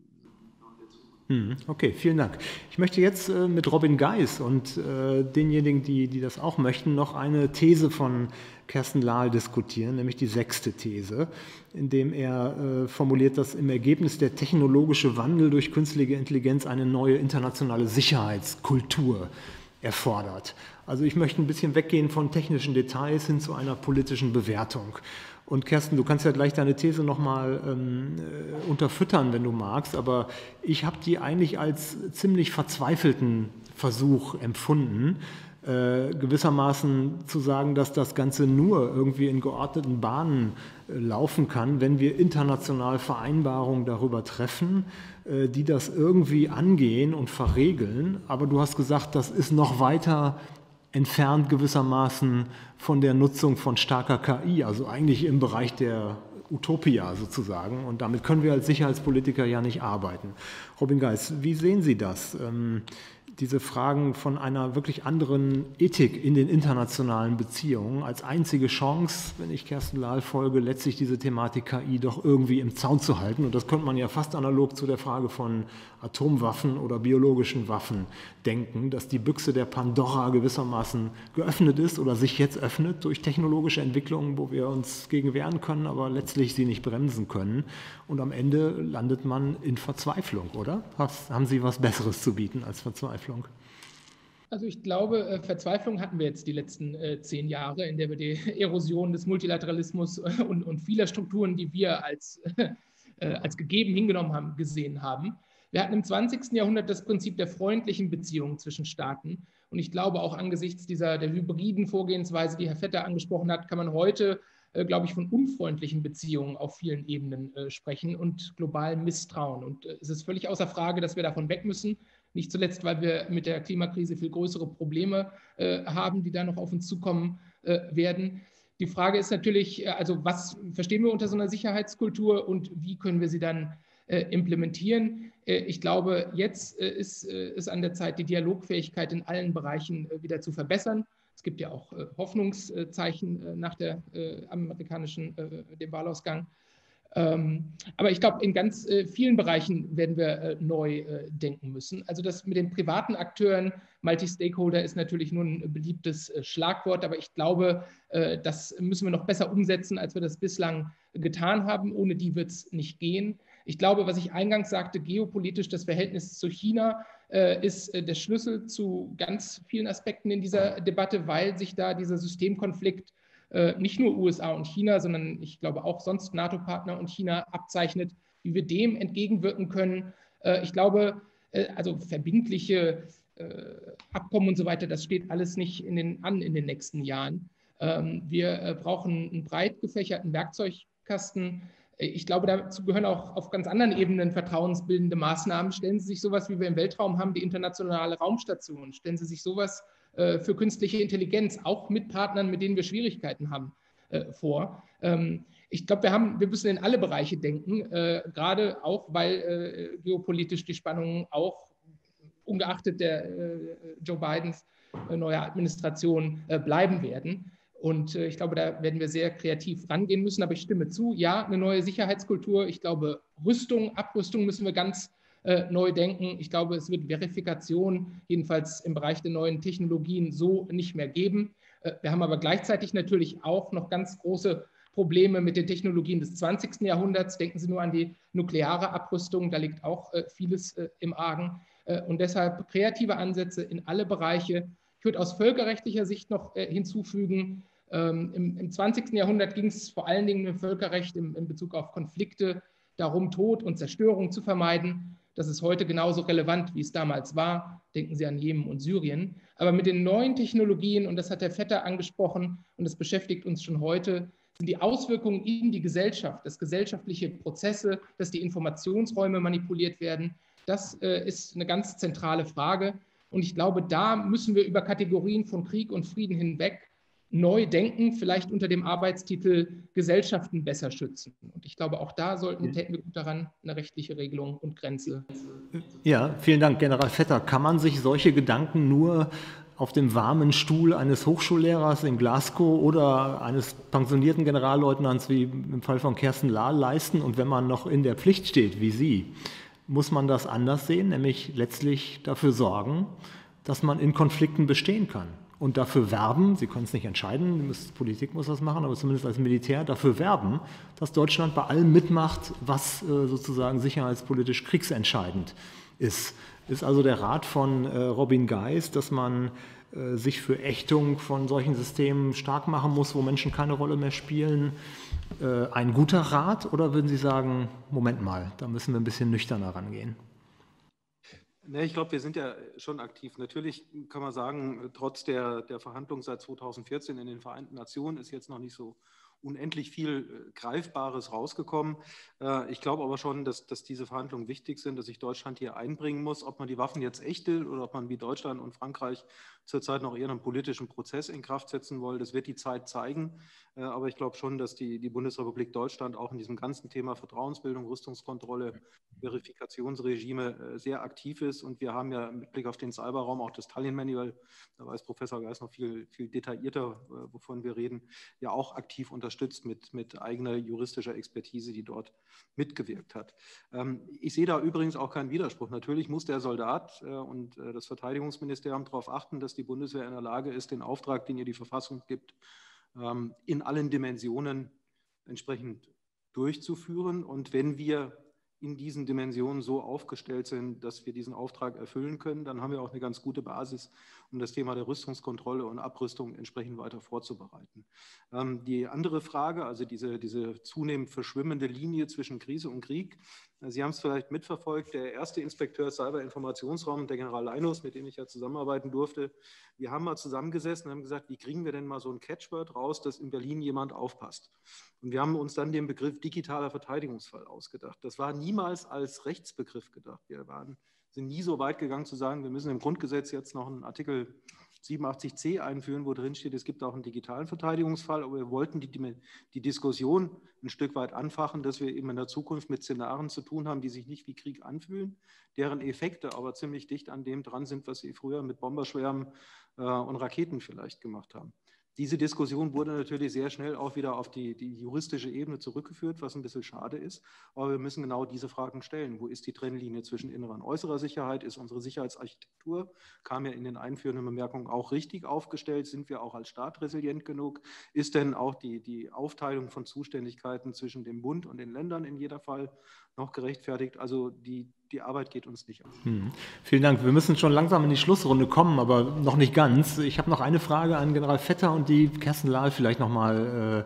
Okay, vielen Dank. Ich möchte jetzt mit Robin Geis und denjenigen, die das auch möchten, noch eine These von Kersten Lahl diskutieren, nämlich die 6. These, indem er formuliert, dass im Ergebnis der technologische Wandel durch künstliche Intelligenz eine neue internationale Sicherheitskultur erfordert. Also ich möchte ein bisschen weggehen von technischen Details hin zu einer politischen Bewertung. Und Kersten, du kannst ja gleich deine These nochmal unterfüttern, wenn du magst, aber ich habe die eigentlich als ziemlich verzweifelten Versuch empfunden, gewissermaßen zu sagen, dass das Ganze nur irgendwie in geordneten Bahnen laufen kann, wenn wir international Vereinbarungen darüber treffen, die das irgendwie angehen und verregeln. Aber du hast gesagt, das ist noch weiter entfernt gewissermaßen von der Nutzung von starker KI, also eigentlich im Bereich der Utopia sozusagen. Und damit können wir als Sicherheitspolitiker ja nicht arbeiten. Robin Geis, wie sehen Sie das? Diese Fragen von einer wirklich anderen Ethik in den internationalen Beziehungen als einzige Chance, wenn ich Kersten Lahl folge, letztlich diese Thematik KI doch irgendwie im Zaun zu halten. Und das könnte man ja fast analog zu der Frage von Atomwaffen oder biologischen Waffen denken, dass die Büchse der Pandora gewissermaßen geöffnet ist oder sich jetzt öffnet durch technologische Entwicklungen, wo wir uns gegen wehren können, aber letztlich sie nicht bremsen können. Und am Ende landet man in Verzweiflung, oder? Haben Sie was Besseres zu bieten als Verzweiflung? Also ich glaube, Verzweiflung hatten wir jetzt die letzten 10 Jahre, in der wir die Erosion des Multilateralismus und vieler Strukturen, die wir als gegeben hingenommen haben, gesehen haben. Wir hatten im 20. Jahrhundert das Prinzip der freundlichen Beziehungen zwischen Staaten. Und ich glaube, auch angesichts der hybriden Vorgehensweise, die Herr Vetter angesprochen hat, kann man heute glaube ich, von unfreundlichen Beziehungen auf vielen Ebenen sprechen und globalem Misstrauen. Und es ist völlig außer Frage, dass wir davon weg müssen. Nicht zuletzt, weil wir mit der Klimakrise viel größere Probleme haben, die da noch auf uns zukommen werden. Die Frage ist natürlich, also was verstehen wir unter so einer Sicherheitskultur und wie können wir sie dann implementieren? Ich glaube, jetzt ist an der Zeit, die Dialogfähigkeit in allen Bereichen wieder zu verbessern. Es gibt ja auch Hoffnungszeichen nach dem Wahlausgang. Aber ich glaube, in ganz vielen Bereichen werden wir neu denken müssen. Also das mit den privaten Akteuren, Multi-Stakeholder ist natürlich nur ein beliebtes Schlagwort, aber ich glaube, das müssen wir noch besser umsetzen, als wir das bislang getan haben. Ohne die wird es nicht gehen. Ich glaube, was ich eingangs sagte, geopolitisch das Verhältnis zu China ist der Schlüssel zu ganz vielen Aspekten in dieser Debatte, weil sich da dieser Systemkonflikt nicht nur USA und China, sondern ich glaube auch sonst NATO-Partner und China abzeichnet, wie wir dem entgegenwirken können. Ich glaube, also verbindliche Abkommen und so weiter, das steht alles nicht in den nächsten Jahren. Wir brauchen einen breit gefächerten Werkzeugkasten. Ich glaube, dazu gehören auch auf ganz anderen Ebenen vertrauensbildende Maßnahmen. Stellen Sie sich sowas, wie wir im Weltraum haben, die internationale Raumstation. Stellen Sie sich sowas für künstliche Intelligenz, auch mit Partnern, mit denen wir Schwierigkeiten haben, vor. Ich glaube, wir müssen in alle Bereiche denken, gerade auch, weil geopolitisch die Spannungen auch ungeachtet der Joe Bidens neuer Administration bleiben werden. Und ich glaube, da werden wir sehr kreativ rangehen müssen. Aber ich stimme zu, ja, eine neue Sicherheitskultur. Ich glaube, Abrüstung müssen wir ganz neu denken. Ich glaube, es wird Verifikation, jedenfalls im Bereich der neuen Technologien, so nicht mehr geben. Wir haben aber gleichzeitig natürlich auch noch ganz große Probleme mit den Technologien des 20. Jahrhunderts. Denken Sie nur an die nukleare Abrüstung, da liegt auch vieles im Argen. Und deshalb kreative Ansätze in alle Bereiche. Ich würde aus völkerrechtlicher Sicht noch hinzufügen, im 20. Jahrhundert ging es vor allen Dingen im Völkerrecht in Bezug auf Konflikte darum, Tod und Zerstörung zu vermeiden. Das ist heute genauso relevant, wie es damals war. Denken Sie an Jemen und Syrien. Aber mit den neuen Technologien, und das hat Herr Vetter angesprochen, und das beschäftigt uns schon heute, sind die Auswirkungen in die Gesellschaft, dass gesellschaftliche Prozesse, dass die Informationsräume manipuliert werden. Das ist eine ganz zentrale Frage. Und ich glaube, da müssen wir über Kategorien von Krieg und Frieden hinweg neu denken, vielleicht unter dem Arbeitstitel Gesellschaften besser schützen. Und ich glaube, auch da täten wir gut daran, eine rechtliche Regelung und Grenze. Ja, vielen Dank, General Vetter. Kann man sich solche Gedanken nur auf dem warmen Stuhl eines Hochschullehrers in Glasgow oder eines pensionierten Generalleutnants wie im Fall von Kersten Lahl leisten? Und wenn man noch in der Pflicht steht, wie Sie, muss man das anders sehen, nämlich letztlich dafür sorgen, dass man in Konflikten bestehen kann und dafür werben, Sie können es nicht entscheiden, Politik muss das machen, aber zumindest als Militär dafür werben, dass Deutschland bei allem mitmacht, was sozusagen sicherheitspolitisch kriegsentscheidend ist. Ist also der Rat von Robin Geis, dass man sich für Ächtung von solchen Systemen stark machen muss, wo Menschen keine Rolle mehr spielen, ein guter Rat, oder würden Sie sagen, Moment mal, da müssen wir ein bisschen nüchterner rangehen? Ne, ich glaube, wir sind ja schon aktiv. Natürlich kann man sagen, trotz der Verhandlungen seit 2014 in den Vereinten Nationen ist jetzt noch nicht so unendlich viel Greifbares rausgekommen. Ich glaube aber schon, dass diese Verhandlungen wichtig sind, dass sich Deutschland hier einbringen muss. Ob man die Waffen jetzt ächtet oder ob man wie Deutschland und Frankreich zurzeit noch eher einen politischen Prozess in Kraft setzen will, das wird die Zeit zeigen. Aber ich glaube schon, dass die Bundesrepublik Deutschland auch in diesem ganzen Thema Vertrauensbildung, Rüstungskontrolle, Verifikationsregime sehr aktiv ist. Und wir haben ja mit Blick auf den Cyberraum auch das Tallinn-Manual, da weiß Professor Geis noch viel detaillierter, wovon wir reden, ja auch aktiv unterstützt mit eigener juristischer Expertise, die dort mitgewirkt hat. Ich sehe da übrigens auch keinen Widerspruch. Natürlich muss der Soldat und das Verteidigungsministerium darauf achten, dass die Bundeswehr in der Lage ist, den Auftrag, den ihr die Verfassung gibt, in allen Dimensionen entsprechend durchzuführen. Und wenn wir in diesen Dimensionen so aufgestellt sind, dass wir diesen Auftrag erfüllen können, dann haben wir auch eine ganz gute Basis, um das Thema der Rüstungskontrolle und Abrüstung entsprechend weiter vorzubereiten. Die andere Frage, also diese zunehmend verschwimmende Linie zwischen Krise und Krieg, Sie haben es vielleicht mitverfolgt, der erste Inspekteur Cyberinformationsraum, der General Leinus, mit dem ich ja zusammenarbeiten durfte, wir haben mal zusammengesessen und haben gesagt, wie kriegen wir denn mal so ein Catchword raus, dass in Berlin jemand aufpasst? Und wir haben uns dann den Begriff digitaler Verteidigungsfall ausgedacht. Das war niemals als Rechtsbegriff gedacht. Wir sind nie so weit gegangen zu sagen, wir müssen im Grundgesetz jetzt noch einen Artikel 87c einführen, wo drin steht, es gibt auch einen digitalen Verteidigungsfall, aber wir wollten die Diskussion ein Stück weit anfachen, dass wir eben in der Zukunft mit Szenarien zu tun haben, die sich nicht wie Krieg anfühlen, deren Effekte aber ziemlich dicht an dem dran sind, was sie früher mit Bomberschwärmen und Raketen vielleicht gemacht haben. Diese Diskussion wurde natürlich sehr schnell auch wieder auf die juristische Ebene zurückgeführt, was ein bisschen schade ist. Aber wir müssen genau diese Fragen stellen. Wo ist die Trennlinie zwischen innerer und äußerer Sicherheit? Ist unsere Sicherheitsarchitektur, kam ja in den einführenden Bemerkungen, auch richtig aufgestellt? Sind wir auch als Staat resilient genug? Ist denn auch die Aufteilung von Zuständigkeiten zwischen dem Bund und den Ländern in jeder Fall noch gerechtfertigt? Also die Arbeit geht uns nicht an. Vielen Dank. Wir müssen schon langsam in die Schlussrunde kommen, aber noch nicht ganz. Ich habe noch eine Frage an General Vetter und die Kerstin Lahl vielleicht noch mal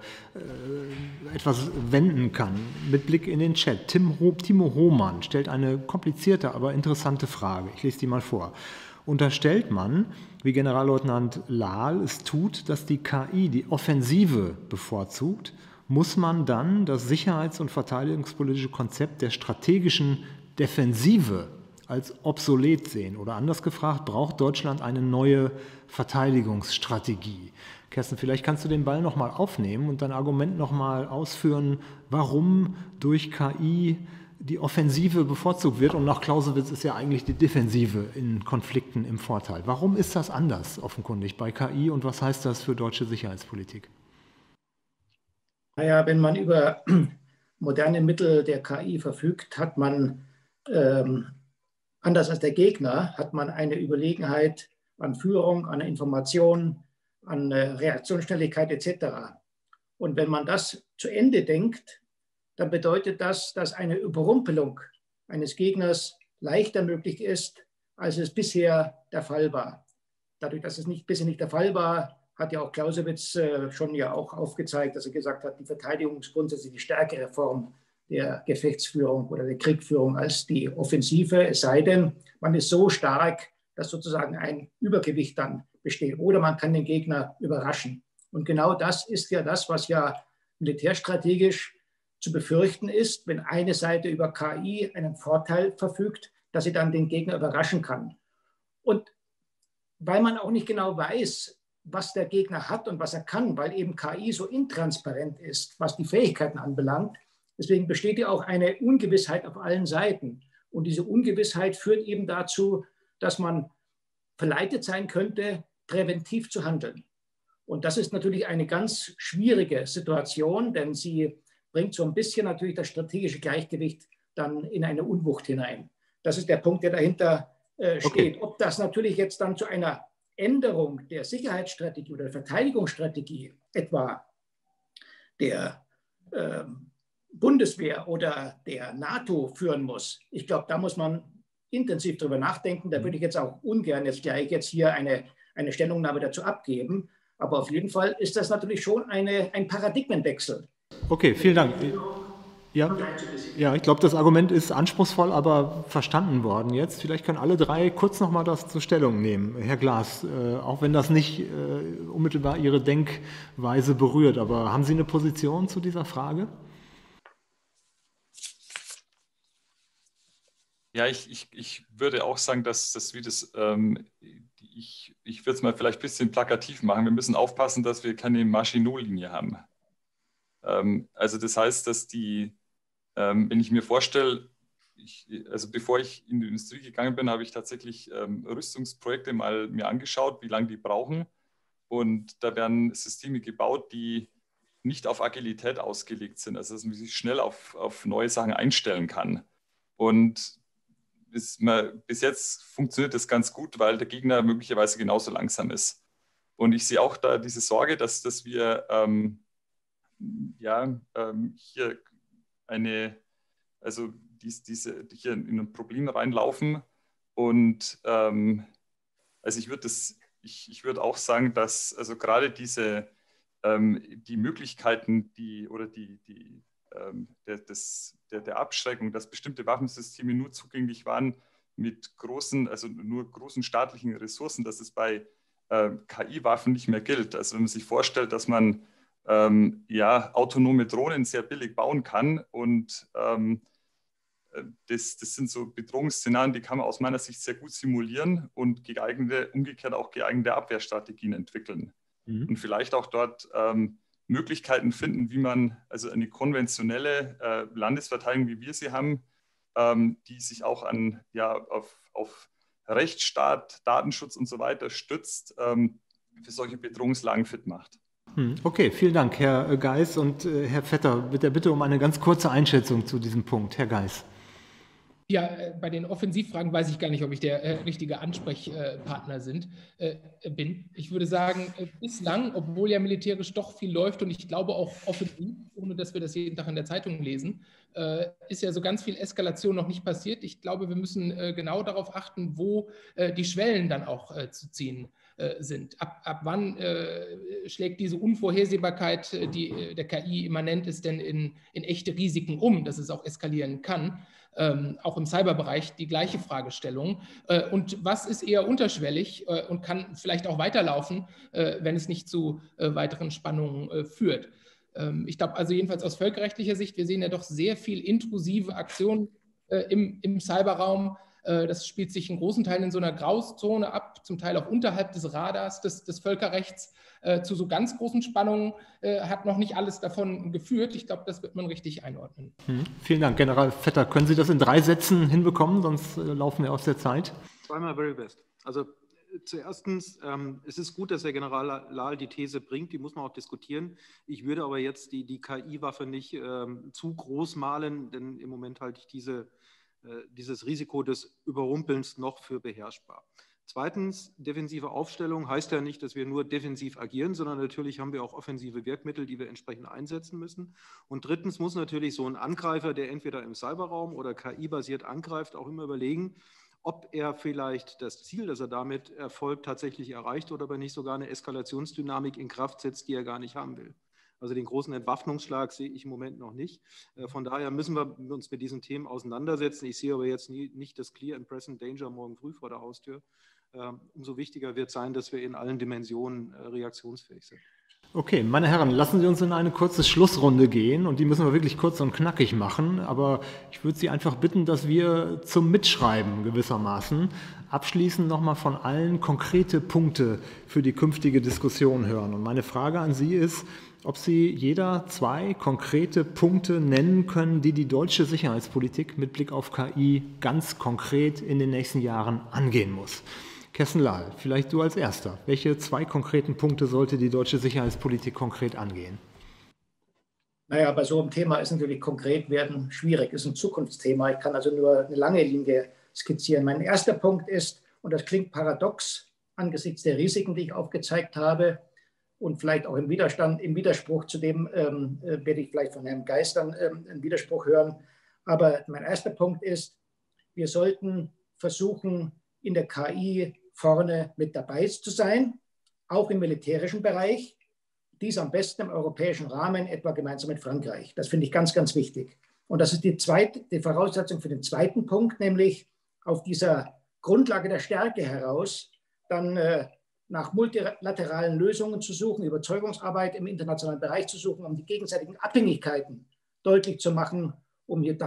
etwas wenden kann. Mit Blick in den Chat. Timo Hohmann stellt eine komplizierte, aber interessante Frage. Ich lese die mal vor. Unterstellt man, wie Generalleutnant Lahl es tut, dass die KI die Offensive bevorzugt, muss man dann das sicherheits- und verteidigungspolitische Konzept der strategischen Defensive als obsolet sehen? Oder anders gefragt, braucht Deutschland eine neue Verteidigungsstrategie? Kerstin, vielleicht kannst du den Ball nochmal aufnehmen und dein Argument nochmal ausführen, warum durch KI die Offensive bevorzugt wird und nach Clausewitz ist ja eigentlich die Defensive in Konflikten im Vorteil. Warum ist das anders offenkundig bei KI und was heißt das für deutsche Sicherheitspolitik? Naja, wenn man über moderne Mittel der KI verfügt, hat man anders als der Gegner, hat man eine Überlegenheit an Führung, an Information, an Reaktionsschnelligkeit etc. Und wenn man das zu Ende denkt, dann bedeutet das, dass eine Überrumpelung eines Gegners leichter möglich ist, als es bisher der Fall war. Dadurch, dass es bisher nicht der Fall war, hat ja auch Clausewitz schon ja auch aufgezeigt, dass er gesagt hat, die Verteidigung ist grundsätzlich die stärkere Form der Gefechtsführung oder der Kriegführung als die Offensive, es sei denn, man ist so stark, dass sozusagen ein Übergewicht dann besteht oder man kann den Gegner überraschen. Und genau das ist ja das, was ja militärstrategisch zu befürchten ist, wenn eine Seite über KI einen Vorteil verfügt, dass sie dann den Gegner überraschen kann. Und weil man auch nicht genau weiß, was der Gegner hat und was er kann, weil eben KI so intransparent ist, was die Fähigkeiten anbelangt, deswegen besteht ja auch eine Ungewissheit auf allen Seiten. Und diese Ungewissheit führt eben dazu, dass man verleitet sein könnte, präventiv zu handeln. Und das ist natürlich eine ganz schwierige Situation, denn sie bringt so ein bisschen natürlich das strategische Gleichgewicht dann in eine Unwucht hinein. Das ist der Punkt, der dahinter steht. Okay. Ob das natürlich jetzt dann zu einer Änderung der Sicherheitsstrategie oder der Verteidigungsstrategie, etwa der Bundeswehr oder der NATO führen muss, ich glaube, da muss man intensiv drüber nachdenken. Da würde ich jetzt auch ungern jetzt hier eine Stellungnahme dazu abgeben. Aber auf jeden Fall ist das natürlich schon ein Paradigmenwechsel. Okay, vielen Dank. Ja, ich glaube, das Argument ist anspruchsvoll, aber verstanden worden jetzt. Vielleicht können alle drei kurz nochmal das zur Stellung nehmen. Herr Glas, auch wenn das nicht unmittelbar Ihre Denkweise berührt, aber haben Sie eine Position zu dieser Frage? Ja, ich würde auch sagen, dass wir das, ich würde es mal vielleicht ein bisschen plakativ machen. Wir müssen aufpassen, dass wir keine Maginot-Linie haben. Also das heißt, dass wenn ich mir vorstelle, also bevor ich in die Industrie gegangen bin, habe ich tatsächlich Rüstungsprojekte mal mir angeschaut, wie lange die brauchen. Und da werden Systeme gebaut, die nicht auf Agilität ausgelegt sind, also dass man sich schnell auf neue Sachen einstellen kann. Und bis jetzt funktioniert das ganz gut, weil der Gegner möglicherweise genauso langsam ist. Und ich sehe auch da diese Sorge, dass wir hier also hier in ein Problem reinlaufen. Und also ich würde auch sagen, dass also gerade die Möglichkeiten der Abschreckung, dass bestimmte Waffensysteme nur zugänglich waren mit nur großen staatlichen Ressourcen, dass es bei KI-Waffen nicht mehr gilt. Also wenn man sich vorstellt, dass man autonome Drohnen sehr billig bauen kann und das sind so Bedrohungsszenarien, die kann man aus meiner Sicht sehr gut simulieren und umgekehrt auch geeignete Abwehrstrategien entwickeln. Und vielleicht auch dort Möglichkeiten finden, wie man also eine konventionelle Landesverteidigung, wie wir sie haben, die sich auch auf Rechtsstaat, Datenschutz und so weiter stützt, für solche Bedrohungslagen fit macht. Okay, vielen Dank, Herr Geis und Herr Vetter, mit der Bitte um eine ganz kurze Einschätzung zu diesem Punkt. Herr Geis. Ja, bei den Offensivfragen weiß ich gar nicht, ob ich der richtige Ansprechpartner bin. Ich würde sagen, bislang, obwohl ja militärisch doch viel läuft und ich glaube auch offensiv, ohne dass wir das jeden Tag in der Zeitung lesen, ist ja so ganz viel Eskalation noch nicht passiert. Ich glaube, wir müssen genau darauf achten, wo die Schwellen dann auch zu ziehen sind. Ab wann schlägt diese Unvorhersehbarkeit, die der KI immanent ist, denn in echte Risiken um, dass es auch eskalieren kann? Auch im Cyberbereich die gleiche Fragestellung. Und was ist eher unterschwellig und kann vielleicht auch weiterlaufen, wenn es nicht zu weiteren Spannungen führt? Ich glaube also jedenfalls aus völkerrechtlicher Sicht, wir sehen ja doch sehr viel intrusive Aktionen im Cyberraum. Das spielt sich in großen Teilen in so einer Grauzone ab, zum Teil auch unterhalb des Radars des Völkerrechts. Zu so ganz großen Spannungen hat noch nicht alles davon geführt. Ich glaube, das wird man richtig einordnen. Vielen Dank, General Vetter. Können Sie das in 3 Sätzen hinbekommen, sonst laufen wir aus der Zeit? Zweimal very best. Also zuerstens, es ist gut, dass der General Lahl die These bringt, die muss man auch diskutieren. Ich würde aber jetzt die KI-Waffe nicht zu groß malen, denn im Moment halte ich dieses Risiko des Überrumpelns noch für beherrschbar. Zweitens, defensive Aufstellung heißt ja nicht, dass wir nur defensiv agieren, sondern natürlich haben wir auch offensive Wirkmittel, die wir entsprechend einsetzen müssen. Und drittens muss natürlich so ein Angreifer, der entweder im Cyberraum oder KI-basiert angreift, auch immer überlegen, ob er vielleicht das Ziel, das er damit erfolgt, tatsächlich erreicht oder ob er nicht sogar eine Eskalationsdynamik in Kraft setzt, die er gar nicht haben will. Also den großen Entwaffnungsschlag sehe ich im Moment noch nicht. Von daher müssen wir uns mit diesen Themen auseinandersetzen. Ich sehe aber jetzt nicht das Clear and Present Danger morgen früh vor der Haustür. Umso wichtiger wird sein, dass wir in allen Dimensionen reaktionsfähig sind. Okay, meine Herren, lassen Sie uns in eine kurze Schlussrunde gehen und die müssen wir wirklich kurz und knackig machen, aber ich würde Sie einfach bitten, dass wir zum Mitschreiben gewissermaßen abschließend nochmal von allen konkrete Punkte für die künftige Diskussion hören. Und meine Frage an Sie ist, ob Sie jeder 2 konkrete Punkte nennen können, die die deutsche Sicherheitspolitik mit Blick auf KI ganz konkret in den nächsten Jahren angehen muss. Kerstin Lahl, vielleicht du als Erster. Welche 2 konkreten Punkte sollte die deutsche Sicherheitspolitik konkret angehen? Naja, bei so einem Thema ist natürlich konkret werden schwierig, ist ein Zukunftsthema. Ich kann also nur eine lange Linie skizzieren. Mein erster Punkt ist, und das klingt paradox angesichts der Risiken, die ich aufgezeigt habe, und vielleicht auch im Widerspruch zu dem werde ich vielleicht von Herrn Geis dann einen Widerspruch hören. Aber mein erster Punkt ist, wir sollten versuchen, in der KI vorne mit dabei zu sein, auch im militärischen Bereich. Dies am besten im europäischen Rahmen, etwa gemeinsam mit Frankreich. Das finde ich ganz, ganz wichtig. Und das ist die Voraussetzung für den zweiten Punkt, nämlich auf dieser Grundlage der Stärke heraus dann nach multilateralen Lösungen zu suchen, Überzeugungsarbeit im internationalen Bereich zu suchen, um die gegenseitigen Abhängigkeiten deutlich zu machen, um hier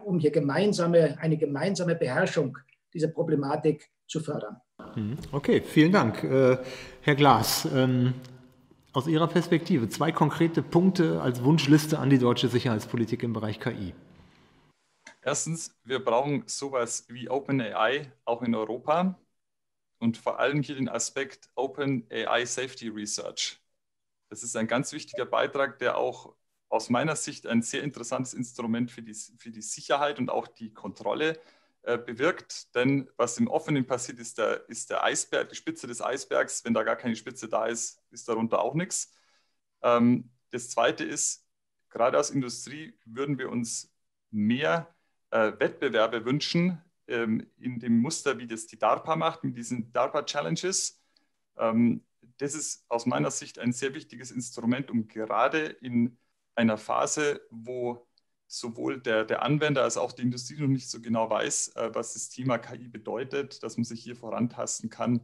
eine gemeinsame Beherrschung dieser Problematik zu fördern. Okay, vielen Dank. Herr Glas, aus Ihrer Perspektive 2 konkrete Punkte als Wunschliste an die deutsche Sicherheitspolitik im Bereich KI. Erstens, wir brauchen sowas wie OpenAI auch in Europa und vor allem hier den Aspekt OpenAI Safety Research. Das ist ein ganz wichtiger Beitrag, der auch aus meiner Sicht ein sehr interessantes Instrument für die Sicherheit und auch die Kontrolle bewirkt. Denn was im Offenen passiert, ist der Eisberg, die Spitze des Eisbergs. Wenn da gar keine Spitze da ist, ist darunter auch nichts. Das Zweite ist, gerade als Industrie würden wir uns mehr Wettbewerbe wünschen, in dem Muster, wie das die DARPA macht, mit diesen DARPA-Challenges. Das ist aus meiner Sicht ein sehr wichtiges Instrument, um gerade in einer Phase, wo sowohl der Anwender als auch die Industrie noch nicht so genau weiß, was das Thema KI bedeutet, dass man sich hier vorantasten kann,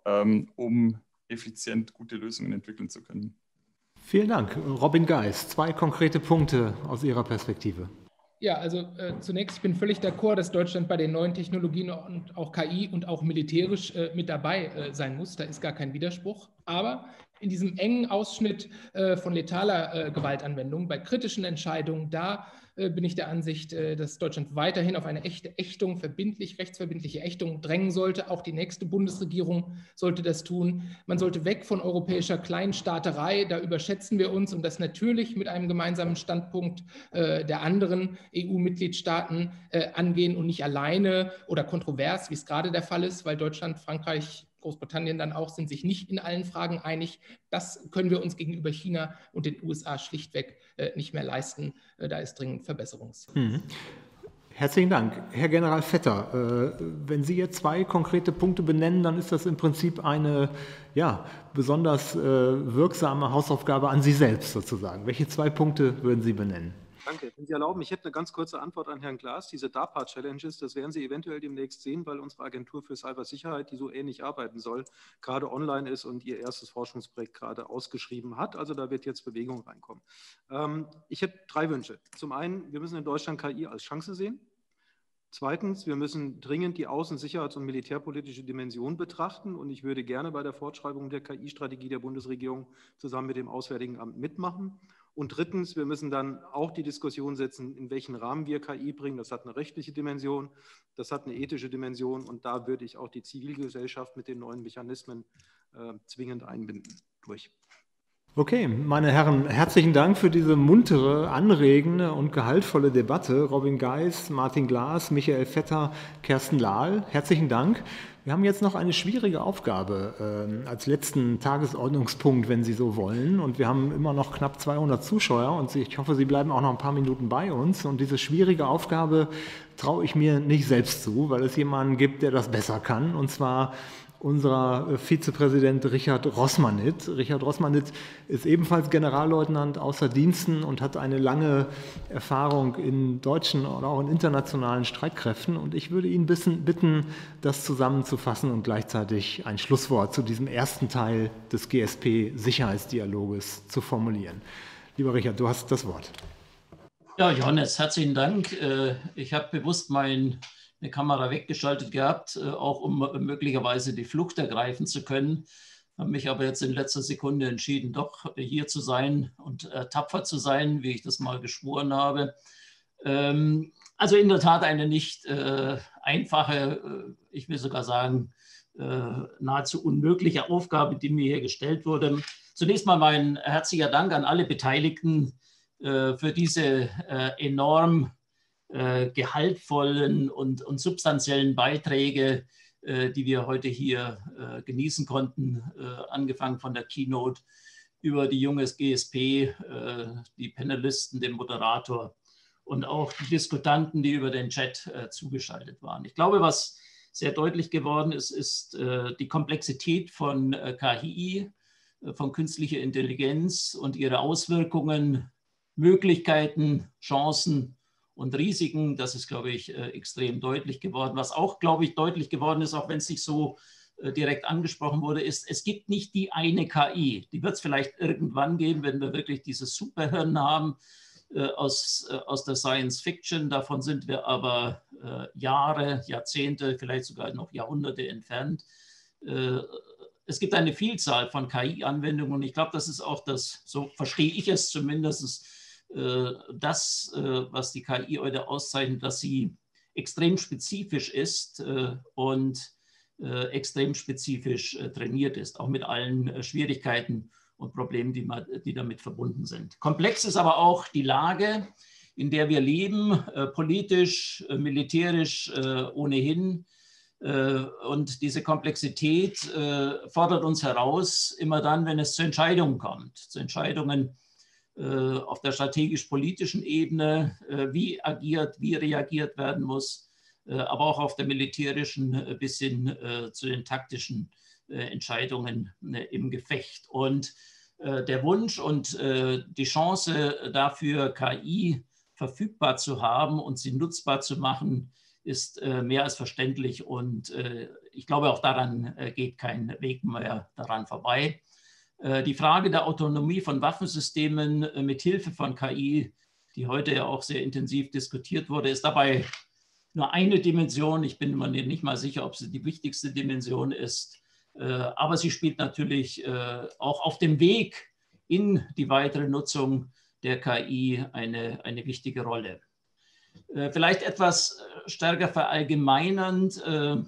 um effizient gute Lösungen entwickeln zu können. Vielen Dank. Robin Geis, 2 konkrete Punkte aus Ihrer Perspektive. Ja, also zunächst, ich bin völlig d'accord, dass Deutschland bei den neuen Technologien und auch KI und auch militärisch mit dabei sein muss. Da ist gar kein Widerspruch. Aber in diesem engen Ausschnitt von letaler Gewaltanwendung, bei kritischen Entscheidungen, da bin ich der Ansicht, dass Deutschland weiterhin auf eine echte Ächtung, rechtsverbindliche Ächtung drängen sollte. Auch die nächste Bundesregierung sollte das tun. Man sollte weg von europäischer Kleinstaaterei, da überschätzen wir uns und das natürlich mit einem gemeinsamen Standpunkt der anderen EU-Mitgliedstaaten angehen und nicht alleine oder kontrovers, wie es gerade der Fall ist, weil Deutschland, Frankreich, Großbritannien dann auch sind sich nicht in allen Fragen einig. Das können wir uns gegenüber China und den USA schlichtweg nicht mehr leisten. Da ist dringend Verbesserungsbedarf. Herzlichen Dank. Herr General Vetter, wenn Sie jetzt 2 konkrete Punkte benennen, dann ist das im Prinzip eine besonders wirksame Hausaufgabe an Sie selbst sozusagen. Welche 2 Punkte würden Sie benennen? Danke. Wenn Sie erlauben, ich hätte eine ganz kurze Antwort an Herrn Glas. Diese DARPA-Challenges, das werden Sie eventuell demnächst sehen, weil unsere Agentur für Cybersicherheit, die so ähnlich arbeiten soll, gerade online ist und ihr erstes Forschungsprojekt gerade ausgeschrieben hat. Also da wird jetzt Bewegung reinkommen. Ich hätte 3 Wünsche. Zum einen, wir müssen in Deutschland KI als Chance sehen. Zweitens, wir müssen dringend die außen-, sicherheits- und militärpolitische Dimension betrachten. Und ich würde gerne bei der Fortschreibung der KI-Strategie der Bundesregierung zusammen mit dem Auswärtigen Amt mitmachen. Und drittens, wir müssen dann auch die Diskussion setzen, in welchen Rahmen wir KI bringen. Das hat eine rechtliche Dimension, das hat eine ethische Dimension und da würde ich auch die Zivilgesellschaft mit den neuen Mechanismen zwingend einbinden. Okay, meine Herren, herzlichen Dank für diese muntere, anregende und gehaltvolle Debatte. Robin Geis, Martin Glas, Michael Vetter, Kersten Lahl, herzlichen Dank. Wir haben jetzt noch eine schwierige Aufgabe als letzten Tagesordnungspunkt, wenn Sie so wollen. Und wir haben immer noch knapp 200 Zuschauer und ich hoffe, Sie bleiben auch noch ein paar Minuten bei uns. Und diese schwierige Aufgabe traue ich mir nicht selbst zu, weil es jemanden gibt, der das besser kann, und zwar unser Vizepräsident Richard Roßmanit. Richard Roßmanit ist ebenfalls Generalleutnant außer Diensten und hat eine lange Erfahrung in deutschen oder auch in internationalen Streitkräften. Und ich würde ihn bitten, das zusammenzufassen und gleichzeitig ein Schlusswort zu diesem ersten Teil des GSP-Sicherheitsdialoges zu formulieren. Lieber Richard, du hast das Wort. Ja, Johannes, herzlichen Dank. Ich habe bewusst eine Kamera weggeschaltet gehabt, auch um möglicherweise die Flucht ergreifen zu können. Habe mich aber jetzt in letzter Sekunde entschieden, doch hier zu sein und tapfer zu sein, wie ich das mal geschworen habe. Also in der Tat eine nicht einfache, ich will sogar sagen, nahezu unmögliche Aufgabe, die mir hier gestellt wurde. Zunächst mal mein herzlicher Dank an alle Beteiligten für diese enorm gehaltvollen und substanziellen Beiträge, die wir heute hier genießen konnten, angefangen von der Keynote über die junges GSP, die Panelisten, den Moderator und auch die Diskutanten, die über den Chat zugeschaltet waren. Ich glaube, was sehr deutlich geworden ist, ist die Komplexität von KI, von künstlicher Intelligenz und ihre Auswirkungen, Möglichkeiten, Chancen und Risiken. Das ist, glaube ich, extrem deutlich geworden. Was auch, glaube ich, deutlich geworden ist, auch wenn es nicht so direkt angesprochen wurde, ist, es gibt nicht die eine KI. Die wird es vielleicht irgendwann geben, wenn wir wirklich dieses Superhirn haben aus der Science Fiction. Davon sind wir aber Jahre, Jahrzehnte, vielleicht sogar noch Jahrhunderte entfernt. Es gibt eine Vielzahl von KI-Anwendungen und ich glaube, das ist auch das, so verstehe ich es zumindest, das, was die KI heute auszeichnet, dass sie extrem spezifisch ist und extrem spezifisch trainiert ist, auch mit allen Schwierigkeiten und Problemen, die damit verbunden sind. Komplex ist aber auch die Lage, in der wir leben, politisch, militärisch ohnehin. Und diese Komplexität fordert uns heraus, immer dann, wenn es zu Entscheidungen kommt, zu Entscheidungen auf der strategisch-politischen Ebene, wie reagiert werden muss, aber auch auf der militärischen bis hin zu den taktischen Entscheidungen im Gefecht. Und der Wunsch und die Chance dafür, KI verfügbar zu haben und sie nutzbar zu machen, ist mehr als verständlich. Und ich glaube, auch daran geht kein Weg mehr daran vorbei. Die Frage der Autonomie von Waffensystemen mit Hilfe von KI, die heute ja auch sehr intensiv diskutiert wurde, ist dabei nur eine Dimension. Ich bin mir nicht mal sicher, ob sie die wichtigste Dimension ist. Aber sie spielt natürlich auch auf dem Weg in die weitere Nutzung der KI eine wichtige Rolle. Vielleicht etwas stärker verallgemeinernd,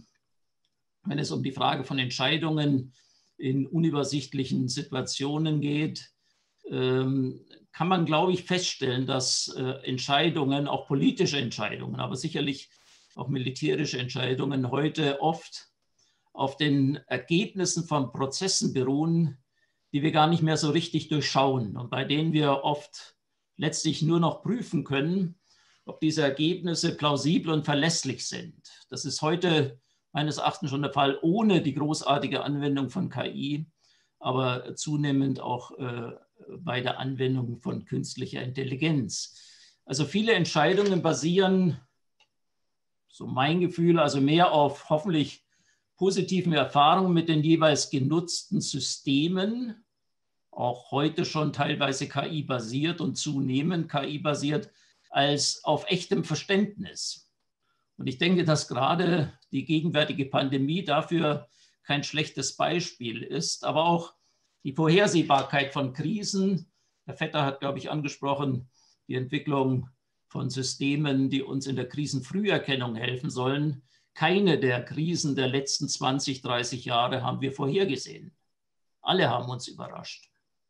wenn es um die Frage von Entscheidungen in unübersichtlichen Situationen geht, kann man, glaube ich, feststellen, dass Entscheidungen, auch politische Entscheidungen, aber sicherlich auch militärische Entscheidungen heute oft auf den Ergebnissen von Prozessen beruhen, die wir gar nicht mehr so richtig durchschauen und bei denen wir oft letztlich nur noch prüfen können, ob diese Ergebnisse plausibel und verlässlich sind. Das ist heute meines Erachtens schon der Fall ohne die großartige Anwendung von KI, aber zunehmend auch bei der Anwendung von künstlicher Intelligenz. Also viele Entscheidungen basieren, so mein Gefühl, also mehr auf hoffentlich positiven Erfahrungen mit den jeweils genutzten Systemen, auch heute schon teilweise KI-basiert und zunehmend KI-basiert, als auf echtem Verständnis. Und ich denke, dass gerade die gegenwärtige Pandemie dafür kein schlechtes Beispiel ist, aber auch die Vorhersehbarkeit von Krisen. Herr Vetter hat, glaube ich, angesprochen, die Entwicklung von Systemen, die uns in der Krisenfrüherkennung helfen sollen. Keine der Krisen der letzten 20, 30 Jahre haben wir vorhergesehen. Alle haben uns überrascht.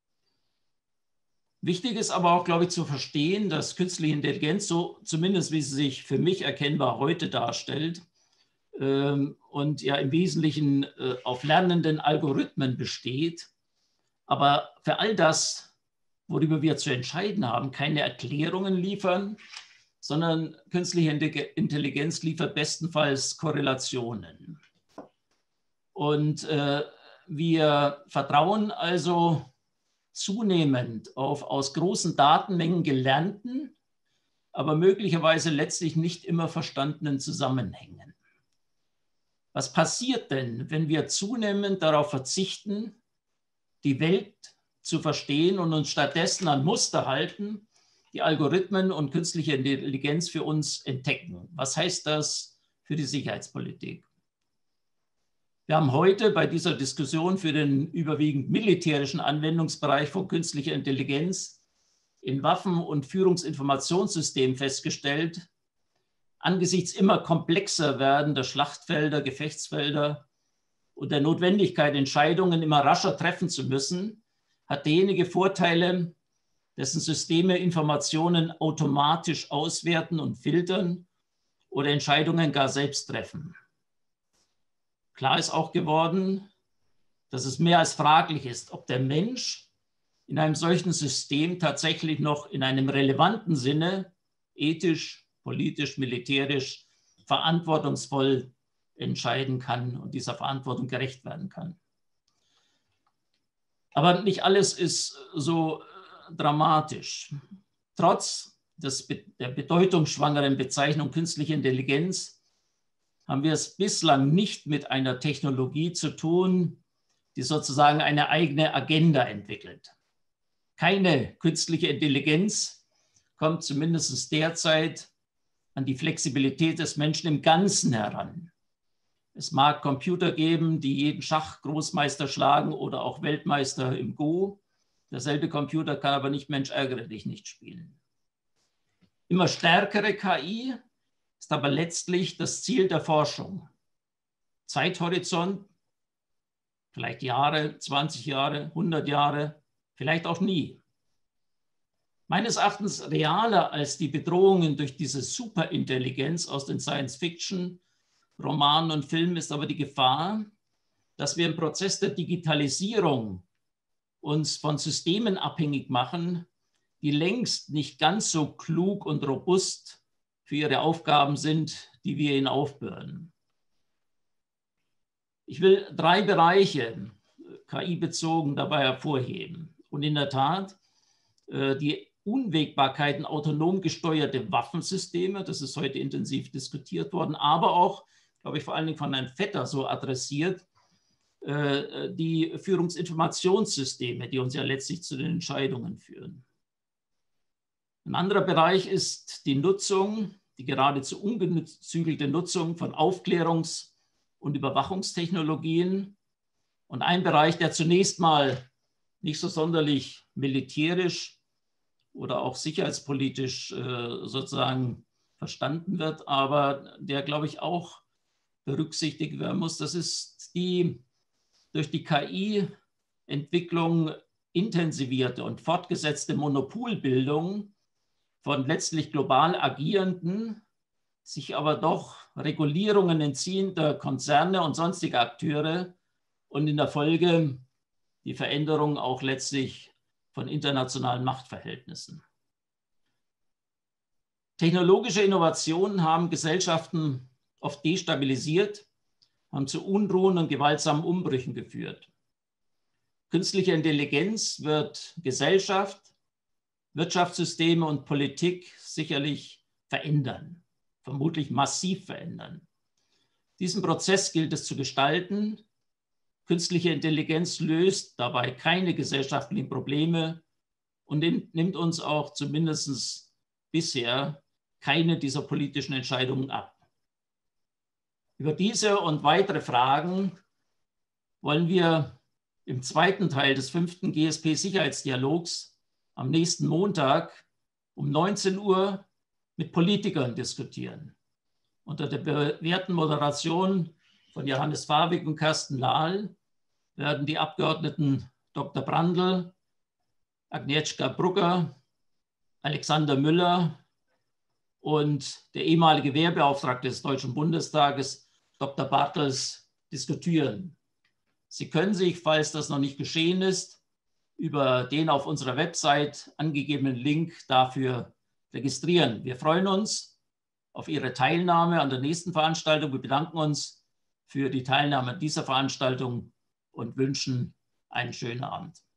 Wichtig ist aber auch, glaube ich, zu verstehen, dass künstliche Intelligenz, so zumindest wie sie sich für mich erkennbar heute darstellt, und ja im Wesentlichen auf lernenden Algorithmen besteht, aber für all das, worüber wir zu entscheiden haben, keine Erklärungen liefern, sondern künstliche Intelligenz liefert bestenfalls Korrelationen. Und wir vertrauen also zunehmend auf aus großen Datenmengen gelernten, aber möglicherweise letztlich nicht immer verstandenen Zusammenhängen. Was passiert denn, wenn wir zunehmend darauf verzichten, die Welt zu verstehen und uns stattdessen an Muster halten, die Algorithmen und künstliche Intelligenz für uns entdecken? Was heißt das für die Sicherheitspolitik? Wir haben heute bei dieser Diskussion für den überwiegend militärischen Anwendungsbereich von künstlicher Intelligenz in Waffen- und Führungsinformationssystemen festgestellt, angesichts immer komplexer werdender Schlachtfelder, Gefechtsfelder und der Notwendigkeit, Entscheidungen immer rascher treffen zu müssen, hat derjenige Vorteile, dessen Systeme Informationen automatisch auswerten und filtern oder Entscheidungen gar selbst treffen. Klar ist auch geworden, dass es mehr als fraglich ist, ob der Mensch in einem solchen System tatsächlich noch in einem relevanten Sinne ethisch, politisch, militärisch verantwortungsvoll entscheiden kann und dieser Verantwortung gerecht werden kann. Aber nicht alles ist so dramatisch. Trotz der bedeutungsschwangeren Bezeichnung künstliche Intelligenz haben wir es bislang nicht mit einer Technologie zu tun, die sozusagen eine eigene Agenda entwickelt. Keine künstliche Intelligenz kommt zumindest derzeit an die Flexibilität des Menschen im Ganzen heran. Es mag Computer geben, die jeden Schachgroßmeister schlagen oder auch Weltmeister im Go. Derselbe Computer kann aber nicht Mensch ärgere dich nicht spielen. Immer stärkere KI ist aber letztlich das Ziel der Forschung. Zeithorizont, vielleicht Jahre, 20 Jahre, 100 Jahre, vielleicht auch nie. Meines Erachtens realer als die Bedrohungen durch diese Superintelligenz aus den Science-Fiction-Romanen und Filmen ist aber die Gefahr, dass wir im Prozess der Digitalisierung uns von Systemen abhängig machen, die längst nicht ganz so klug und robust für ihre Aufgaben sind, die wir ihnen aufbürden. Ich will 3 Bereiche KI-bezogen dabei hervorheben. Und in der Tat die Unwägbarkeiten autonom gesteuerte Waffensysteme, das ist heute intensiv diskutiert worden, aber auch, glaube ich, vor allen Dingen von Herrn Vetter so adressiert, die Führungsinformationssysteme, die uns ja letztlich zu den Entscheidungen führen. Ein anderer Bereich ist die Nutzung, die geradezu ungezügelte Nutzung von Aufklärungs- und Überwachungstechnologien. Und ein Bereich, der zunächst mal nicht so sonderlich militärisch oder auch sicherheitspolitisch sozusagen verstanden wird, aber der, glaube ich, auch berücksichtigt werden muss. Das ist die durch die KI-Entwicklung intensivierte und fortgesetzte Monopolbildung von letztlich global agierenden, sich aber doch Regulierungen entziehender Konzerne und sonstige Akteure und in der Folge die Veränderung auch letztlich von internationalen Machtverhältnissen. Technologische Innovationen haben Gesellschaften oft destabilisiert, haben zu Unruhen und gewaltsamen Umbrüchen geführt. Künstliche Intelligenz wird Gesellschaft, Wirtschaftssysteme und Politik sicherlich verändern, vermutlich massiv verändern. Diesen Prozess gilt es zu gestalten. Künstliche Intelligenz löst dabei keine gesellschaftlichen Probleme und nimmt uns auch zumindest bisher keine dieser politischen Entscheidungen ab. Über diese und weitere Fragen wollen wir im zweiten Teil des 5. GSP-Sicherheitsdialogs am nächsten Montag um 19 Uhr mit Politikern diskutieren. Unter der bewährten Moderation von Johannes Fabik und Carsten Lahl werden die Abgeordneten Dr. Brandl, Agnieszka Brugger, Alexander Müller und der ehemalige Wehrbeauftragte des Deutschen Bundestages, Dr. Bartels, diskutieren. Sie können sich, falls das noch nicht geschehen ist, über den auf unserer Website angegebenen Link dafür registrieren. Wir freuen uns auf Ihre Teilnahme an der nächsten Veranstaltung. Wir bedanken uns für die Teilnahme an dieser Veranstaltung und wünschen einen schönen Abend.